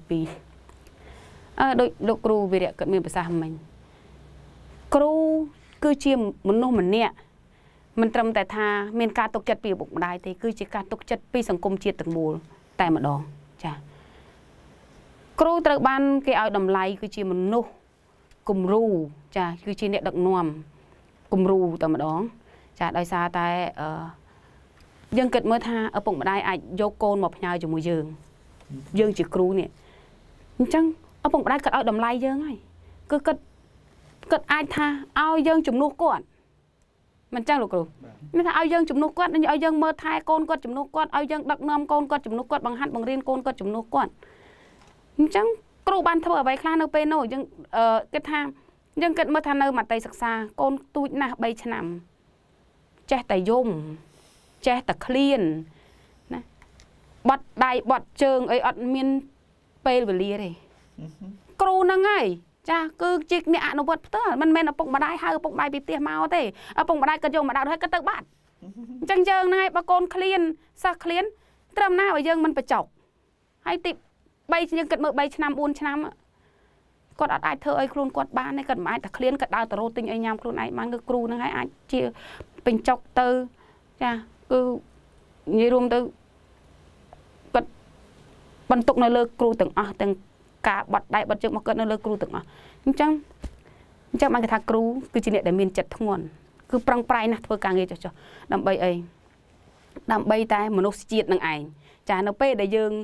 2ដូចលោកគ្រូវីរៈគាត់មានប្រសាសន៍មិញគ្រូគឺជាមនុស្សម្នាក់មិនត្រឹមតែថាមានការទុកចិត្តពីឪពុកម្ដាយទេគឺជាការទុកចិត្តពីសង្គមជាតិទាំងមូលតែម្ដងចាគ្រូត្រូវបានគេឲ្យតម្លៃគឺជាមនុស្សគំរូចាគឺជាអ្នកដឹកនាំគំរូតែម្ដងចាដោយសារតែ dân kịch mới tha ở bụng đai ai vô côn một nhà cho mùi dương chỉ cừu nè chẳng ở bụng đai cất ở đầm lai dương ấy cứ cất ai tha ao dương chùm nuốt quạt mình chẳng lục rồi mình tha ao dương chùm nuốt quạt nên ao dương mơ thai côn quạt chùm nuốt quạt ao dương đặc nam côn quạt chùm nuốt quạt bằng hạt bằng riêng côn quạt chùm nuốt quạt chẳng cừu ban thưa ở vậy khá nơi pe nổi dương cái tham dân kịch mơ tha nơi mặt tây sặc xa côn tui na bay nằm che tay dùng che tay clean bọt đai bọt trường ấy ọt miên pe về lia đây cừu năng ấy cha cứ chiếc nẹt nó bọt tớ mình men ở bụng mà đai hai bụng đai bị tiệt máu thế ở bụng mà đai cất dùng mà đào hơi cất tơ bát chẳng trường này bà con clean sa clean trâm na ở dân mình phải chọc hay tịp bay dân kịch mơ bay năm buôn năm còn ai thơ ấy khuôn quạt ban này cần ai ta clean cất đào tờ rô tinh ấy nhám khuôn ấy mang cái cừu năng ấy ai chia bình chọc tơ cha cứ như rùm tơ cất bận tục nơi lơ cừu từng từng cả bật đại bật trước mà cất nơi lơ cừu từng chẳng mang cái thằng cừu cứ chỉ để miền chật nguồn cứ prang prai nè thôi càng nghe cho đầm bay ấy đầm bay tai mà nó chiết năng ảnh cha nó pe để dương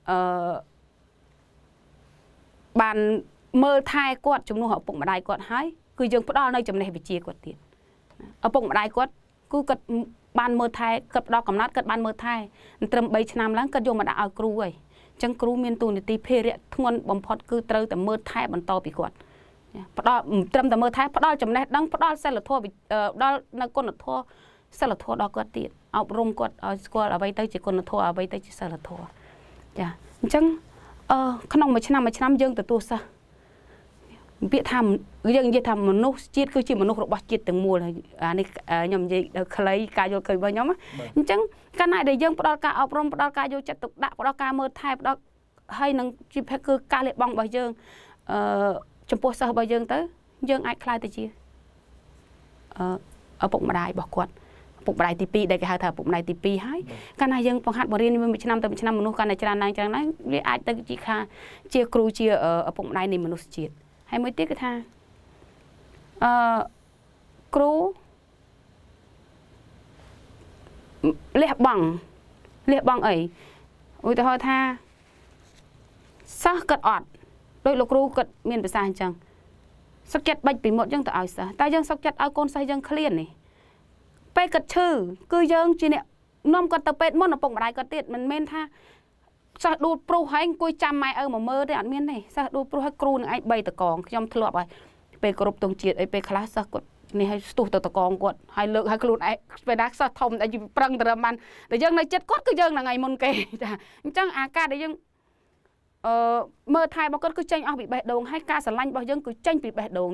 bàn mơ thai quạt chúng nó họ bụng mà đai quạt hái cứ dương bắt đo nơi chấm này bị chia quạt tiền ở bụng mà đai quạt cứ cất ban mơ thai cất đo cầm nát cất ban mơ thai trầm bay năm láng cất vô mà đã ao cừu ấy chẳng cừu miền tu này tì phê rẽ nguồn bầm phật cứ trâuแต่mơ thai bận to bị quạt bắt đo trầmแต่mơ thai bắt đo chấm này đăng bắt đo xe là thua bị đo là con là thua xe là thua đo quạt tiềnเอารมกดเอาสกอลเอาไปเตยจีคนทัวเอาไปเตยจีสารทัวจ้ะจังขนมมาชนะยังแต่ตัวซะเบี้ยทำยังจะทำมนุษย์จีดคือจีมนุษย์รบจีดถึงมัวเลยนี่ยมจีเคยกายโยเคยบ่ยมจังการไหนเดี๋ยวยังปลอดการอบรมปลอดการโยจัดตกด่าปลอดการเมื่อไทยปลอดให้นังจีเพคือการเลี้ยบองบ่ยังจมโพสบ่ยังเตยยังไอ้คลายแต่จีเอาปกมาได้บอกกวดปุกใบตีปีได้ก็หาเถอะปุกใบตีปีให้การนายยังปังหัดบริเวณมันมีชนำแต่ชนำมนุษย์การในจานนั้นเรียกอาจจะจีค่ะเชี่ยครูเชี่ยปุกใบในมนุษย์จีดให้ไม่ติดก็ท่าครูเรียบบังเอ๋ยอุ้ยแต่พอท่าซักกัดอดโดยลูกครูกัดเมียนภาษาจังสักจัดใบปีหมดยังแต่เอาซะแต่ยังสักจัดเอาคนใส่ยังเคลียนนี่ไปกัดชื่อคือยังจีเนี่ยน้อมกัดตะเป็ดมันปงมาได้กัดเตี้ยมันเม้นท่าสักดูปลุกให้กุยจำไม่มาเมื่อได้อันเม้นนี่สักดูปลุกให้ครูไอ้ใบตะกองยอมทะเลาะไปไปกรบตรงจีดไอ้ไปคลาสสักกดนี่ให้ตู้ตะกองกดให้เลิกให้ครูไอ้ไปดักสักทอมไอ้ปรังตะมันแต่ยังในเจ็ดกดก็ยังไงมันเกยจ้ะจังอาการได้ยังเมื่อไทยบางคนก็เจงเอาbị bẹt đồn hay ca sả lanh bao dân cứ tranh bị bẹt đồn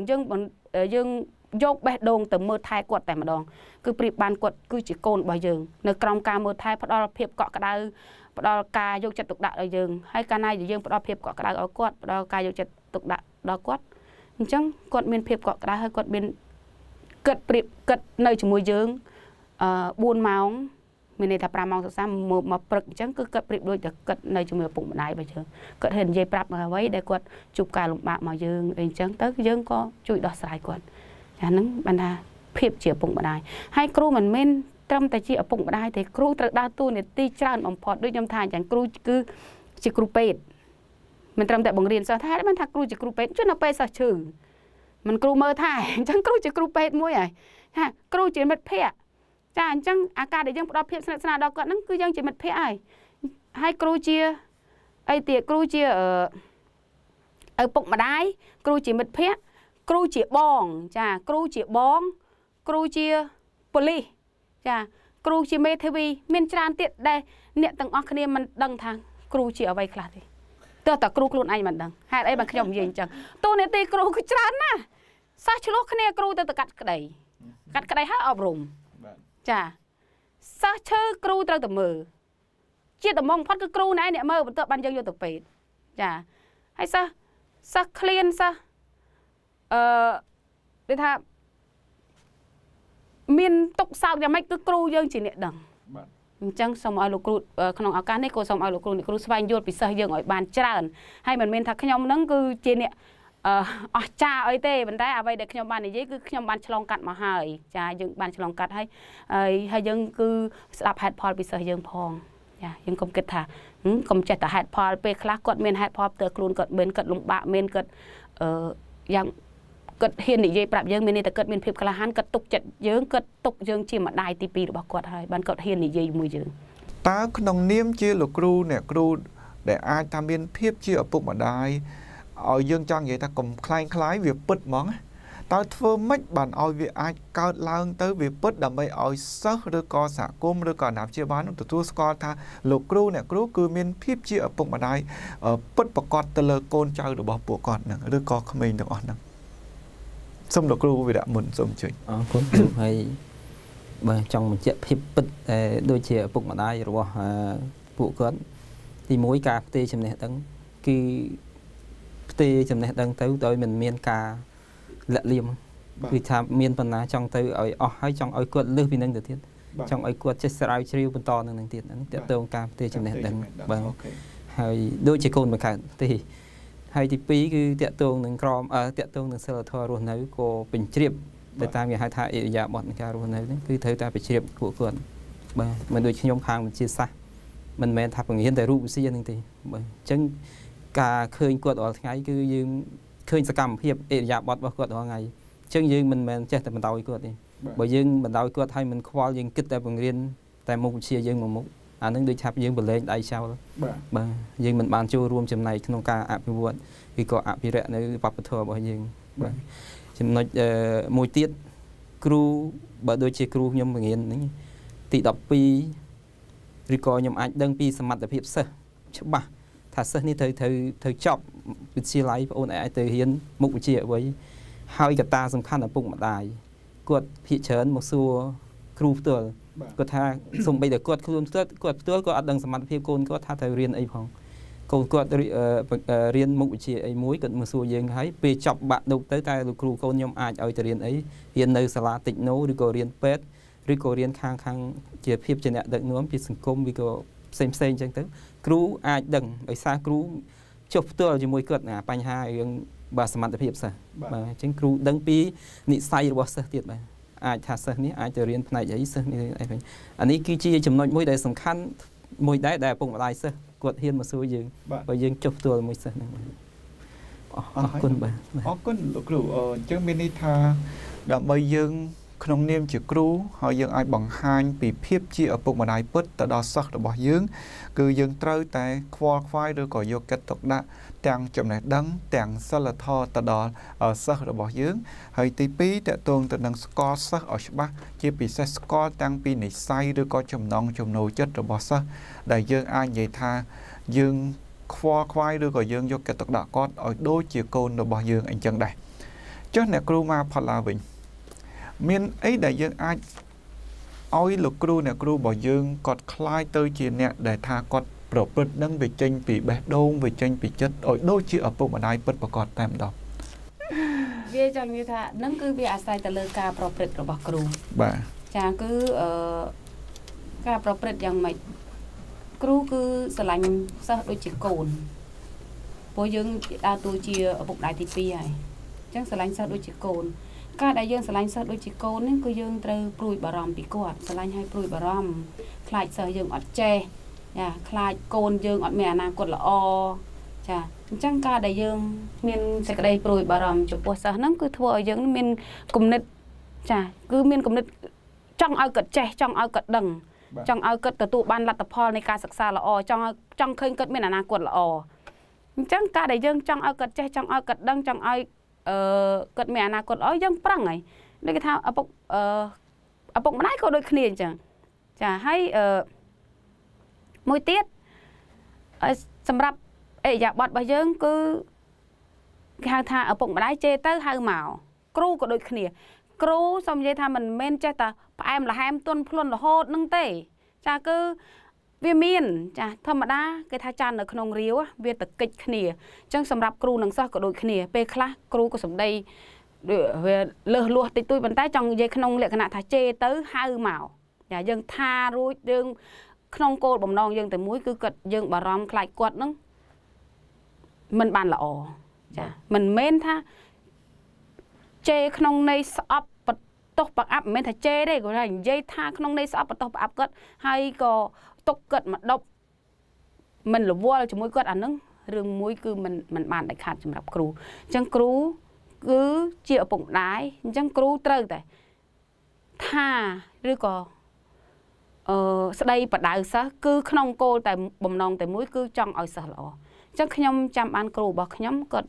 dânโยกแบบโดงแต่เมื่อไทยกดแต่มาดองคือปริบานกดคือจีโกนบ่อยยังในกรองการเมื่อไทยพอเราเพียบเกาะกระดาษพอเรากายยกจัดตกดะเลยยังให้การนายยังพอเราเพียบเกาะกระดาษเอากดพอเรากายยกจัดตกดะเรากดจังกดเมียนเพียบเกาะกระดาษให้กดเมียนเกิดปริบเกิดในจมูกยังบุญเมามีในทับปลามองสักซ้ำมาปรึกจังคือเกิดปริบโดยแต่เกิดในจมูกปุ่มได้ไปเชิงเกิดเห็นเย็บปรับมาไว้ได้กดจุบการลงมามายังเองจังตั้งยังก็ช่วยดอกสายกดอย่างนั้นบรรดาเพียบเฉียบปุ่งมาได้ให้ครูมันเม่นจำแต่เฉียบปุ่งมาได้แต่ครูตระดาตู้เนี่ยตีจานอมพอดด้วยยำทานอย่างครูคือจิครูเป็ดมันจำแต่บังเรียนสอนท้ายมันทักครูจิครูเป็ดช่วยนับไปสักชื่อมันครูเมื่อท้ายจังครูจิครูเป็ดมวยไงฮะครูจิเม็ดเพี้ยจ้าจังอาการเดี๋ยวยังปลอดเพียบสนาดอกก็นั่นคือยังจิเม็ดเพี้ยให้ครูเชียไอเตี๋ยครูเชียปุ่งมาได้ครูจิเม็ดเพี้ยครูเจียบองจ้าครูเจียบองครูเจียปลีจ้าครูเจียเมทวีเมียนจานเตี้ยได้เนี่ยตั้งอักเนี่ยมันดังทางครูเจียเอาไว้คลาดเลยแต่ครูครูไอ้มันดังหาไอ้มันขยมยิงจังตัวเนี่ยตีครูคือจานนะซาชิโลคะแนนครูแต่กัดกระไดให้อบรมจ้าซาเชื่อครูแต่มือเจียแต่มองพัดคือครูไหนเนี่ยมือบนโต๊ะบันยังอยู่ตัวเป็ดจ้าให้ซาเคลียนซาđể tha miền tục sao nhà máy cứ cừu dương chỉ niệm đằngจังสมัยลูกครูขนมอาการนี่ก็สมัยลูกครูนี่ครูสบายโยนไปเสียยังอ่อยบานจานให้มันเป็นทักขยมนั่งคือเจเนี่ย cha ấy tê vấn đề à vậy để nhóm bạn này dễ cứ nhóm bạn chlong cắt mà hỏi cha dương bạn chlong cắt hay dương cứ đạp hạt Paul bị sợ dương phong dương công kết thà công chạy tại hạt Paul pe khác cột miền hạt Paul từ khuôn cột bên cột lũng bạ miền cột yang cột hiền này dễ bạp dương miền nàyแต่cột miền phiệp kala han cột tục chật dương cột tục dương chỉ mà đài tivi được cột hay ban cột hiền này dễ mùi dương ta nông niêm chia lục cru nè cru để ai ta miền phiệp chia ở bụng mà đài ở dương cho vậy ta cùng khai việc bứt món ta thưa mấy bạn oi việc ai cao lang tới việc bứt đầm bay oi sớ rồi co xả côm rồi còn nạp chia bán tụi tôi co tha lục cru nè cru cứ miền phiếp chia ở bụng mà đai ở bứt bọc con tơ lơ côn chơi được bỏ bộ con nè rồi co không mình được on nè xong lục cru vì đã muốn xong chuyện con hay trong một chiếc phiếp bứt đôi chia ở bụng mà đai rồi bỏ bộ con thì mỗi cà phê chấm này tấn khi tê chấm này đang tới tôi mình miên ca lệ liêm vì tham miên phần nào trong tới ở hay trong ở quật lư vì năng được thiết trong ở quật chết sài chiêu phần to năng tiền nó tê ca tê chấm này đang bằng hay đôi chỉ cồn mà cả thì hay thì pí cứ tệ tông năng crom tệ tông năng sơ thọ rồi nói cô bình triệp để ta nghe hai thai dạ bọn ca rồi nói cứ thấy ta phải triệp của quật mình đôi khi nhóm hàng mình chia sẻ mình men tháp bằng hiện tại rụp xí nhân thì chân cả khơi quật ở ngày cứ dương khơi sẽ cầm hiệp dạ bọt vào quật ở ngày chân dương mình chết tại mình đau quật đi bởi dương mình đau quật hay mình khoa dương kích tại bằng riêng tại một chia dương một những đôi chạp dương bật lên đây sao đó dương mình bàn choរួមchấm này không ca áp buồn vì có áp bị rẹn nơi bắp thờ bởi dương chấm nói mùi tiết cru bởi đôi chia cru nhưng mà nghiền tị đọc pi rồi có nhầm anh đăng pi sầm mặt tập hiệp sơ chụp bà thà sơ ní thời chọc bị chia lại ôn ai từ hiến mục chia với hai cái ta song khăn ở bụng mặt đài quật thị trấn một xua cru tờ quật tha song bây giờ quật có ăn đăng sầm mặt hiệp côn có tha thời riêng ấy phòng côn quật riêng mục chia ấy muối cận một xua dương thấy về chọc bạn đâu tới tay cru côn nhom ai ở riêng ấy hiến nơi sala tịnh nấu rồi có riêng pet rồi có riêng khang chia hiệp trên nhạc đựng nóm bị sừng công vì có xem chẳng tới cru ai đừng ở xa cru chụp tua chỉ mùi cợt à bánh hai bà sắm mặt tập hiệp sa bà chính cru đăng pi nị say rồi sa tiệt bà ai thà sa ní ai từ riêng này giấy sa ní anh ấy kia chia chấm nói mùi đại sầm khăn mùi đại đại bụng lại sa quật hiên mà xuôi dương và dương chụp tua mùi sa con cru chứ mini tha đã bây dương không niêm chỉ cru họ dương ai bằng hai bị phiếp chia ở bụng mà đại bứt tại đó sắc được bỏ dương cứ dương trâu tại khoai rồi có vô kết tục đã trang chậm này đắng trang sao là thò tại đó ở sắc được bỏ dương hay tí pí tại tuần tại năng score sắc ở bắc chia bị xe score tăng pi này say rồi có chậm non chậm nồi chất rồi bỏ sắc đại dương ai vậy tha dương khoai rồi có dương vô kết tục đã có ở đôi chiều côn rồi bỏ dương anh chân đây chắc này cru ma phải là bình miền ấy đại dương ai oi lục cru nè cru bỏ dương cọt khai tới chia nè để tha cọt bổ bứt nâng về tranh bị bẻ đông về tranh bị chất oi đôi chia ở bụng mà đai bứt và cọt tam đỏ về trong như thế nâng cứ về asai tờ lơ ca bổ bứt của cru bà chả cứ ca bổ bứt yang mày cru cứ sờ lạnh sờ đôi chỉ cồn bố dương đa tu chia ở bụng đại thị phi này chẳng sờ lạnh sờ đôi chỉ cồn cả đại dương sờ lạnh sờ đôi chỉ côn nên cứ dương từ pruy bờ ròm bị quạt sờ lạnh hay pruy bờ ròm khai sờ dương ọt tre, khai côn dương ọt mè na quạt là o, chẳng cả đại dương miền sẽ đây pruy bờ ròm chụp bùa sờ nắng cứ thua dương miền cùng nít, cứ miền cùng nít trong ao cật tre trong ao cật đằng trong ao cật từ tụ ban lạt tập polในการศึกษาละอtrong khơi cật miền na quạt là o, chẳng cả đại dương trong ao cật tre trong ao cật đằng trong ao cất mẹ na cất ở dân prang này đây cái thao ở bụng nãy có đôi khi chẳng chả hay môi tiết sầm rập dạ bọt bao giờ cứ hai tha ở bụng nãy chê tới hai màu cru có đôi khi cru xong vậy tha mình men chơi ta em là hai em tuân luôn là hốt nâng tê chả cứ vì miền thầm đa cái thai chan ở khung riếu về tập kịch khnia chẳng sầm rập cru nâng sao có đôi khnia pe khla cru có sầm đây về lơ lụa tịch tôi bàn tay trong dây khung lệ cái nạ thai chê tới hai màu dân tha rồi dân khung cô bầm non dân từ muối cứ cật dân bà rom khai quật nâng mình bàn là ồ ចាមិនមែនថាជេក្នុងន័យស្អប់បន្ទោសបង្អាប់មិនមែនថាជេទេគាត់ថានិយាយថាក្នុងន័យស្អប់បន្ទោសបង្អាប់គាត់ហើយក៏ទុកគាត់មកដប់មិនរវល់ជាមួយគាត់អានឹងរឿងមួយគឺមិនបានដាច់ខាតសម្រាប់គ្រូអញ្ចឹងគ្រូគឺជាឪពុកម្ដាយអញ្ចឹងគ្រូត្រូវតែថាឬក៏ស្ដីបដៅសិស្សគឺក្នុងគោលតែបំណងតែមួយគឺចង់ឲ្យសិស្សល្អអញ្ចឹងខ្ញុំចាំបានគ្រូរបស់ខ្ញុំគាត់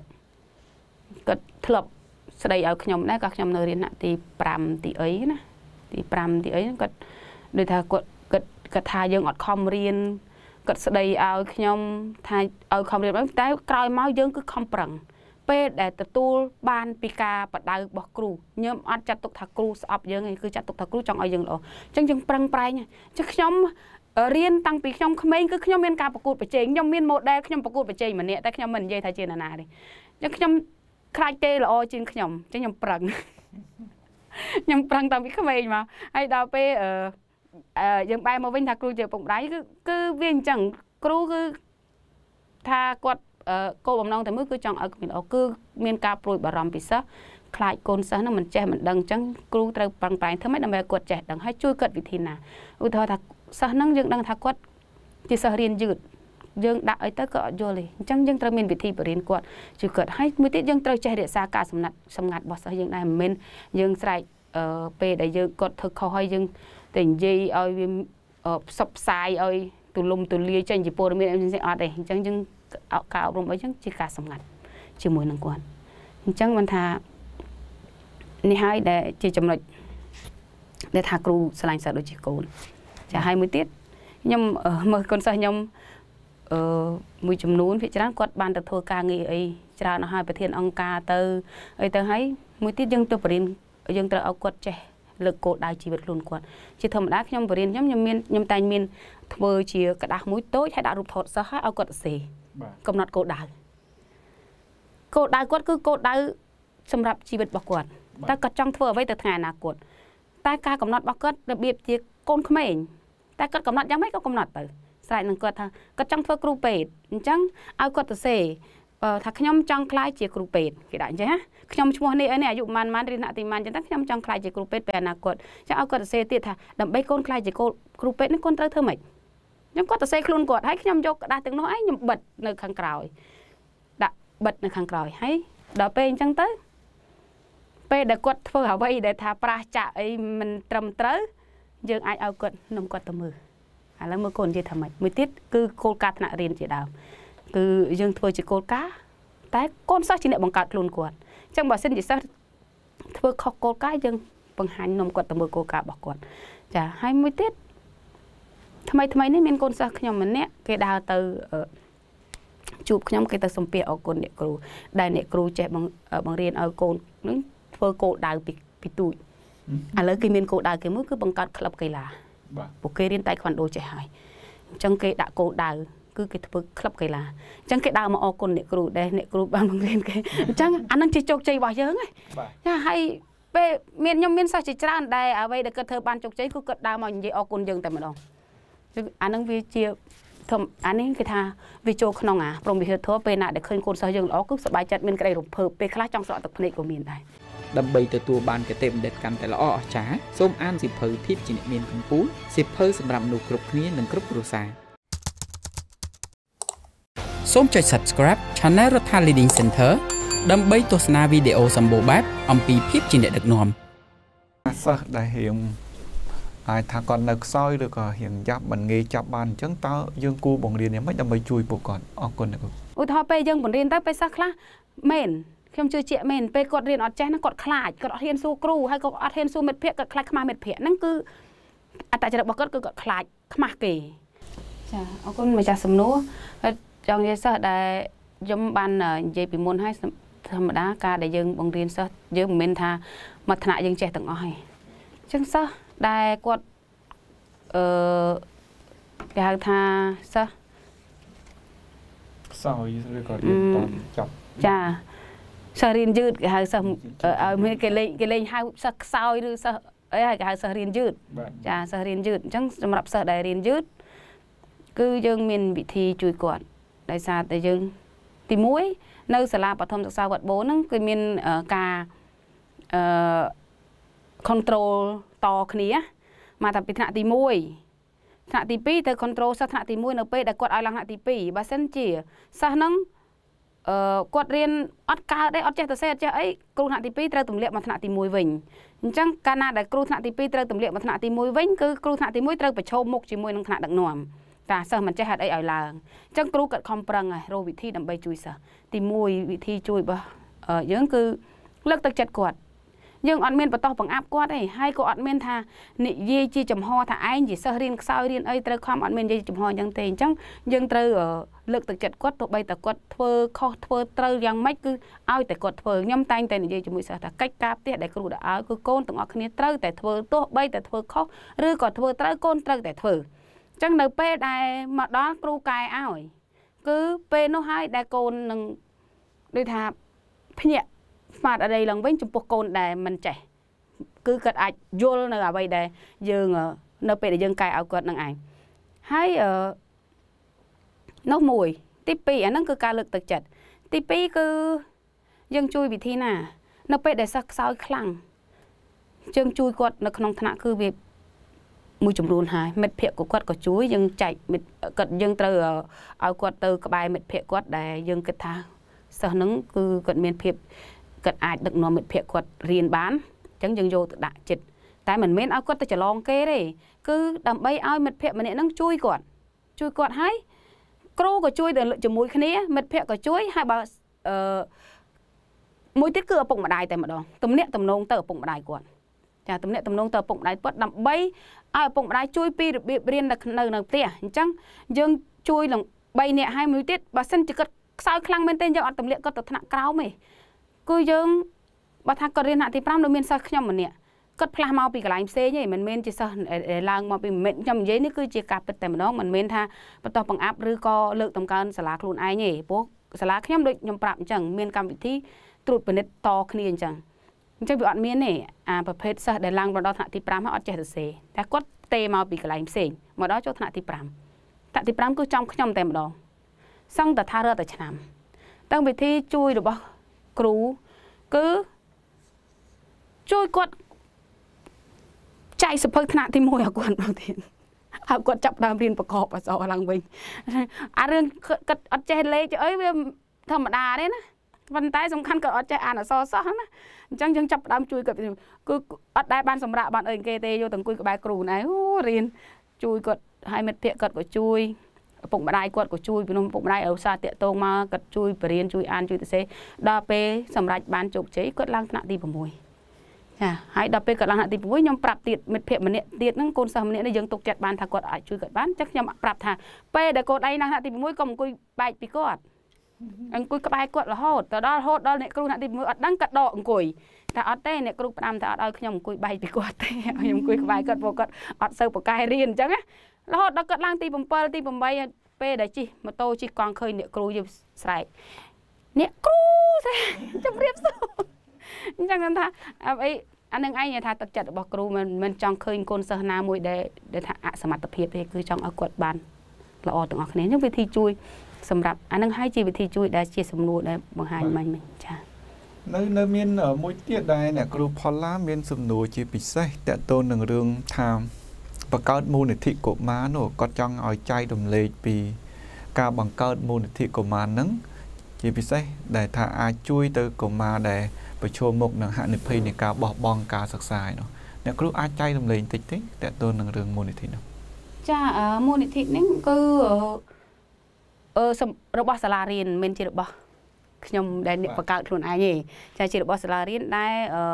ធ្លាប់ស្ដីឲ្យខ្ញុំដែរក៏ខ្ញុំនៅរៀនថ្នាក់ទី5ទីអីណាទី5ទីអីគាត់ដូចថាគាត់ថាយើងអត់ខំរៀនគាត់ស្ដីឲ្យខ្ញុំថាឲ្យខំរៀនតែក្រោយមកយើងគឺខំប្រឹងពេលដែលទទួលបានពីការបដៅរបស់គ្រូខ្ញុំអត់ចាត់ទុកថាគ្រូស្អប់យើងទេគឺចាត់ទុកថាគ្រូចង់ឲ្យយើងល្អអញ្ចឹងយើងប្រឹងប្រែងអញ្ចឹងខ្ញុំរៀនតាំងពីខ្ញុំក្មេងគឺខ្ញុំមានការប្រកួតប្រជែងខ្ញុំមាន model ខ្ញុំប្រកួតប្រជែងម្នាក់តែខ្ញុំមិននិយាយថាជានរណាទេអញ្ចឹងខ្ញុំខ្លាចទេល្អជាងខ្ញុំអញ្ចឹងខ្ញុំប្រឹងតាំងពីក្មេងមកហើយដល់ពេលយើងបែរមកវិញថាគ្រូជាឪពុកម្ដាយគឺវាអញ្ចឹងគ្រូគឺថាគាត់គោលបំណងតែមួយគឺចង់ឲ្យក្មេងល្អគឺមានការព្រួយបារម្ភពីសិស្សខ្លាចកូនសិស្សនឹងមិនចេះមិនដឹងអញ្ចឹងគ្រូត្រូវប្រឹងប្រែងធ្វើម៉េចដើម្បីគាត់ចេះដឹងហើយជួយគាត់វិធីណាឧទាហរណ៍ថាសិស្សនឹងយើងដឹងថាគាត់ជាសិស្សរៀនយឺតយើងដាក់អីទៅក៏អត់យល់ទេអញ្ចឹងយើងត្រូវមានវិធីបរៀនគាត់ជួយគាត់ហើយមួយទៀតយើងត្រូវចេះរក្សាការសម្ងាត់របស់សិស្សយើងដែរមិនមែនយើងស្រែកពេលដែលយើងគាត់ធ្វើខុសហើយយើងតែនិយាយឲ្យវាផ្សព្វផ្សាយឲ្យទូលំទូលាយចេញជាព័ត៌មានអីអត់ទេអញ្ចឹងយើងការអប់រំអីចឹងជាការសម្ងាត់ជាមួយនឹងគាត់អញ្ចឹងមិនថានេះហើយដែលជាចំណុចដែលថាគ្រូឆ្លាញ់សិស្សដូចជាកូនចាហើយមួយទៀតខ្ញុំមើលកូនសិស្សខ្ញុំមួយចំនួនភាគច្រើនគាត់បានទៅធ្វើការងារអីច្រើនឲ្យប្រធានអង្គការទៅអីទៅហើយមួយទៀតយើងទៅបរៀនយើងត្រូវឲ្យគាត់ចេះលើកគោលដៅជីវិតខ្លួនគាត់ជាធម្មតាខ្ញុំបរៀនខ្ញុំតែងមានធ្វើជាกระดาษមួយតូចហើយដាក់រូបថតសិស្សឲ្យគាត់សរសេរកំណត់គោលដៅគាត់គឺគោលដៅសម្រាប់ជីវិតរបស់គាត់តែគាត់ចង់ធ្វើអ្វីទៅថ្ងៃអនាគតតែការកំណត់របស់គាត់របៀបជាកូនក្មេងតែគាត់កំណត់យ៉ាងម៉េចក៏កំណត់ទៅស្រេចនឹងគាត់ថាគាត់ចង់ធ្វើគ្រូពេទ្យអញ្ចឹងឲ្យគាត់សរសេរថាខ្ញុំចង់ក្លាយជាគ្រូពេទ្យគេដាក់អញ្ចឹងណាខ្ញុំឈ្មោះនេះអាយុប៉ុន្មានរៀនថ្នាក់ទីប៉ុន្មានអញ្ចឹងតែខ្ញុំចង់ក្លាយជាគ្រូពេទ្យពេលអនាគតអញ្ចឹងឲ្យគាត់សរសេរទៀតថាដើម្បីកូនក្លាយជាគ្រូពេទ្យនេះកូនត្រូវធ្វើម៉េចខ្ញុំគាត់សរសេរខ្លួនគាត់ហើយខ្ញុំយកกระดาษទាំងនោះឯងខ្ញុំបិទនៅខាងក្រោយដាក់បិទនៅខាងក្រោយហើយដល់ពេលអញ្ចឹងទៅពេលដែលគាត់ធ្វើអ្វីដែលថាប្រាសចាក់អីមិនត្រឹមត្រូវយើងអាចឲ្យគាត់នំគាត់ទៅមើលឥឡូវមើលកូននិយាយថាម៉េចមួយទៀតគឺគោលការណ៍ថ្នាក់រៀនជាដើមគឺយើងធ្វើជាគោលការណ៍តែកូនសិស្សជាអ្នកបង្កើតខ្លួនគាត់អញ្ចឹងបើសិនជាសិស្សធ្វើខុសគោលការណ៍យើងបង្ហាញនំគាត់ទៅមើលគោលការណ៍របស់គាត់ចាហើយមួយទៀតថ្មីនេះមានកូនសិស្សខ្ញុំម្នាក់គេដើរទៅជួបខ្ញុំគេទៅសំភាសអរគុណអ្នកគ្រូដែលអ្នកគ្រូចេះបង្រៀនឲ្យកូននឹងធ្វើគោលដៅពីទូចឥឡូវគេមានគោលដៅគេមួយគឺបង្កើតក្លឹបកីឡាពួកគេរៀនតៃក្វាន់ដូចេះហើយអញ្ចឹងគេដាក់គោលដៅគឺគេធ្វើក្លឹបកីឡាអញ្ចឹងគេដើរមកអរគុណអ្នកគ្រូដែលអ្នកគ្រូបានបង្រៀនគេអញ្ចឹងអានឹងជាជោគជ័យរបស់យើងហ៎ចាហើយពេលខ្ញុំមានសិស្សជាច្រើនដែលអ្វីដែលគាត់ធ្វើបានជោគជ័យគឺគាត់ដើរមកនិយាយអរគុណយើងតែម្ដងអានឹងវាជាអានេះគេថាវាចូលក្នុងព្រមវិហារធម៌ពេលណាដែលឃើញកូនសិស្សយើងល្អគឺសប្បាយចិត្តមានក្តីរំភើបពេលខ្លះចង់ស្រក់ទឹកភ្នែកក៏មានដែរដើម្បីទទួលបានគតិបណ្ឌិតកាន់តែល្អអស្ចារ្យសូមអានសៀវភៅភាពជាអ្នកមានកម្ពូលសៀវភៅសម្រាប់មនុស្សគ្រប់គ្នានិងគ្រប់គ្រួសារសូមចុច Subscribe Channel រដ្ឋា Leading Center ដើម្បីទស្សនាវីដេអូសម្បូរបែបអំពីភាពជាអ្នកដឹកនាំសិស្សដែលរៀងអាចថាគាត់នៅខ្សោយឬក៏រៀងយ៉ាប់មិនងាយចាប់បានអញ្ចឹងតើយើងគួរបង្រៀនយ៉ាងម៉េចដើម្បីជួយពួកគាត់អរគុណលោកឧទាហរណ៍ពេលយើងបង្រៀនទៅពេលសិស្សខ្លះមែនខ្ញុំជឿជាក់មែនពេលគាត់រៀនអត់ចេះហ្នឹងគាត់ខ្លាចគាត់អត់ហ៊ានសួរគ្រូហើយក៏អត់ហ៊ានសួរមិត្តភក្តិគាត់ខ្លាចខ្មាស់មិត្តភក្តិហ្នឹងគឺអត្តចរិតរបស់គាត់គឺគាត់ខ្លាចខ្មាស់គេចាអរគុណម្ចាស់សំណួរចង់និយាយសិស្សដែលខ្ញុំបាននិយាយពីមុនហើយធម្មតាការដែលយើងបង្រៀនសិស្សយើងមិនមែនថាមួយថ្នាក់យើងចេះទាំងអស់ទេអញ្ចឹងសិស្សដែលគាត់គេហៅថាសិស្សខ្សោយឬក៏រៀនតចាប់ចាសិស្សរៀនយឺតគេហៅសិស្សឲ្យគេលេងហៅសិស្សខ្សោយឬសិស្សអីគេហៅសិស្សរៀនយឺតចាសិស្សរៀនយឺតអញ្ចឹងសម្រាប់សិស្សដែលរៀនយឺតគឺយើងមានវិធីជួយគាត់ដោយសារតែយើងទី1នៅសាលាបឋមសិក្សាវត្តបូនហ្នឹងគឺមានការcontrol តគ្នាមកតែពីថ្នាក់ទី1ថ្នាក់ទី2ទៅ control សិស្សថ្នាក់ទី1នៅពេលដែលគាត់ឲ្យឡើងថ្នាក់ទី2បើសិនជាសិស្សហ្នឹងគាត់រៀនអត់កើតទេអត់ចេះទៅសេអត់ចេះអីគ្រូថ្នាក់ទី2ត្រូវទម្លាក់មកថ្នាក់ទី1វិញអញ្ចឹងកាលណាដែលគ្រូថ្នាក់ទី2ត្រូវទម្លាក់មកថ្នាក់ទី1វិញគឺគ្រូថ្នាក់ទី1ត្រូវប្រឈមមុខជាមួយនឹងថ្នាក់ដឹកនាំតាសិស្សមិនចេះហេតុអីឲ្យឡើងអញ្ចឹងគ្រូគាត់ខំប្រឹងហើយរកវិធីដើម្បីជួយសិស្សទី1វិធីជួយរបស់យើងគឺលើកទឹកចិត្តគាត់យើងអត់មានបតោះបង្អាប់គាត់ទេហើយក៏អត់មានថានិយាយជាចំហថាឯងជាសិស្សរៀនខ្សោយរៀនអីត្រូវខំអត់មាននិយាយចំហអញ្ចឹងទេអញ្ចឹងយើងត្រូវលើកទឹកចិត្តគាត់ទោះបីតែគាត់ធ្វើខុសធ្វើត្រូវយ៉ាងម៉េចគឺឲ្យតែគាត់ធ្វើខ្ញុំតែងតែនិយាយជាមួយសិស្សថាកិច្ចការផ្ទះដែលគ្រូដាក់ឲ្យគឺកូនទាំងអស់គ្នាត្រូវតែធ្វើទោះបីតែធ្វើខុសឬក៏ធ្វើត្រូវកូនត្រូវតែធ្វើអញ្ចឹងនៅពេលដែលមកដល់គ្រូកែឲ្យគឺពេលនោះហើយដែលកូននឹងដូចថាភ្ញាក់ស្មាតអីឡើងវិញចំពោះកូនដែលមិនចេះគឺគាត់អាចយល់នៅអ្វីដែលយើងនៅពេលដែលយើងកែឲ្យគាត់នឹងឯងហើយនោះមួយទី2អាហ្នឹងគឺការលើកទឹកចិត្តទី2គឺយើងជួយវិធីណានៅពេលដែលសិស្សខ្សោយខ្លាំងយើងជួយគាត់នៅក្នុងថ្នាក់គឺវាមួយចំនួនហើយមិត្តភ័ក្តិcủaគាត់ក៏ជួយយើងចែកមិត្តគាត់យើងត្រូវឲ្យគាត់ទៅក្បែរមិត្តភ័ក្តិគាត់ដែលយើងគិតថាសិស្សហ្នឹងគឺគាត់មានភាពគាត់អាចដឹកនាំមិត្តភ័ក្តិគាត់រៀនបានអញ្ចឹងយើងយកទៅដាក់ចិត្តតែមិនមែនឲ្យគាត់ទៅច្រឡំគេទេគឺដើម្បីឲ្យមិត្តភ័ក្តិម្នាក់ហ្នឹងជួយគាត់ហើយគ្រូក៏ជួយទៅជាមួយគ្នាមិត្តភ័ក្តិក៏ជួយហើយបើមួយទៀតគឺឪពុកម្ដាយតែម្ដងទំនាក់ទំនងទៅឪពុកម្ដាយគាត់ចាទំនាក់ទំនងទៅឪពុកម្ដាយគាត់ដើម្បីឲ្យឪពុកម្ដាយជួយពីរបៀបរៀននៅផ្ទះអញ្ចឹងយើងជួយនឹង3នាក់ហើយមួយទៀតបើសិនជាគាត់ខ្សោយខ្លាំងមែនទេយើងអត់ទម្លាក់គាត់ទៅថ្នាក់ក្រោមទេគឺយើងបើថាគាត់រៀនថ្នាក់ទី5នៅមានសិស្សខ្ញុំម្នាក់គាត់ផ្លាស់មកពីកន្លែងផ្សេងទេមិនមែនជាសិស្សឡើងមកពីមិនខ្ញុំនិយាយនេះគឺជាការពិតតែម្ដងមិនមែនថាបន្តបង្អាប់ឬក៏លើកតម្កើងសាលាខ្លួនឯងទេព្រោះសាលាខ្ញុំដូចខ្ញុំប្រាប់អញ្ចឹងមានកម្មវិធីត្រួតពិនិត្យតគ្នាអញ្ចឹងវាអត់មានទេអាប្រភេទសិស្សដែលឡើងដល់ថ្នាក់ទី5ហើយអត់ចេះសរសេរតែគាត់ទេមកពីកន្លែងផ្សេងមកដល់ចូលថ្នាក់ទី5ថ្នាក់ទី5គឺចំខ្ញុំតែម្ដងសឹងតែថារើតែឆ្នាំតាំងវិធីជួយរបស់គ្រូគឺជួយគាត់ចែកសភៅថ្នាក់ទី1ឲ្យគាត់មកទៀតហើយគាត់ចាប់ដើមរៀនប្រកបអក្សរឡើងវិញអារឿងគាត់អត់ចេះលេខអីវាធម្មតាទេណាប៉ុន្តែសំខាន់គាត់អត់ចេះអានអក្សរសោះណាអញ្ចឹងយើងចាប់ដើមជួយគាត់គឺអត់ដែលបានសម្រាប់បានអីគេទេយកទៅអង្គុយក្បែរគ្រូណែអូរៀនជួយគាត់ឲ្យមិត្តភ័ក្តិគាត់ក៏ជួយឪពុកម្ដាយគាត់ក៏ជួយពីនោះឪពុកម្ដាយឧស្សាហ៍តាក់ទងមកគាត់ជួយបរៀនជួយអានជួយសរសេរដល់ពេលសម្រេចបានជោគជ័យគាត់ឡើងថ្នាក់ទី6ចាហើយដល់ពេលគាត់ឡើងថ្នាក់ទី6ខ្ញុំប្រាប់ទៀតមិត្តភ័ក្តិម្នាក់ទៀតហ្នឹងកូនសិស្សម្នាក់នេះយើងទុកចិត្តបានថាគាត់អាចជួយគាត់បានអញ្ចឹងខ្ញុំប្រាប់ថាពេលដែលកូនឯងឡើងថ្នាក់ទី6កុំអង្គុយបែកពីគាត់អង្គុយក្បែរគាត់រហូតទៅដល់អ្នកគ្រូថ្នាក់ទី6អត់ដឹងគាត់ដកអង្គុយតែអត់ទេអ្នកគ្រូផ្ដាំថាអត់ឲ្យខ្ញុំអង្គុយបែកពីគាត់ទេខ្ញុំអង្គុយក្បែរគាត់ព្រោះគាត់អត់សូវប្រកែរៀនអញ្ចឹងណារហូតដល់គាត់ឡើងទី7ទី8ពេលដែលជិះម៉ូតូជិះកង់ឃើញអ្នកគ្រូយើងស្រែកអ្នកគ្រូទេជម្រាបសួរអញ្ចឹងគាត់ថាអីអានឹងឯងថាទឹកចិត្តរបស់គ្រូមិនចង់ឃើញកូនសិស្សណាមួយដែលថាអសមត្ថភាពទេគឺចង់ឲ្យគាត់បានល្អទាំងអស់គ្នាអញ្ចឹងវិធីជួយសម្រាប់អានឹងហើយជាវិធីជួយដែលជាសំណួរដែលបង្ហាញមិញចានៅមានមួយទៀតដែលអ្នកគ្រូផល្លាមានសំណួរជាពិសេសតកតូននឹងរឿងថាបង្កើតមូលនិធិកុមារនោះគាត់ចង់ឲ្យចែករំលែកពីការបង្កើតមូលនិធិកុមារហ្នឹងជាពិសេសដែលថាអាចជួយទៅកុមារដែលប្រឈមមុខនឹងហានិភ័យនៃការបោះបង់ការសិក្សានោះអ្នកគ្រូអាចចែករំលែកបន្តិចទេតកតូននឹងរឿងមូលនិធិនោះចាមូលនិធិនេះគឺរបស់សាលារៀនមិនជារបស់ខ្ញុំដែលបង្កើតខ្លួនឯងទេចាជារបស់សាលារៀនដែល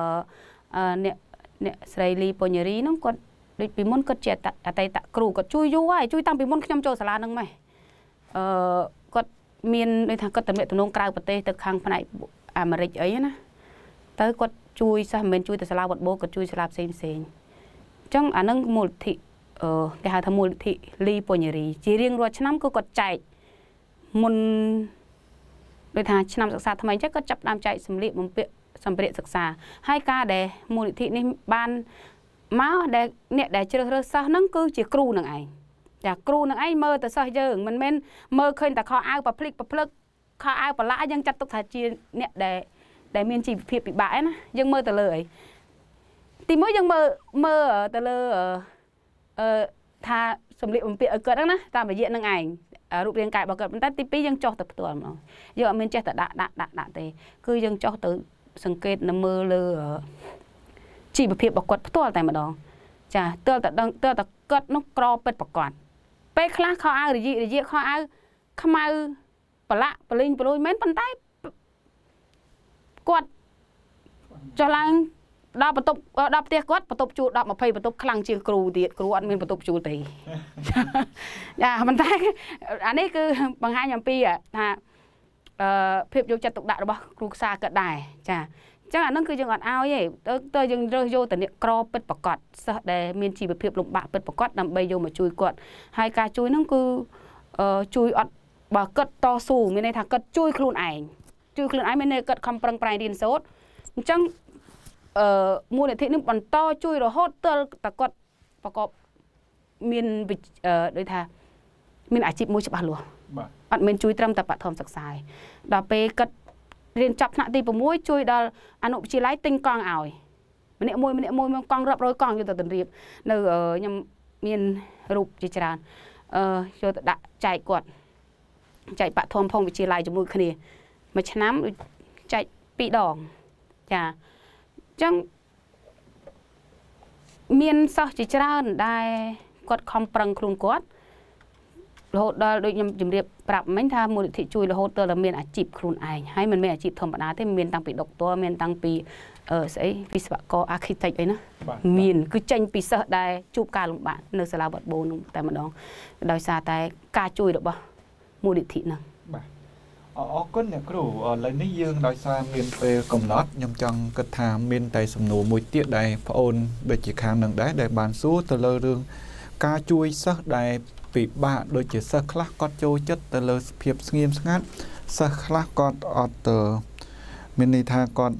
អ្នកស្រីលីពញ្ញរីនោះគាត់ដូចពីមុនគាត់ជាអតីតគ្រូគាត់ជួយយូរហើយជួយតាំងពីមុនខ្ញុំចូលសាលាហ្នឹងម៉េះគាត់មានដូចថាគាត់តំណែងទំនងក្រៅប្រទេសទៅខាងផ្នែកអាមេរិកអីណាទៅគាត់ជួយសិស្សមិនមែនជួយតែសាលាវត្តបូគាត់ជួយសាលាផ្សេងអញ្ចឹងអានឹងមូលនិធិគេហៅថាមូលនិធិលីពញ្ញរីជារៀងរាល់ឆ្នាំគឺគាត់ចែកមុនដូចថាឆ្នាំសិក្សាថ្មីអញ្ចឹងគាត់ចាប់ដើមចែកសម្លៀកបំពាក់សម្ភារៈសិក្សាហើយការដែលមូលនិធិនេះបានមកដែលអ្នកដែលជ្រើសរើសសិស្សហ្នឹងគឺជាគ្រូនឹងឯងចាគ្រូនឹងឯងមើលទៅសិស្សយើងមិនមែនមើលឃើញតែខោអាវប្រភ្លេចប្រភ្លឹក khá ai bà lạ dân chặt tục thả chia nè để miền chỉ phiệt bị bãi á dân mơ tờ lời thì mới dân mơ ở tờ lơ tha sầm liệu một ở cỡ đó ná ta phải diện năng ảnh rụp riêng cài bảo cỡ ta tí dân cho tập tuần mà giờ mình che tờ đạn thì cứ dân cho từ sừng kết nó mơ lơ chỉ bị phiệt bảo quật tuần tại mà đó chà tơ tờ cất nó cro bết bảo quật bê khác kho ai để gì kho ai không ai bà lạ bà linh bà lôi mến bàn tay quật cho lang đo bà tục đo tia quất bà tục chu đo mà phê bà tục khăn chiên cừu tiệt cừu ăn mình bà tục chu tì dạ bàn tay anh ấy cứ bằng 2 nhầm pi à thà phép vô chặt tục đại đó cừu xa cỡ đài chà chắc là nó cứ chừng ngọt ao vậy tôi dừng rơi vô từ niệm cro bết bạc quạt để miền chỉ bị phép lục bạc bết bạc quạt nằm bay vô mà chui quạt 2 ca chui nó cứ chui ọt bà cất to xù miền này thằng cất chui khuôn ảnh miền này cất không prang prai điên sốt chẳng mua để thị nước bằng to chui rồi hốt tơ ta quạt bà có miền vịt đối thà miền ải chip mua chụp bà lùa ọt miền chui trâm tập bạn thòm sặc sài đà pe cất riêng chọc nặng thì bố muối chui đó anh ụng chỉ lấy tinh con ảo mình nệ môi con rập rồi con cho tận riệp nơi ở nhầm miền rụp chỉ tràn cho đã chạy quạt chạy bạn thòm phong bị chỉ lại cho mũi khỉ mà chám chạy bị đỏ chà chẳng miền sau chỉ tràn đai quạt không prang khuôn quạt hốt đó đôi nhầm điệp bạp mấy tha một thị chui là hốt tơ là miền chịp khuôn ảnh hay mình miền chịp thầm bản á thế miền tăng bị độc to miền tăng bị sẽ vì sao có architect ấy nữa miền cứ tranh bị sợ đai chụp ca lùng bạn nơi sẽ là bật bồn luôn tại mà đó đòi xa tại ca chui được bao mua địa thị nào có nhà cửu lấy ní dương đòi xa miền về cầm nót nhầm chăng cất thà miền tây sầm nổ mùi tiết đài ôn để chỉ khang nâng đáy để bàn số tờ lơ rương ca chui sắc đài bị ba đôi chỉ sơ khắc con châu chất tờ lơ phiệp nghiêm ngát sơ khắc con ở tờ mini tha con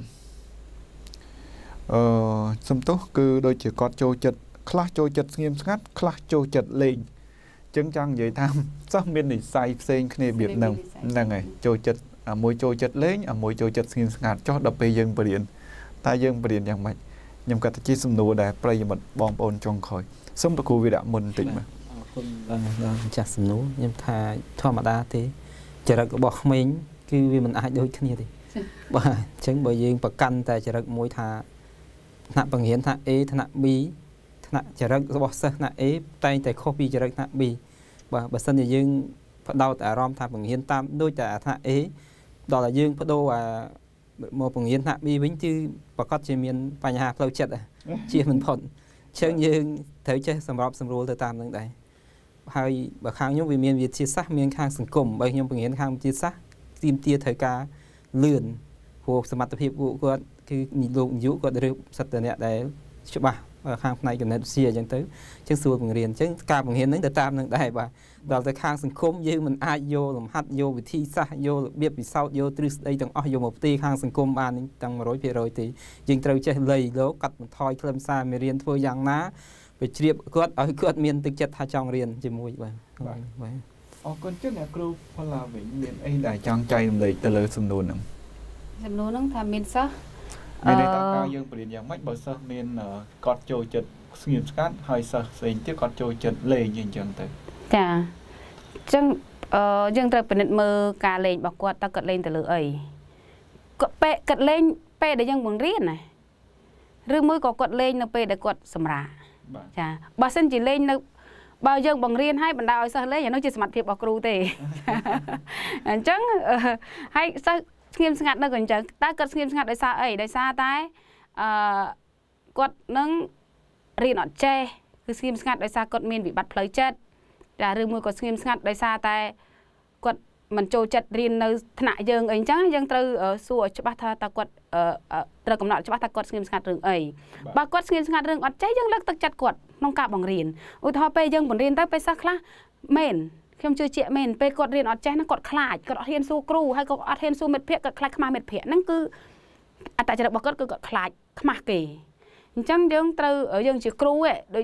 xâm tốt cứ đôi chỉ con châu chất khắc châu chất nghiêm ngát khắc châu chất lên chứng chăng vậy tham sắc miền này sai xen khi biệt nâng là ngày châu chất môi châu chất lấy môi châu chất nghiêm ngát cho đập bê dân bờ điện ta dân bờ điệnយ៉ាងម៉េចខ្ញុំគាត់ទៅជាសំណួរដែលប្រិយមិត្តបងប្អូនចុងក្រោយសូមតគូវិរៈមុនបន្តិចមកចាស់សំណួរខ្ញុំថាធម្មតាទេចរិតរបស់ក្មេងគឺវាមិនអាចដូចគ្នាទេបាទអញ្ចឹងបើយើងប្រកាន់តែចរិតមួយថាថ្នាក់បង្រៀនថា A ថ្នាក់ B ថ្នាក់ចរិតរបស់សិស្សថ្នាក់ A តែងតែខុសពីចរិតថ្នាក់ B បាទបើសិនជាយើងបដោតអារម្មណ៍ថាបង្រៀនតាមដូចតែថ្នាក់ A ដល់តែយើងបដូរមកបង្រៀនថ្នាក់ B វិញគឺប្រកាសជាមានបញ្ហាផ្លូវចិត្តជាមិនផុតអញ្ចឹងយើងត្រូវចេះសម្របសម្រួលទៅតាមនឹងដែរហើយបើខាងខ្ញុំវាមានវិទ្យាសាស្ត្រមានខាងសង្គមបើខ្ញុំបង្រៀនខាងវិទ្យាសាស្ត្រទាមទារត្រូវការលឿនព្រោះសមត្ថភាពពួកគាត់គឺលោកនាយកគាត់រើសសិតតអ្នកដែលច្បាស់ខាងផ្នែកគណិតវិទ្យាអញ្ចឹងទៅអញ្ចឹងស្រួលបង្រៀនអញ្ចឹងការបង្រៀនហ្នឹងទៅតាមនឹងដែរបាទដល់ទៅខាងសង្គមយើងមិនអាចយកលំហាត់យកវិធីសាស្ត្រយករបៀបពិសោធន៍យកទ្រឹស្ដីទាំងអស់យកមកផ្ទេរខាងសង្គមបានទាំង 100% ទេយើងត្រូវចេះលៃលោកកាត់បន្ថយខ្លឹមសារមេរៀនធ្វើយ៉ាងណាไปជ្រាបគាត់ឲ្យគាត់មានទឹកចិត្តថាចង់រៀនជាមួយបាទអរគុណចឹងអ្នកគ្រូផល្លាវិញមានអីដែលចង់ចែករំលែកទៅលើសំណួរហ្នឹងថាមានសិស្សមានន័យថាការយើងបរៀនយ៉ាងម៉េចបើសិស្សមានគាត់ចូលចិត្តស្ងៀមស្ងាត់ហើយសិស្សផ្សេងទៀតគាត់ចូលចិត្តលេងអញ្ចឹងទៅចាអញ្ចឹងយើងត្រូវពិនិត្យមើលការលេងរបស់គាត់តើគាត់លេងទៅលើអីគាត់លេងពេលដែលយើងបង្រៀនណាឬមួយក៏គាត់លេងនៅពេលដែលគាត់សម្រាកចាបើសិនជាលេងនៅបើយើងបង្រៀនឲ្យបណ្ដោយឲ្យសិស្សលេងអានោះជាសមត្ថភាពរបស់គ្រូទេអញ្ចឹងហើយសិស្សស្ងៀមស្ងាត់នៅក៏អញ្ចឹងតើគាត់ស្ងៀមស្ងាត់ដោយសារអីដោយសារតែគាត់នឹងរៀនអត់ចេះគឺស្ងៀមស្ងាត់ដោយសារគាត់មានវិបត្តិផ្លូវចិត្តចាឬមួយក៏ស្ងៀមស្ងាត់ដោយសារតែគាត់មិនចូលចិត្តរៀននៅថ្នាក់យើងអីអញ្ចឹងយើងត្រូវសួរច្បាស់ថាតើគាត់ត្រូវកំណត់ច្បាស់ថាគាត់ស្ងៀមស្ងាត់រឿងអីបើគាត់ស្ងៀមស្ងាត់រឿងអត់ចេះយើងលើកទឹកចិត្តគាត់ក្នុងការបង្រៀនឧទាហរណ៍ពេលយើងបង្រៀនទៅពេលសិស្សខ្លះមែនខ្ញុំជឿជាក់មែនពេលគាត់រៀនអត់ចេះហ្នឹងគាត់ខ្លាចគាត់អត់ហ៊ានសួរគ្រូហើយក៏អត់ហ៊ានសួរមិត្តភក្តិគាត់ខ្លាចខ្មាស់មិត្តភក្តិហ្នឹងគឺអត្តចរិតរបស់គាត់គឺគាត់ខ្លាចខ្មាស់គេអញ្ចឹងយើងត្រូវយើងជាគ្រូឯងដូចយើង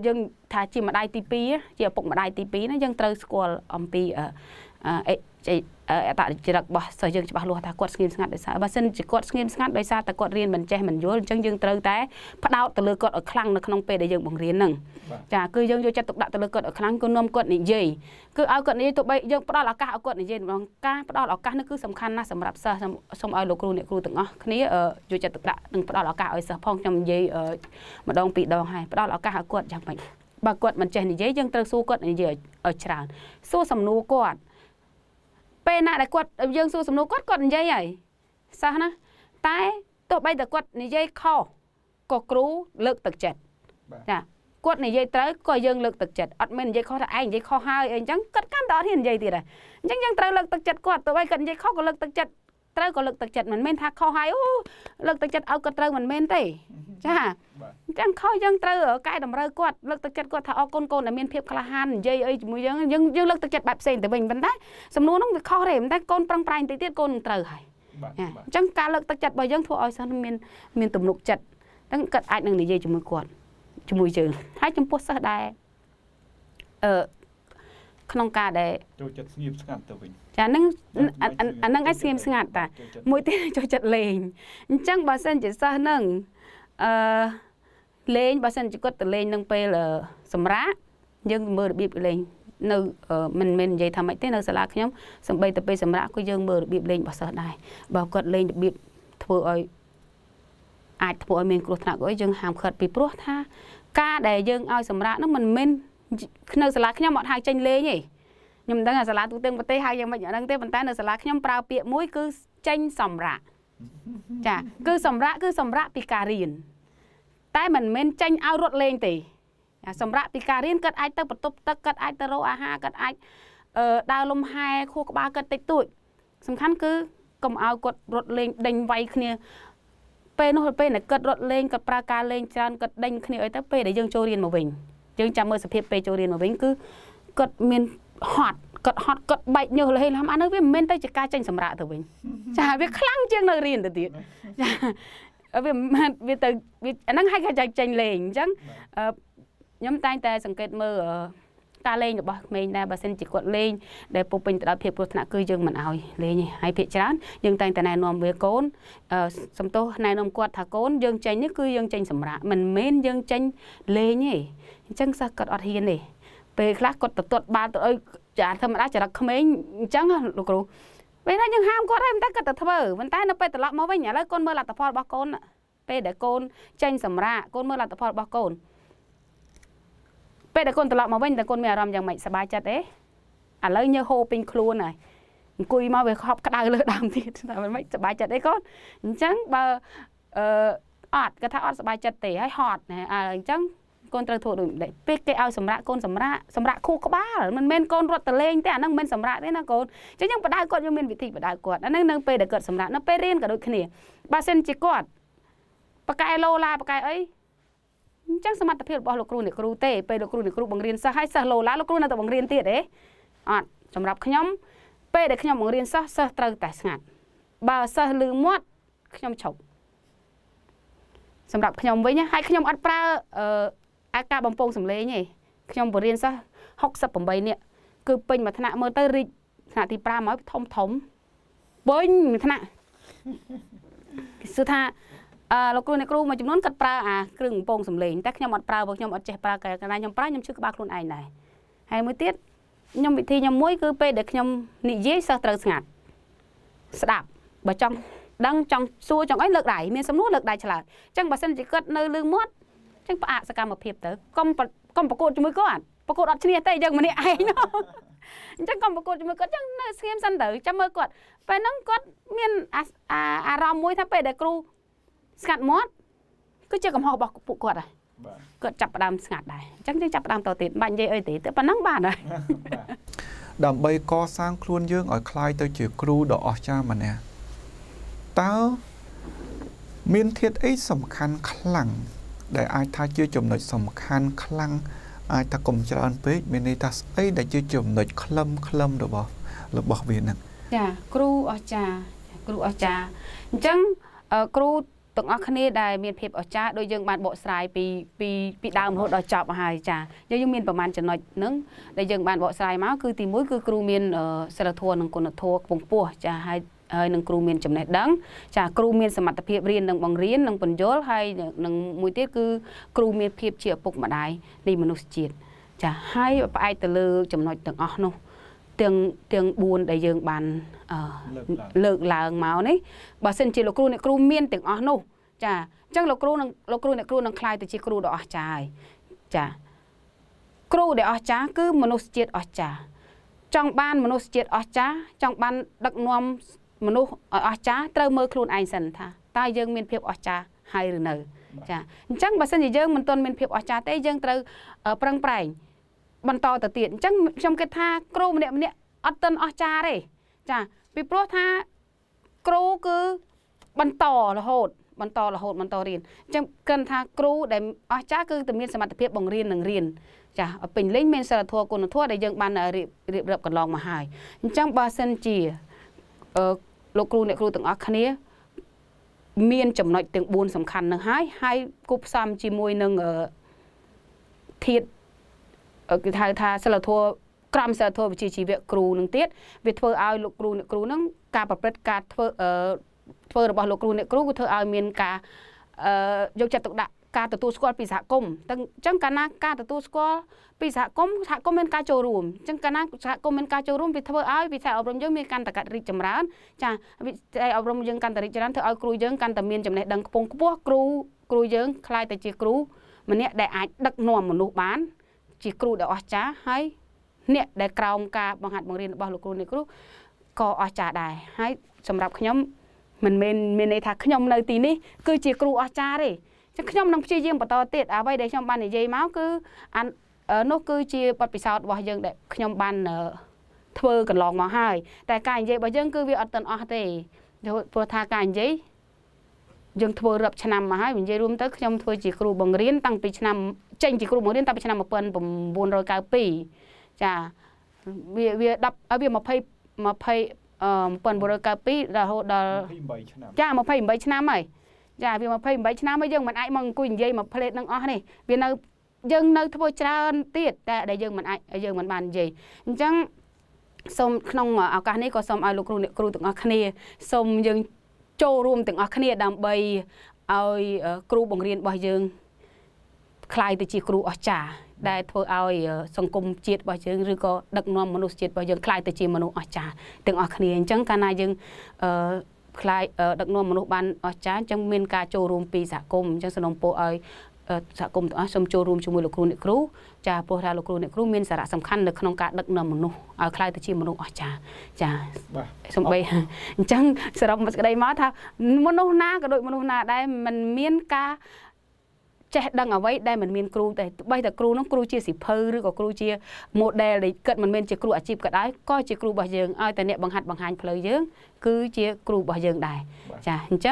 ថាជាម្ដាយទី2ជាឪពុកម្ដាយទី2ណាយើងត្រូវស្គាល់អំពីអត្តចរិតរបស់សិស្សយើងច្បាស់លាស់ថាគាត់ស្ងៀមស្ងាត់ដោយសារបើសិនជាគាត់ស្ងៀមស្ងាត់ដោយសារតែគាត់រៀនមិនចេះមិនយល់អញ្ចឹងយើងត្រូវតែផ្ដោតទៅលើគាត់ឲ្យខ្លាំងនៅក្នុងពេលដែលយើងបង្រៀនហ្នឹងចាគឺយើងយកចិត្តទុកដាក់ទៅលើគាត់ឲ្យខ្លាំងគឺនាំគាត់និយាយគឺឲ្យគាត់និយាយទោះបីយើងផ្ដល់ឱកាសឲ្យគាត់និយាយម្ដងការផ្ដល់ឱកាសនេះគឺសំខាន់ណាស់សម្រាប់សិស្សសូមឲ្យលោកគ្រូអ្នកគ្រូទាំងអស់គ្នាយកចិត្តទុកដាក់និងផ្ដល់ឱកាសឲ្យសិស្សផងខ្ញុំនិយាយម្ដងពីរដងហើយផ្ដល់ឱកាសឲ្យគាត់យ៉ាងម៉េចបើគាត់មិនចេះនិយាយយើងត្រូវសួរគាត់និយាយឲ្យច្រើនសួរសំណួរគាត់ពេលណាដែលគាត់យើងសួរសំណួរគាត់និយាយហើយសិស្សណាតែទោះបីតែគាត់និយាយខុសក៏គ្រូលើកទឹកចិត្តចាគាត់និយាយត្រូវក៏យើងលើកទឹកចិត្តអត់មែននិយាយខុសថាឯងនិយាយខុសហើយអីអញ្ចឹងគាត់កាន់តែអត់ហ៊ាននិយាយទៀតហើយអញ្ចឹងយើងត្រូវលើកទឹកចិត្តគាត់ទោះបីគាត់និយាយខុសក៏លើកទឹកចិត្តត្រូវក៏លើកទឹកចិត្តមិនមែនថាខុសហើយអូលើកទឹកចិត្តឲ្យគាត់ត្រូវមិនមែនទេចាអញ្ចឹងខុសយើងត្រូវកែតម្រូវគាត់លើកទឹកចិត្តគាត់ថាអរគុណកូនដែលមានភាពក្លាហាននិយាយអីជាមួយយើងលើកទឹកចិត្តបែបផ្សេងទៅវិញប៉ុន្តែសំណួរនោះវាខុសទេប៉ុន្តែកូនប្រឹងប្រែងតិចទៀតកូននឹងត្រូវហើយអញ្ចឹងការលើកទឹកចិត្តរបស់យើងធ្វើឲ្យសិស្សមានទំនុកចិត្តហ្នឹងគាត់អាចនឹងនិយាយជាមួយគាត់ជាមួយយើងហើយចំពោះសិស្សដែលក្នុងការដែលចូលចិត្តស្ងៀមស្ងាត់ទៅវិញចាហ្នឹងអាហ្នឹងឲ្យស្ងៀមស្ងាត់តាមួយទៀតចូលចិត្តលេងអញ្ចឹងបើសិនជាសិស្សហ្នឹងលេងបើសិនជាគាត់ទៅលេងនឹងពេលសម្រាប់យើងមើលរបៀបលេងនៅមិនមែននិយាយថាម៉េចទេនៅសាលាខ្ញុំសំបីទៅពេលសម្រាប់ក៏យើងមើលរបៀបលេងរបស់សិស្សដែរបើគាត់លេងរបៀបធ្វើឲ្យអាចធ្វើឲ្យមានគ្រោះថ្នាក់ក៏យើងហាមឃាត់ពីព្រោះថាការដែលយើងឲ្យសម្រាប់ហ្នឹងមិនមែននៅសាលាខ្ញុំអត់ហៅចេញលេងទេខ្ញុំមិនដឹងថាសាលាទូទាំងប្រទេសហៅយ៉ាងម៉េចហ្នឹងទេប៉ុន្តែនៅសាលាខ្ញុំប្រើពាក្យមួយគឺចេញសម្រាប់ចាគឺសម្រាប់ពីការរៀនតែមិនមែនចេញឲ្យរត់លេងទេសម្រាប់ពីការរៀនគាត់អាចទៅបន្ទប់ទឹកគាត់អាចទៅរកអាហារគាត់អាចដើរលំហែខួរក្បាលគាត់តិចតួចសំខាន់គឺកុំឲ្យគាត់រត់លេងដេញវាយគ្នាពេលនោះពេលដែលគាត់រត់លេងគាត់ប្រើការលេងច្រើនគាត់ដេញគ្នាអីទៅពេលដែលយើងចូលរៀនមកវិញយើងចាំមើលសភាពពេលចូលរៀនមកវិញគឺគាត់មានហត់គាត់បែកញើសលហេឡាមអានោះវាមិនមែនទៅជាការចេញសម្រាកទៅវិញចាវាខ្លាំងជាងនៅរៀនទៅទៀតចាវាទៅអាហ្នឹងឲ្យគេចេញលេងអញ្ចឹងខ្ញុំតែងតែសង្កេតមើលការលេងរបស់ក្មេងដែរបើសិនជាគាត់លេងដែលពុះពេញទៅដោយភាពគ្រោះថ្នាក់គឺយើងមិនឲ្យលេងទេហើយភាគច្រើនយើងតែងតែណែនាំវាកូនសំទោសណែនាំគាត់ថាកូនយើងចេញនេះគឺយើងចេញសម្រាកមិនមែនយើងចេញលេងទេអញ្ចឹងសិស្សគាត់អត់ហ៊ានទេពេលខ្លះគាត់ទៅទាត់បាល់ទៅអីចាធម្មតាចរិតក្មេងអញ្ចឹងលោកគ្រូពេលណាយើងហាមគាត់ហើយតែគាត់ទៅធ្វើប៉ុន្តែនៅពេលត្រឡប់មកវិញឥឡូវកូនមើលលទ្ធផលរបស់កូនពេលដែលកូនចេញសម្រាកកូនមើលលទ្ធផលរបស់កូនពេលដែលកូនត្រឡប់មកវិញតើកូនមានអារម្មណ៍យ៉ាងម៉េចសប្បាយចិត្តទេឥឡូវញើសហូរពេញខ្លួនហើយអង្គុយមកវាខប់ក្តៅលើដើមទៀតតែមិនសប្បាយចិត្តអីកូនអញ្ចឹងបើអត់គាត់ថាអត់សប្បាយចិត្តទេហើយហត់អញ្ចឹងកូនត្រូវធ្វើដូចម្ដេចពេលគេឲ្យសម្រាប់កូនសម្រាប់ខួរក្បាលមិនមែនកូនរត់ទៅលេងទេអាហ្នឹងមិនសម្រាប់ទេណាកូនអញ្ចឹងយើងបដៅគាត់យើងមានវិធីបដៅគាត់អាហ្នឹងនៅពេលដែលគាត់សម្រាប់នៅពេលរៀនក៏ដូចគ្នាបើសិនជាគាត់បកែឡូឡាបកែអីអញ្ចឹងសមត្ថភាពរបស់លោកគ្រូអ្នកគ្រូទេពេលលោកគ្រូអ្នកគ្រូបង្រៀនសិស្សឲ្យសិស្សឡូឡាលោកគ្រូនៅតែបង្រៀនទៀតទេអត់សម្រាប់ខ្ញុំពេលដែលខ្ញុំបង្រៀនសិស្សត្រូវតែស្ងាត់បើសិស្សលឺមាត់ខ្ញុំឈប់សម្រាប់ខ្ញុំវិញហើយខ្ញុំអត់ប្រើអាការបំពងសម្លេងទេខ្ញុំបង្រៀនសិស្ស68នាក់គឺពេញមួយថ្នាក់មើលទៅរីកថ្នាក់ទី5មកធំពេញមួយថ្នាក់គឺថាលោកគ្រូអ្នកគ្រូមួយចំនួនគាត់ប្រើអាគ្រឿងបំពងសម្លេងតែខ្ញុំអត់ប្រើព្រោះខ្ញុំអត់ចេះប្រើកាលណាខ្ញុំប្រើខ្ញុំឈឺក្បាលខ្លួនឯងដែរហើយមួយទៀតខ្ញុំវិធីខ្ញុំមួយគឺពេលដែលខ្ញុំនិយាយសិស្សត្រូវស្ងាត់ស្ដាប់បើចង់ដឹងចង់សួរចង់អីលើកដៃមានសំណួរលើកដៃឆ្លើយអញ្ចឹងបើសិនជាគាត់នៅលឺមាត់អញ្ចឹងផ្អាកសកម្មភាពទៅកុំប្រកួតជាមួយគាត់ប្រកួតអត់ឈ្នះទេយើងម្នាក់ឯងអញ្ចឹងកុំប្រកួតជាមួយគាត់អញ្ចឹងនៅស្ងៀមសិនទៅចាំមើលគាត់ពេលហ្នឹងគាត់មានអារម្មណ៍មួយថាពេលដែលគ្រូស្ងាត់មាត់គឺជាកំហុសរបស់ពួកគាត់ហើយគាត់ចាប់ផ្ដើមស្ងាត់ដែរអញ្ចឹងយើងចាប់ផ្ដើមតទៀតបាច់និយាយអីទេតែប៉ុណ្ណឹងបានហើយដើម្បីកសាងខ្លួនយើងឲ្យคล้ายទៅជាគ្រូដ៏អស្ចារ្យម្នាក់តើមានធាតុអីសំខាន់ខ្លាំងដែលអាចថាជាចំណុចសំខាន់ខ្លាំងអាចថាកុំច្រើនពេកមានន័យថាស្អីដែលជាចំណុចខ្លឹមរបស់វាហ្នឹងចាគ្រូអស្ចារ្យអញ្ចឹងគ្រូទាំងអស់គ្នាដែលមានភាពអស្ចារ្យដោយយើងបានបកស្រាយពីដើមរហូតដល់ចប់ហើយចាយើងមានប្រមាណចំណុចហ្នឹងដែលយើងបានបកស្រាយមកគឺទី1គឺគ្រូមានសិលធម៌និងគុណធម៌ខ្ពង់ខ្ពស់ចាហើយនឹងគ្រូមានចំណេះដឹងចាគ្រូមានសមត្ថភាពរៀននិងបង្រៀននិងបញ្យល់ហើយនឹងមួយទៀតគឺគ្រូមានភាពជាឪពុកម្ដាយនៃមនុស្សជាតិចាហើយផ្អែកទៅលើចំណុចទាំងអស់នោះទាំង4ដែលយើងបានលើកឡើងមកនេះបើសិនជាលោកគ្រូអ្នកគ្រូមានទាំងអស់នោះចាអញ្ចឹងលោកគ្រូអ្នកគ្រូនឹងខ្លាយទៅជាគ្រូដ៏អស្ចារ្យចាគ្រូដែលអស្ចារ្យគឺមនុស្សជាតិអស្ចារ្យចង់បានមនុស្សជាតិអស្ចារ្យចង់បានដឹកនាំមនុស្សអស្ចារ្យត្រូវមើលខ្លួនឯងសិនថាតើយើងមានភាពអស្ចារ្យហើយឬនៅចាអញ្ចឹងបើសិនជាយើងមិនទាន់មានភាពអស្ចារ្យទេយើងត្រូវប្រឹងប្រែងបន្តទៅទៀតអញ្ចឹងខ្ញុំគិតថាគ្រូម្នាក់អត់ទាន់អស្ចារ្យទេចាពីព្រោះថាគ្រូគឺបន្តរហូតបន្តរៀនអញ្ចឹងគិតថាគ្រូដែលអស្ចារ្យគឺតែមានសមត្ថភាពបង្រៀននិងរៀនចាពេញលេញមានសិលធម៌គុណធម៌ដែលយើងបានរៀបរាប់កន្លងមកហើយអញ្ចឹងបើសិនជាលោកគ្រូអ្នកគ្រូទាំងអស់គ្នាមានចំណុចទាំង4សំខាន់នឹងហើយគូផ្សំជាមួយនឹងធាតុគេហៅថាសិលធម៌ក្រមសិលធម៌វិជ្ជាជីវៈគ្រូនឹងទៀតវាធ្វើឲ្យលោកគ្រូអ្នកគ្រូនឹងការប្រព្រឹត្តការធ្វើរបស់លោកគ្រូអ្នកគ្រូគឺធ្វើឲ្យមានការយកចិត្តទុកដាក់ការទទួលស្គាល់ពីសហគមន៍អញ្ចឹងកាលណាការទទួលស្គាល់ពីសហគមន៍មានការចូលរួមអញ្ចឹងកាលណាសហគមន៍មានការចូលរួមវាធ្វើឲ្យវិស័យអប់រំយើងមានកាន់តែកាត់រីកចម្រើនចាវិស័យអប់រំយើងកាន់តែរីកចម្រើនធ្វើឲ្យគ្រូយើងកាន់តែមានចំណេះដឹងខ្ពង់ខ្ពស់គ្រូយើងខ្លាយទៅជាគ្រូម្នាក់ដែលអាចដឹកនាំមនុស្សបានជាគ្រូដ៏អស្ចារ្យហើយអ្នកដែលក្រោមការបង្ហាត់បង្រៀនរបស់លោកគ្រូអ្នកគ្រូក៏អស្ចារ្យដែរហើយសម្រាប់ខ្ញុំមិនមែនមានន័យថាខ្ញុំនៅទីនេះគឺជាគ្រូអស្ចារ្យទេចឹងខ្ញុំនឹងព្យាយាមបន្តទៀតអ្វីដែលខ្ញុំបាននិយាយមកគឺនោះគឺជាបទពិសោធន៍របស់យើងដែលខ្ញុំបានធ្វើកន្លងមកហើយតែការនិយាយរបស់យើងគឺវាអត់ទាន់អស់ទេព្រោះថាការនិយាយយើងធ្វើរាប់ឆ្នាំមកហើយនិយាយរួមទៅខ្ញុំធ្វើជាគ្រូបង្រៀនតាំងពីឆ្នាំចេញជាគ្រូបង្រៀនតាំងពីឆ្នាំ1992ចាវា1992រហូតដល់ចា28ឆ្នាំហើយចាវា28ឆ្នាំហើយយើងមិនអាចមកអង្គុយនិយាយមកផ្លេតនឹងអស់នេះវានៅយើងនៅធ្វើច្រើនទៀតតែដែលយើងមិនបាននិយាយអញ្ចឹងសូមក្នុងឱកាសនេះក៏សូមឲ្យលោកគ្រូអ្នកគ្រូទាំងអស់គ្នាសូមយើងចូលរួមទាំងអស់គ្នាដើម្បីឲ្យគ្រូបង្រៀនរបស់យើងខ្លាយទៅជាគ្រូអស្ចារ្យដែលធ្វើឲ្យសង្គមជាតិរបស់យើងឬក៏ដឹកនាំមនុស្សជាតិរបស់យើងខ្លាយទៅជាមនុស្សអស្ចារ្យទាំងអស់គ្នាអញ្ចឹងកាលណាយើងខ្លាយដឹកនាំមនុស្សបានអស្ចារ្យអញ្ចឹងមានការចូលរួមពីសហគមន៍អញ្ចឹងសំណូមពរឲ្យសហគមន៍ទាំងអស់សូមចូលរួមជាមួយលោកគ្រូអ្នកគ្រូចាព្រោះថាលោកគ្រូអ្នកគ្រូមានសារៈសំខាន់នៅក្នុងការដឹកនាំមនុស្សឲ្យខ្លាយទៅជាមនុស្សអស្ចារ្យចាសំបីអញ្ចឹងសរុបមកសេចក្តីមកថាមនុស្សណាក៏ដូចមនុស្សណាដែរមិនមានការចេះដឹងអ្វីដែលមិនមានគ្រូទេទោះបីតែគ្រូនោះគ្រូជាសិភៅឬក៏គ្រូជា model ដែលគិតមិនមែនជាគ្រូអាជីពក៏ដោយក៏ជាគ្រូរបស់យើងឲ្យតែអ្នកបង្ហាត់បង្ហាញផ្លូវយើងគឺជាគ្រូរបស់យើងដែរចាអញ្ចឹង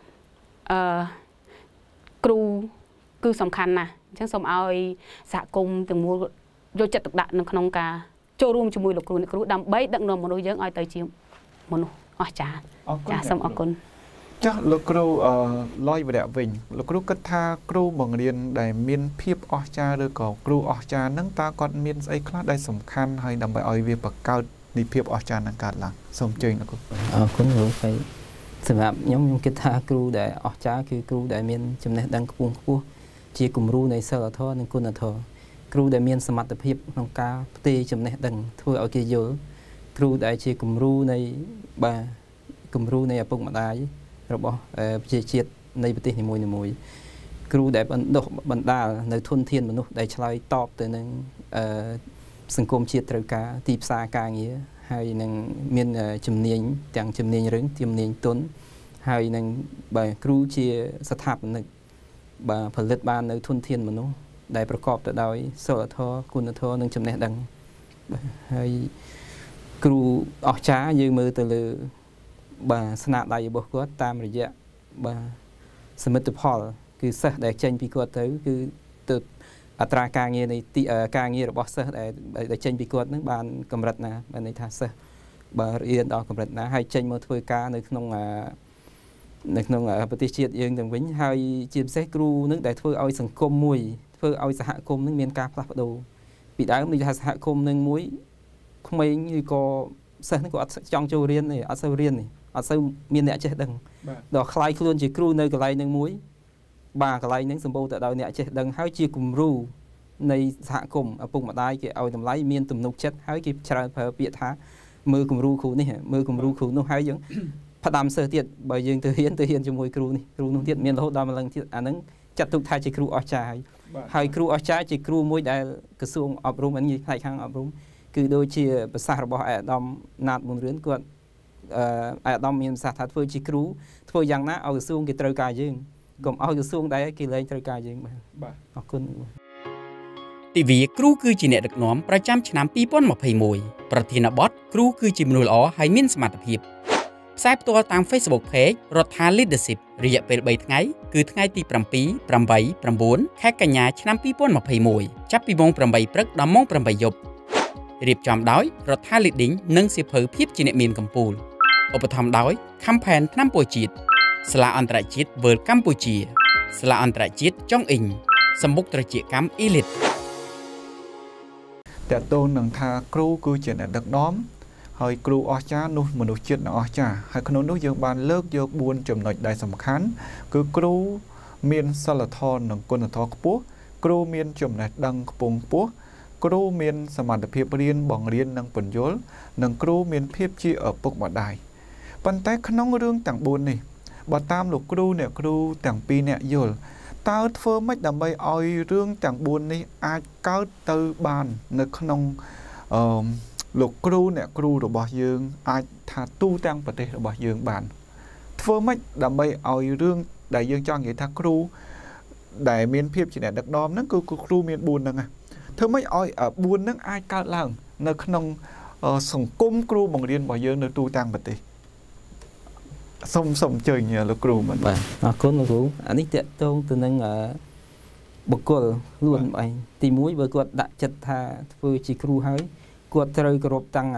គ្រូគឺសំខាន់ណាស់អញ្ចឹងសូមឲ្យសហគមន៍ទាំងមូលយកចិត្តទុកដាក់នៅក្នុងការចូលរួមជាមួយលោកគ្រូអ្នកគ្រូដើម្បីដឹកនាំមនុស្សយើងឲ្យទៅជាមនុស្សអស្ចារ្យចាសូមអរគុណចាស់លោកគ្រូឡយវរៈវិញលោកគ្រូគិតថាគ្រូបង្រៀនដែលមានភាពអស្ចារ្យឬក៏គ្រូអស្ចារ្យហ្នឹងតើគាត់មានស្អីខ្លះដែលសំខាន់ហើយដើម្បីឲ្យវាបង្កើតនៃភាពអស្ចារ្យនឹងកើតឡើងសូមអញ្ជើញលោកគ្រូអរគុណលោកហើយសម្រាប់ខ្ញុំគិតថាគ្រូដែលអស្ចារ្យគឺគ្រូដែលមានចំណេះដឹងខ្ពង់ខ្ពស់ជាគំរូនៃសិលធម៌និងគុណធម៌គ្រូដែលមានសមត្ថភាពក្នុងការផ្ទេរចំណេះដឹងធ្វើឲ្យគេយល់គ្រូដែលជាគំរូនៃគំរូនៃឪពុកម្ដាយរបស់ប្រជាជាតិនៃប្រទេសនីមួយៗគ្រូដែលបណ្ដាលនៅធនធានមនុស្សដែលឆ្លើយតបទៅនឹងសង្គមជាតិត្រូវការទីផ្សារការងារហើយនឹងមានជំនាញទាំងជំនាញរឹងជំនាញទន់ហើយនឹងគ្រូជាស្ថាបនិកផលិតបាននៅធនធានមនុស្សដែលប្រកបទៅដោយសិលធម៌គុណធម៌និងចំណេះដឹងហើយគ្រូអស្ចារ្យយើងមើលទៅលើស្នាដៃរបស់គាត់តាមរយៈសមិទ្ធផលគឺសិស្សដែលចេញពីគាត់ទៅគឺទៅអត្រាការងារនៃការងាររបស់សិស្សដែលចេញពីគាត់នឹងបានកម្រិតណាបានន័យថាសិស្សរៀនដល់កម្រិតណាហើយចេញមកធ្វើការនៅក្នុងในក្នុងប្រទេសជាតិយើងទាំងវិញហើយជាពិសេសគ្រូនឹងដែលធ្វើឲ្យសង្គមមួយធ្វើឲ្យសហគមន៍នឹងមានការផ្លាស់ប្ដូរពីដើមនិយាយថាសហគមន៍នឹងមួយក្មេងឬក៏សិស្សនឹងក៏អត់ចង់ចូលរៀនទេអត់សូវរៀនទេអត់សូវមានអ្នកចេះដឹងដល់ខ្លាយខ្លួនជាគ្រូនៅកន្លែងនឹងមួយបាទកន្លែងនឹងសម្បូរទៅដោយអ្នកចេះដឹងហើយជាគំរូនៃសហគមន៍ឪពុកម្ដាយគេឲ្យតម្លៃមានទំនុកចិត្តហើយគេច្រើនប្រើពាក្យថាមើលគំរូគ្រូនេះមើលគំរូគ្រូនោះហើយយើងផ្ដាំសិស្សទៀតបើយើងទៅរៀនជាមួយគ្រូនេះគ្រូនោះទៀតមានរហូតដល់ម្លឹងទៀតអាហ្នឹងចាត់ទុកថាជាគ្រូអស្ចារ្យហើយគ្រូអស្ចារ្យជាគ្រូមួយដែលក្រសួងអប់រំអានេះផ្នែកខាងអប់រំគឺដូចជាប្រសាសន៍របស់អាដាមណាតប៊ុនរឿនគាត់អាដាមមានប្រសាសន៍ថាធ្វើជាគ្រូធ្វើយ៉ាងណាឲ្យក្រសួងគេត្រូវការយើងកុំឲ្យក្រសួងដែរគេលែងត្រូវការយើងបាទអរគុណទិវាគ្រូគឺជាអ្នកដឹកនាំប្រចាំឆ្នាំ2021ប្រធានបទគ្រូគឺជាមនុស្សល្អហើយមានសមត្ថភាពផ្សាយផ្ទាល់តាម Facebook Page រដ្ឋា Leadership រយៈពេល3ថ្ងៃគឺថ្ងៃទី7, 8, 9 ខែកញ្ញាឆ្នាំ2021ចាប់ពីម៉ោង 8 ព្រឹកដល់ម៉ោង 8 យប់រៀបចំដោយរដ្ឋា Leading និងសៀវភៅភាពជាអ្នកមានកម្ពុជាឧបត្ថម្ភដោយ Campaign ថ្នាំពោះជាតិសាលាអន្តរជាតិ World កម្ពុជាសាលាអន្តរជាតិចុងអ៊ីងសម្បុកត្រចៀកកម្ម Elite តើតូននឹងថាគ្រូគឺជាអ្នកដឹកនាំហើយគ្រូអស្ចារ្យនោះមនុស្សជាតិអស្ចារ្យហើយក្នុងនោះយើងបានលើកយក4ចំណុចដែលសំខាន់គឺគ្រូមានសិលធម៌និងគុណធម៌ខ្ពស់គ្រូមានចំណេះដឹងខ្ពង់ខ្ពស់គ្រូមានសមត្ថភាពរៀនបង្រៀននិងពន្យល់និងគ្រូមានភាពជាឪពុកម្ដាយប៉ុន្តែក្នុងរឿងទាំង4នេះបើតាមលោកគ្រូអ្នកគ្រូទាំង2អ្នកយល់តើធ្វើម៉េចដើម្បីឲ្យរឿងទាំង4នេះអាចកើតទៅបាននៅក្នុងលោកគ្រូអ្នកគ្រូរបស់យើងអាចថាទូទាំងប្រទេសរបស់យើងបានធ្វើម៉េចដើម្បីឲ្យរឿងដែលយើងចង់និយាយថាគ្រូដែលមានភាពជាអ្នកដឹកនាំហ្នឹងគឺគ្រូមាន4ហ្នឹងធ្វើម៉េចឲ្យ4ហ្នឹងអាចកើតឡើងនៅក្នុងសង្គមគ្រូបង្រៀនរបស់យើងនៅទូទាំងប្រទេសសូមអញ្ជើញលោកគ្រូបាទអរគុណលោកគ្រូអានេះតកតងទៅនឹងបុគ្គលខ្លួនឯងទី1បើគាត់ដាក់ចិត្តថាធ្វើជាគ្រូហើយគាត់ត្រូវគោរពតាំង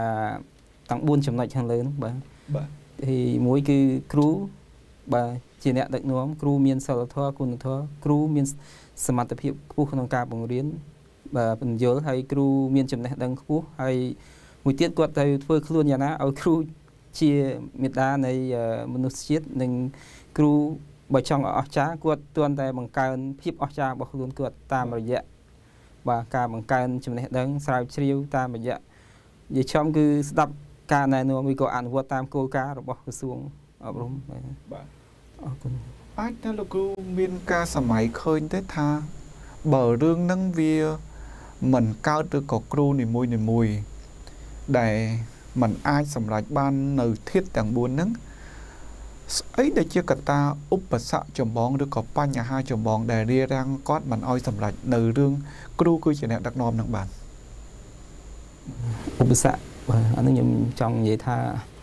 4ចំណុចខាងលើនោះបាទទី1គឺគ្រូបាទជាអ្នកដឹកនាំគ្រូមានសិលធម៌គុណធម៌គ្រូមានសមត្ថភាពខ្ពស់ក្នុងការបង្រៀនបាទបញ្យល់ហើយគ្រូមានចំណេះដឹងខ្ពស់ហើយមួយទៀតគាត់ត្រូវធ្វើខ្លួនយ៉ាងណាឲ្យគ្រូជាមេដានៃមនុស្សជាតិនិងគ្រូបើចង់អស្ចារ្យគាត់ទាន់តែបង្កើនភាពអស្ចារ្យរបស់ខ្លួនគាត់តាមរយៈបាទការបង្កើនចំណេះដឹងស្រាវជ្រាវតាមរយៈនិយាយចំគឺស្ដាប់ការណែនាំឬក៏អនុវត្តតាមគោលការណ៍របស់ក្រសួងអប់រំបាទអរគុណអាចតើលោកគ្រូមានការសម័យឃើញទេថាបើរឿងហ្នឹងវាមិនកើតទៅក៏គ្រូនីមួយដែលมันអាចសម្រេចបាននៅធាតុទាំង4ហ្នឹងស្អីដែលជាកត្តាឧបសគ្គចម្បងឬក៏បញ្ហាចម្បងដែលរារាំងគាត់មិនឲ្យសម្រេចនៅរឿងគ្រូគឺជាអ្នកដឹកនាំនឹងបានឧបសគ្គបាទអានេះខ្ញុំចង់និយាយថា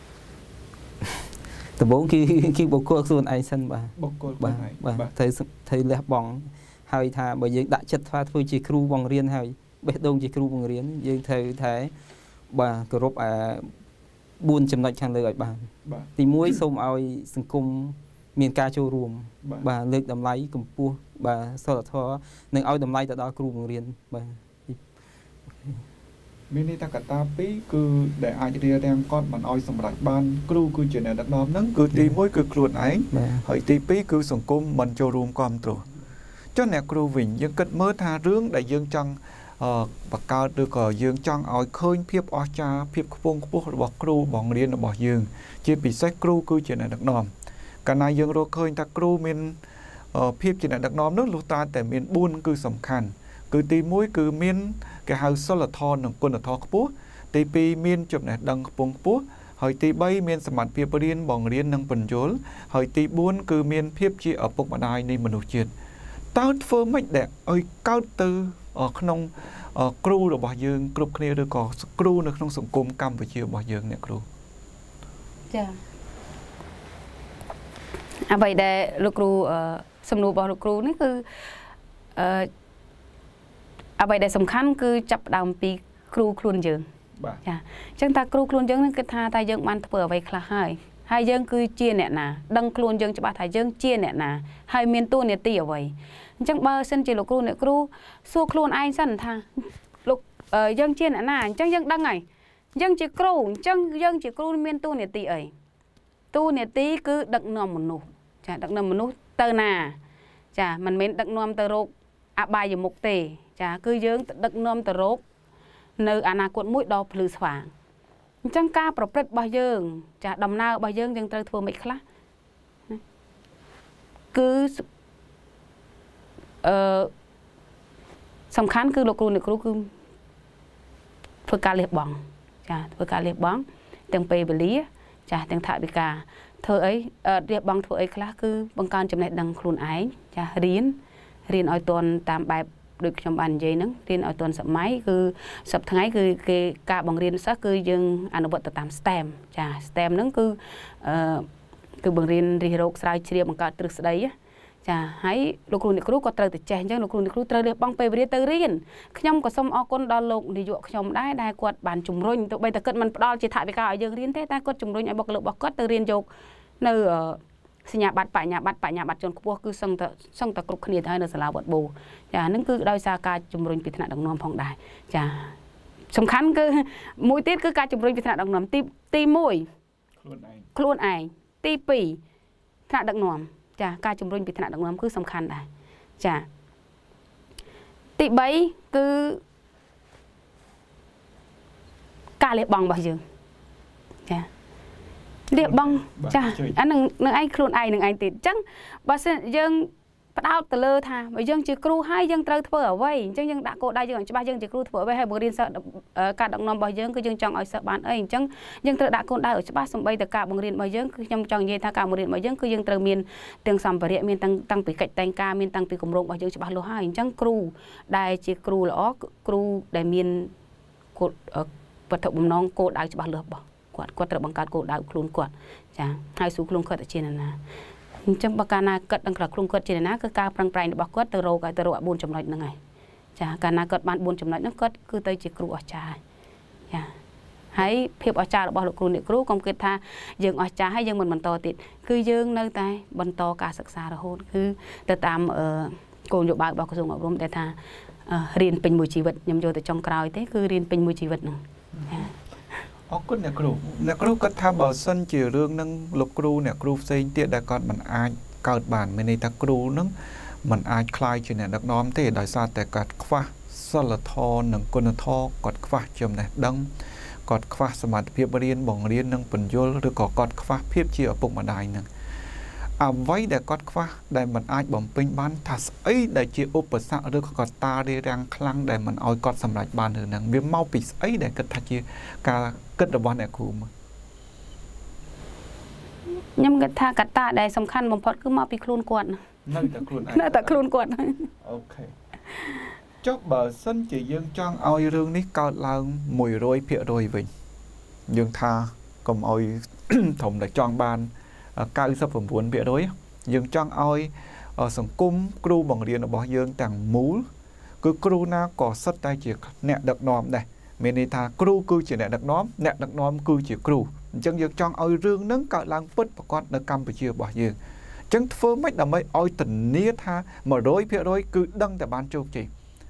ដំបូងគឺបុគ្គលខ្លួនឯងសិនបាទបុគ្គលខ្លួនឯងបាទត្រូវលះបង់ហើយថាបើយើងដាក់ចិត្តថាធ្វើជាគ្រូបង្រៀនហើយបេះដូងជាគ្រូបង្រៀនយើងត្រូវតែបាទគោរព4ចំណុចខាងលើឲ្យបានទី1សូមឲ្យសង្គមមានការចូលរួមបាទលើកតម្លៃកម្ពស់បាទសិលធម៌និងឲ្យតម្លៃទៅដល់គ្រូបង្រៀនបាទមានន័យថាកត្តា2គឺដែលអាចរារាំងគាត់មិនឲ្យសម្រេចបានគ្រូគឺជាអ្នកដឹកនាំហ្នឹងគឺទី1គឺខ្លួនឯងហើយទី2គឺសង្គមមិនចូលរួមគ្រប់គ្រងចុះអ្នកគ្រូវិញយើងគិតមើលថារឿងដែលយើងចង់បង្កើតឬក៏យើងចង់ឲ្យឃើញភាពអស្ចារ្យភាពខ្ពង់ខ្ពស់របស់គ្រូបង្រៀនរបស់យើងជាពិសេសគ្រូគឺជាអ្នកដឹកនាំកាលណាយើងរកឃើញថាគ្រូមានភាពជាអ្នកដឹកនាំនោះលុះត្រាតែមាន4គឺសំខាន់គឺទី1គឺមានគេហៅសិលធម៌និងគុណធម៌ខ្ពស់ទី2មានចំណេះដឹងខ្ពង់ខ្ពស់ហើយទី3មានសមត្ថភាពរៀនបង្រៀននិងពន្យល់ហើយទី4គឺមានភាពជាឪពុកម្ដាយនៃមនុស្សជាតិតើធ្វើម៉េចដែលឲ្យកើតទៅក្នុងគ្រូរបស់យើងគ្រប់គ្នាឬក៏គ្រូនៅក្នុងសង្គមកម្ពុជារបស់យើងអ្នកគ្រូចាអ្វីដែលលោកគ្រូសំណួររបស់លោកគ្រូនេះគឺអ្វីដែលសំខាន់គឺចាប់ផ្ដើមពីគ្រូខ្លួនយើងចាអញ្ចឹងតាគ្រូខ្លួនយើងនឹងគិតថាតើយើងបានធ្វើអ្វីខ្លះហើយ hai dương cứ chia nè nà đăng luôn dương cho bà thầy dương chia nè nà hai miền tu nè tì ở vậy chẳng bơ sân chỉ lục luôn nè cru xua luôn ai sân tha lục dương chia nè nà chẳng dương đăng này dương chỉ cru chẳng dương chỉ cru miền tu nè tì ấy tu nè tì cứ đặng nòm một nụ chả đặng nòm một nụ tơ nà chả mình men đặng nòm tơ rốt à bài giờ một tề chả cứ dương đặng nòm tơ rốt nơi anh cuộn mũi đo lư xoàng chẳng caประพฤติរបស់យើងចាដំណើររបស់យើងត្រូវធ្វើមិនខ្លះគឺសំខាន់គឺលោកគ្រូអ្នកគ្រូគឺធ្វើការលះបង់ចាធ្វើការលះបង់ទាំងពេលវេលាចាទាំងថវិកាធ្វើអីលះបង់ធ្វើអីខ្លះគឺបង្កើនចំណេះដឹងខ្លួនឯងចារៀនឲ្យទាន់តាមបែបដូចខ្ញុំបាននិយាយហ្នឹងរៀនឲ្យទាន់សម័យគឺសប្តាហ៍ថ្ងៃគឺគេការបង្រៀនសិស្សគឺយើងអនុវត្តទៅតាម STEM ចា STEM ហ្នឹងគឺបង្រៀនរិះរោគស្រាវជ្រាវបង្កើតទ្រឹស្ដីចាហើយលោកគ្រូអ្នកគ្រូក៏ត្រូវតែចេះអញ្ចឹងលោកគ្រូអ្នកគ្រូត្រូវលះបង់ពេលវេលាទៅរៀនខ្ញុំក៏សូមអរគុណដល់លោកនាយកខ្ញុំដែរដែលគាត់បានជំរុញទោះបីតែគាត់មិនផ្ដល់ជាថវិកាឲ្យយើងរៀនទេតែគាត់ជំរុញឲ្យបុគ្គលិករបស់គាត់ទៅរៀនយកនៅសញ្ញាបត្របញ្ញាបត្រជាន់ខ្ពស់គឺសឹងតែគ្រប់គ្នាទៅហើយនៅសាលាវត្តបូចាហ្នឹងគឺដោយសារការជំរុញពីថ្នាក់ដឹកនាំផងដែរចាសំខាន់គឺមួយទៀតគឺការជំរុញពីថ្នាក់ដឹកនាំទី1ខ្លួនឯងទី2ថ្នាក់ដឹកនាំចាការជំរុញពីថ្នាក់ដឹកនាំគឺសំខាន់ដែរចាទី3គឺការលះបង់របស់យើងចាលះបង់ចាអានឹងឯងខ្លួនឯងនឹងឯងទៀតអញ្ចឹងបើសិនយើងផ្ដោតទៅលើថាបើយើងជាគ្រូហើយយើងត្រូវធ្វើអ្វីអញ្ចឹងយើងដាក់គោលដៅយើងឲ្យច្បាស់យើងជាគ្រូធ្វើអ្វីហើយបង្រៀនសិស្សការដឹកនាំរបស់យើងគឺយើងចង់ឲ្យសិស្សបានអីអញ្ចឹងយើងត្រូវដាក់គោលដៅឲ្យច្បាស់សូម្បីតែការបង្រៀនរបស់យើងគឺខ្ញុំចង់និយាយថាការបង្រៀនរបស់យើងគឺយើងត្រូវមានទាំងសម្ភារៈមានតាំងពីកិច្ចតែងការមានតាំងពីគម្រោងរបស់យើងច្បាស់លាស់ហើយអញ្ចឹងគ្រូដែលជាគ្រូល្អគ្រូដែលមានវត្ថុបំណងគោលដៅច្បាស់លាស់របស់គាត់ត្រូវបង្កើតគោលដៅខ្លួនគាត់ចាហើយស៊ូខ្លួនគាត់ទៅជាណាអញ្ចឹងបើកាលណាគាត់ដឹងថាខ្លួនគាត់ជាណាគឺការប្រឹងប្រែងរបស់គាត់ទៅរក4ចំណុចហ្នឹងហើយចាកាលណាគាត់បាន4ចំណុចហ្នឹងគាត់គឺទៅជាគ្រូអស្ចារ្យចាហើយភាពអស្ចារ្យរបស់លោកគ្រូអ្នកគ្រូកុំគិតថាយើងអស្ចារ្យហើយយើងមិនបន្តទៀតគឺយើងនៅតែបន្តការសិក្សារហូតគឺទៅតាមគោលនយោបាយរបស់ក្រសួងអប់រំដែលថារៀនពេញមួយជីវិតខ្ញុំយកទៅចុងក្រោយទេគឺរៀនពេញមួយជីវិតហ្នឹងអរគុណអ្នកគ្រូគាត់ថាបើសិនជារឿងហ្នឹងលោកគ្រូអ្នកគ្រូផ្សេងទៀតដែលគាត់មិនអាចកើតបានមានន័យថាគ្រូហ្នឹងមិនអាចខ្លាយជាអ្នកដឹកនាំទេដោយសារតែគាត់ខ្វះសិលធម៌និងគុណធម៌គាត់ខ្វះចំណេះដឹងគាត់ខ្វះសមត្ថភាពរៀនបង្រៀននិងពន្យល់ឬក៏គាត់ខ្វះភាពជាឪពុកម្ដាយហ្នឹងអ្វីដែលគាត់ខ្វះដែលមិនអាចបំពេញបានថាស្អីដែលជាឧបសគ្គឬក៏កត្តារារាំងខ្លាំងដែលមិនឲ្យគាត់សម្រេចបានរឿងហ្នឹងវាមកពីស្អីដែលគិតថាជាការគិតរបស់អ្នកគ្រូមកខ្ញុំគិតថាកត្តាដែលសំខាន់បំផុតគឺមកពីខ្លួនគាត់នៅតែខ្លួនឯងនៅតែខ្លួនគាត់អូខេចុះបើសិនជាយើងចង់ឲ្យរឿងនេះកើតឡើង 100% វិញយើងថាកុំឲ្យធំតែចង់បាន99% យើងចង់ឲ្យសង្គមគ្រូបង្រៀនរបស់យើងទាំងមូលគឺគ្រូណាក៏សិតតែជាអ្នកដឹកនាំដែរមានន័យថាគ្រូគឺជាអ្នកដឹកនាំគឺជាគ្រូអញ្ចឹងយើងចង់ឲ្យរឿងហ្នឹងកើតឡើងពិតប្រាកដនៅកម្ពុជារបស់យើងអញ្ចឹងធ្វើម៉េចដើម្បីឲ្យធានាថា 100% គឺដឹងតែបានជោគជ័យ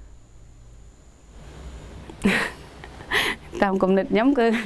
តាមគំនិតខ្ញុំគឺ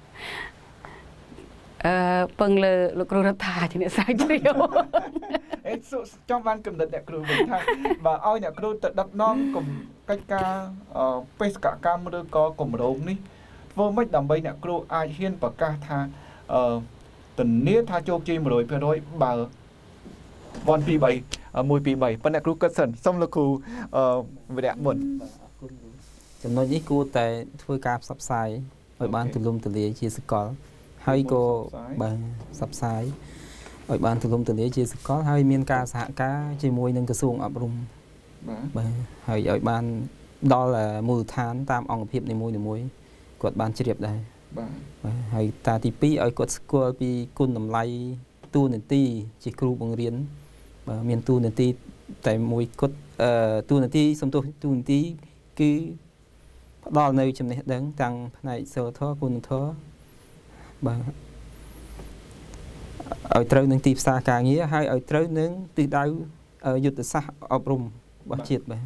ពឹងលើលោកគ្រូរដ្ឋាជាអ្នកស្រាវជ្រាវចង់បានកំណត់អ្នកគ្រូវិញថាបើឲ្យអ្នកគ្រូទៅដឹកនាំកិច្ចការបេសកកម្មឬក៏គម្រោងនេះធ្វើម៉េចដើម្បីអ្នកគ្រូអាចហ៊ានប្រកាសថាធានាថាជោគជ័យ 100% បើ1 2 3 ប៉ុន្តែគ្រូគិតសិនសូមលោកគ្រូវិរៈមុនចំណុចនេះគួរតែធ្វើការផ្សព្វផ្សាយឲ្យបានទូលំទូលាយជាសកលហើយក៏បានផ្សព្វផ្សាយឲ្យបានទូលំទូលាយជាសកលហើយមានការសហការជាមួយនឹងក្រសួងអប់រំបាទហើយឲ្យបានដល់មូលដ្ឋានតាមអង្គភាពនីមួយៗគាត់បានជ្រាបដែរបាទហើយតាទី2ឲ្យគាត់ស្គាល់ពីគុណតម្លៃតួនាទីជាគ្រូបង្រៀនបាទមានតួនាទីតែមួយគាត់តួនាទីសំទោសតួនាទីគឺផ្ដល់នៅចំណេះដឹងទាំងផ្នែកសិលធម៌គុណធម៌បាទឲ្យត្រូវនឹងទីផ្សារការងារហើយឲ្យត្រូវនឹងទិសដៅយុទ្ធសាស្ត្រអប់រំរបស់ជាតិបាទ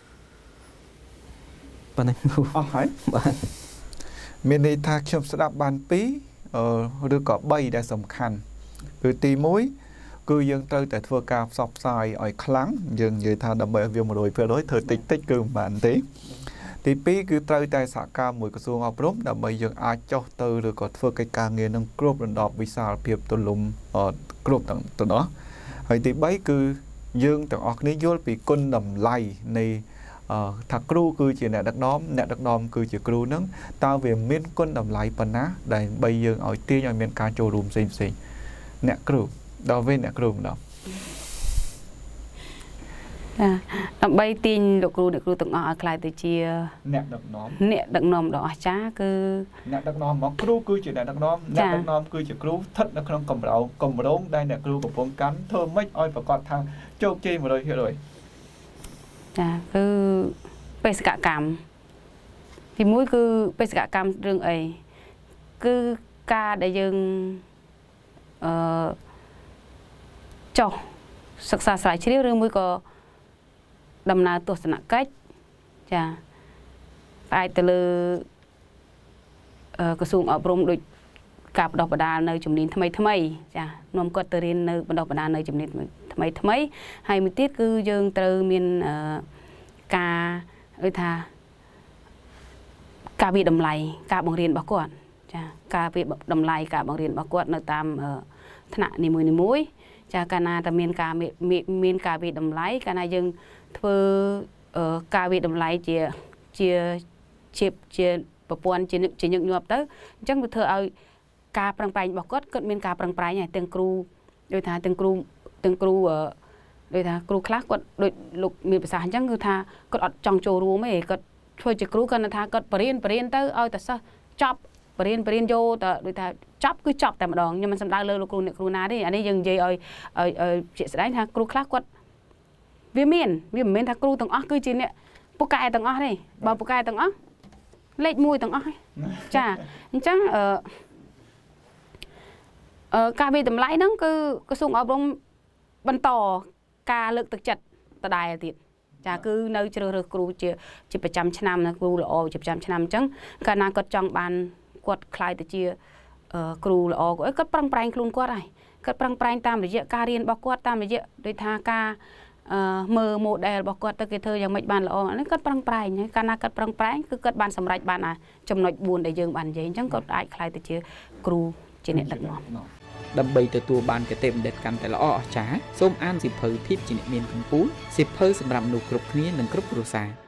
ប៉ុណ្ណឹងអស់ហើយបាទមានន័យថាខ្ញុំស្ដាប់បាន2ឬក៏3ដែលសំខាន់គឺទី1គឺយើងត្រូវតែធ្វើការផ្សព្វផ្សាយឲ្យខ្លាំងយើងនិយាយថាដើម្បីឲ្យវា 100% ធ្វើតិចគឺមិនបានទេទី2គឺត្រូវតែសហការមួយក្រសួងអប់រំដើម្បីយើងអាចចុះទៅឬក៏ធ្វើកិច្ចការងារនឹងគ្រប់រំដាប់វិសាលភាពទូលំគ្រប់ទាំងនោះហើយទី3គឺយើងទាំងអស់គ្នាយល់ពីគុណតម្លៃនៃថាគ្រូគឺជាអ្នកដឹកនាំគឺជាគ្រូនឹងតើវាមានគុណតម្លៃប៉ុណ្ណាដែលបីយើងឲ្យទាញឲ្យមានការចូលរួមផ្សេងអ្នកគ្រូដល់វិញអ្នកគ្រូម្ដងដើម្បីទាញលោកគ្រូអ្នកគ្រូទាំងអស់ឲ្យខ្លាយទៅជាអ្នកដឹកនាំដ៏អស្ចារ្យគឺអ្នកដឹកនាំមកគ្រូគឺជាអ្នកដឹកនាំគឺជាគ្រូស្ថិតនៅក្នុងកម្រងដែលអ្នកគ្រូកំពុងកាន់ធ្វើម៉េចឲ្យប្រកាសថាជោគជ័យ 100% ចាគឺបេសកកម្មទី1គឺបេសកកម្មរឿងអីគឺការដែលយើងចុះសិក្សាស្រាវជ្រាវឬមួយក៏ដំណើរទស្សនកិច្ចចាផ្អែកទៅលើក្រសួងអប់រំដូចការបណ្ដុះបណ្ដាលនៅជំនាញថ្មីចានាំគាត់ទៅរៀននៅបណ្ដុះបណ្ដាលនៅជំនាញថ្មីហើយមួយទៀតគឺយើងត្រូវមានការដូចថាការវិតម្លៃការបង្រៀនរបស់គាត់ចាការវិតម្លៃការបង្រៀនរបស់គាត់នៅតាមថ្នាក់នីមួយចាកាលណាតែមានការវិតម្លៃកាលណាយើងធ្វើការវិតម្លៃជាប្រព័ន្ធជាញឹកញាប់ទៅអញ្ចឹងវាធ្វើឲ្យការប្រឹងប្រែងរបស់គាត់មានការប្រឹងប្រែងហើយទាំងគ្រូដូចថាទាំងគ្រូដូចថាគ្រូខ្លះគាត់ដូចលោកមានប្រសាសន៍អញ្ចឹងគឺថាគាត់អត់ចង់ចូលរួមទេគាត់ធ្វើជាគ្រូគាត់ថាគាត់បរៀនទៅឲ្យតែសិស្សចប់បរៀនយកតែដូចថាចប់គឺចប់តែម្ដងខ្ញុំមិនសំដៅលើលោកគ្រូអ្នកគ្រូណាទេអានេះយើងនិយាយឲ្យជាក់ស្ដែងថាគ្រូខ្លះគាត់វាមិនមែនថាគ្រូទាំងអស់គឺជាអ្នកពូកែទាំងអស់ទេបើពូកែទាំងអស់លេខ1ទាំងអស់ចាអញ្ចឹងការវិតម្លៃហ្នឹងគឺក្រសួងអប់រំបន្តការលើកទឹកចិត្តដដែលទៀតចាគឺនៅជ្រើសរើសគ្រូជាប្រចាំឆ្នាំណាគ្រូល្អជាប្រចាំឆ្នាំអញ្ចឹងកាលណាគាត់ចង់បានគាត់ខ្លាយទៅជាគ្រូល្អគាត់ប្រឹងប្រែងខ្លួនគាត់ហើយគាត់ប្រឹងប្រែងតាមរយៈការរៀនរបស់គាត់តាមរយៈដូចថាការមើល model របស់គាត់ទៅគេធ្វើយ៉ាងម៉េចបានល្អអានេះគាត់ប្រឹងប្រែងហើយកាលណាគាត់ប្រឹងប្រែងគឺគាត់បានសម្រេចបានចំណុច4ដែលយើងបាននិយាយអញ្ចឹងគាត់អាចខ្លាយទៅជាគ្រូជាអ្នកដឹកនាំដើម្បីទទួលបានគតិបណ្ឌិតកាន់តែល្អអស្ចារ្យសូមអានសៀវភៅភាពជាអ្នកមានកម្ពុជាសៀវភៅសម្រាប់មនុស្សគ្រប់គ្នានិងគ្រប់គ្រួសារ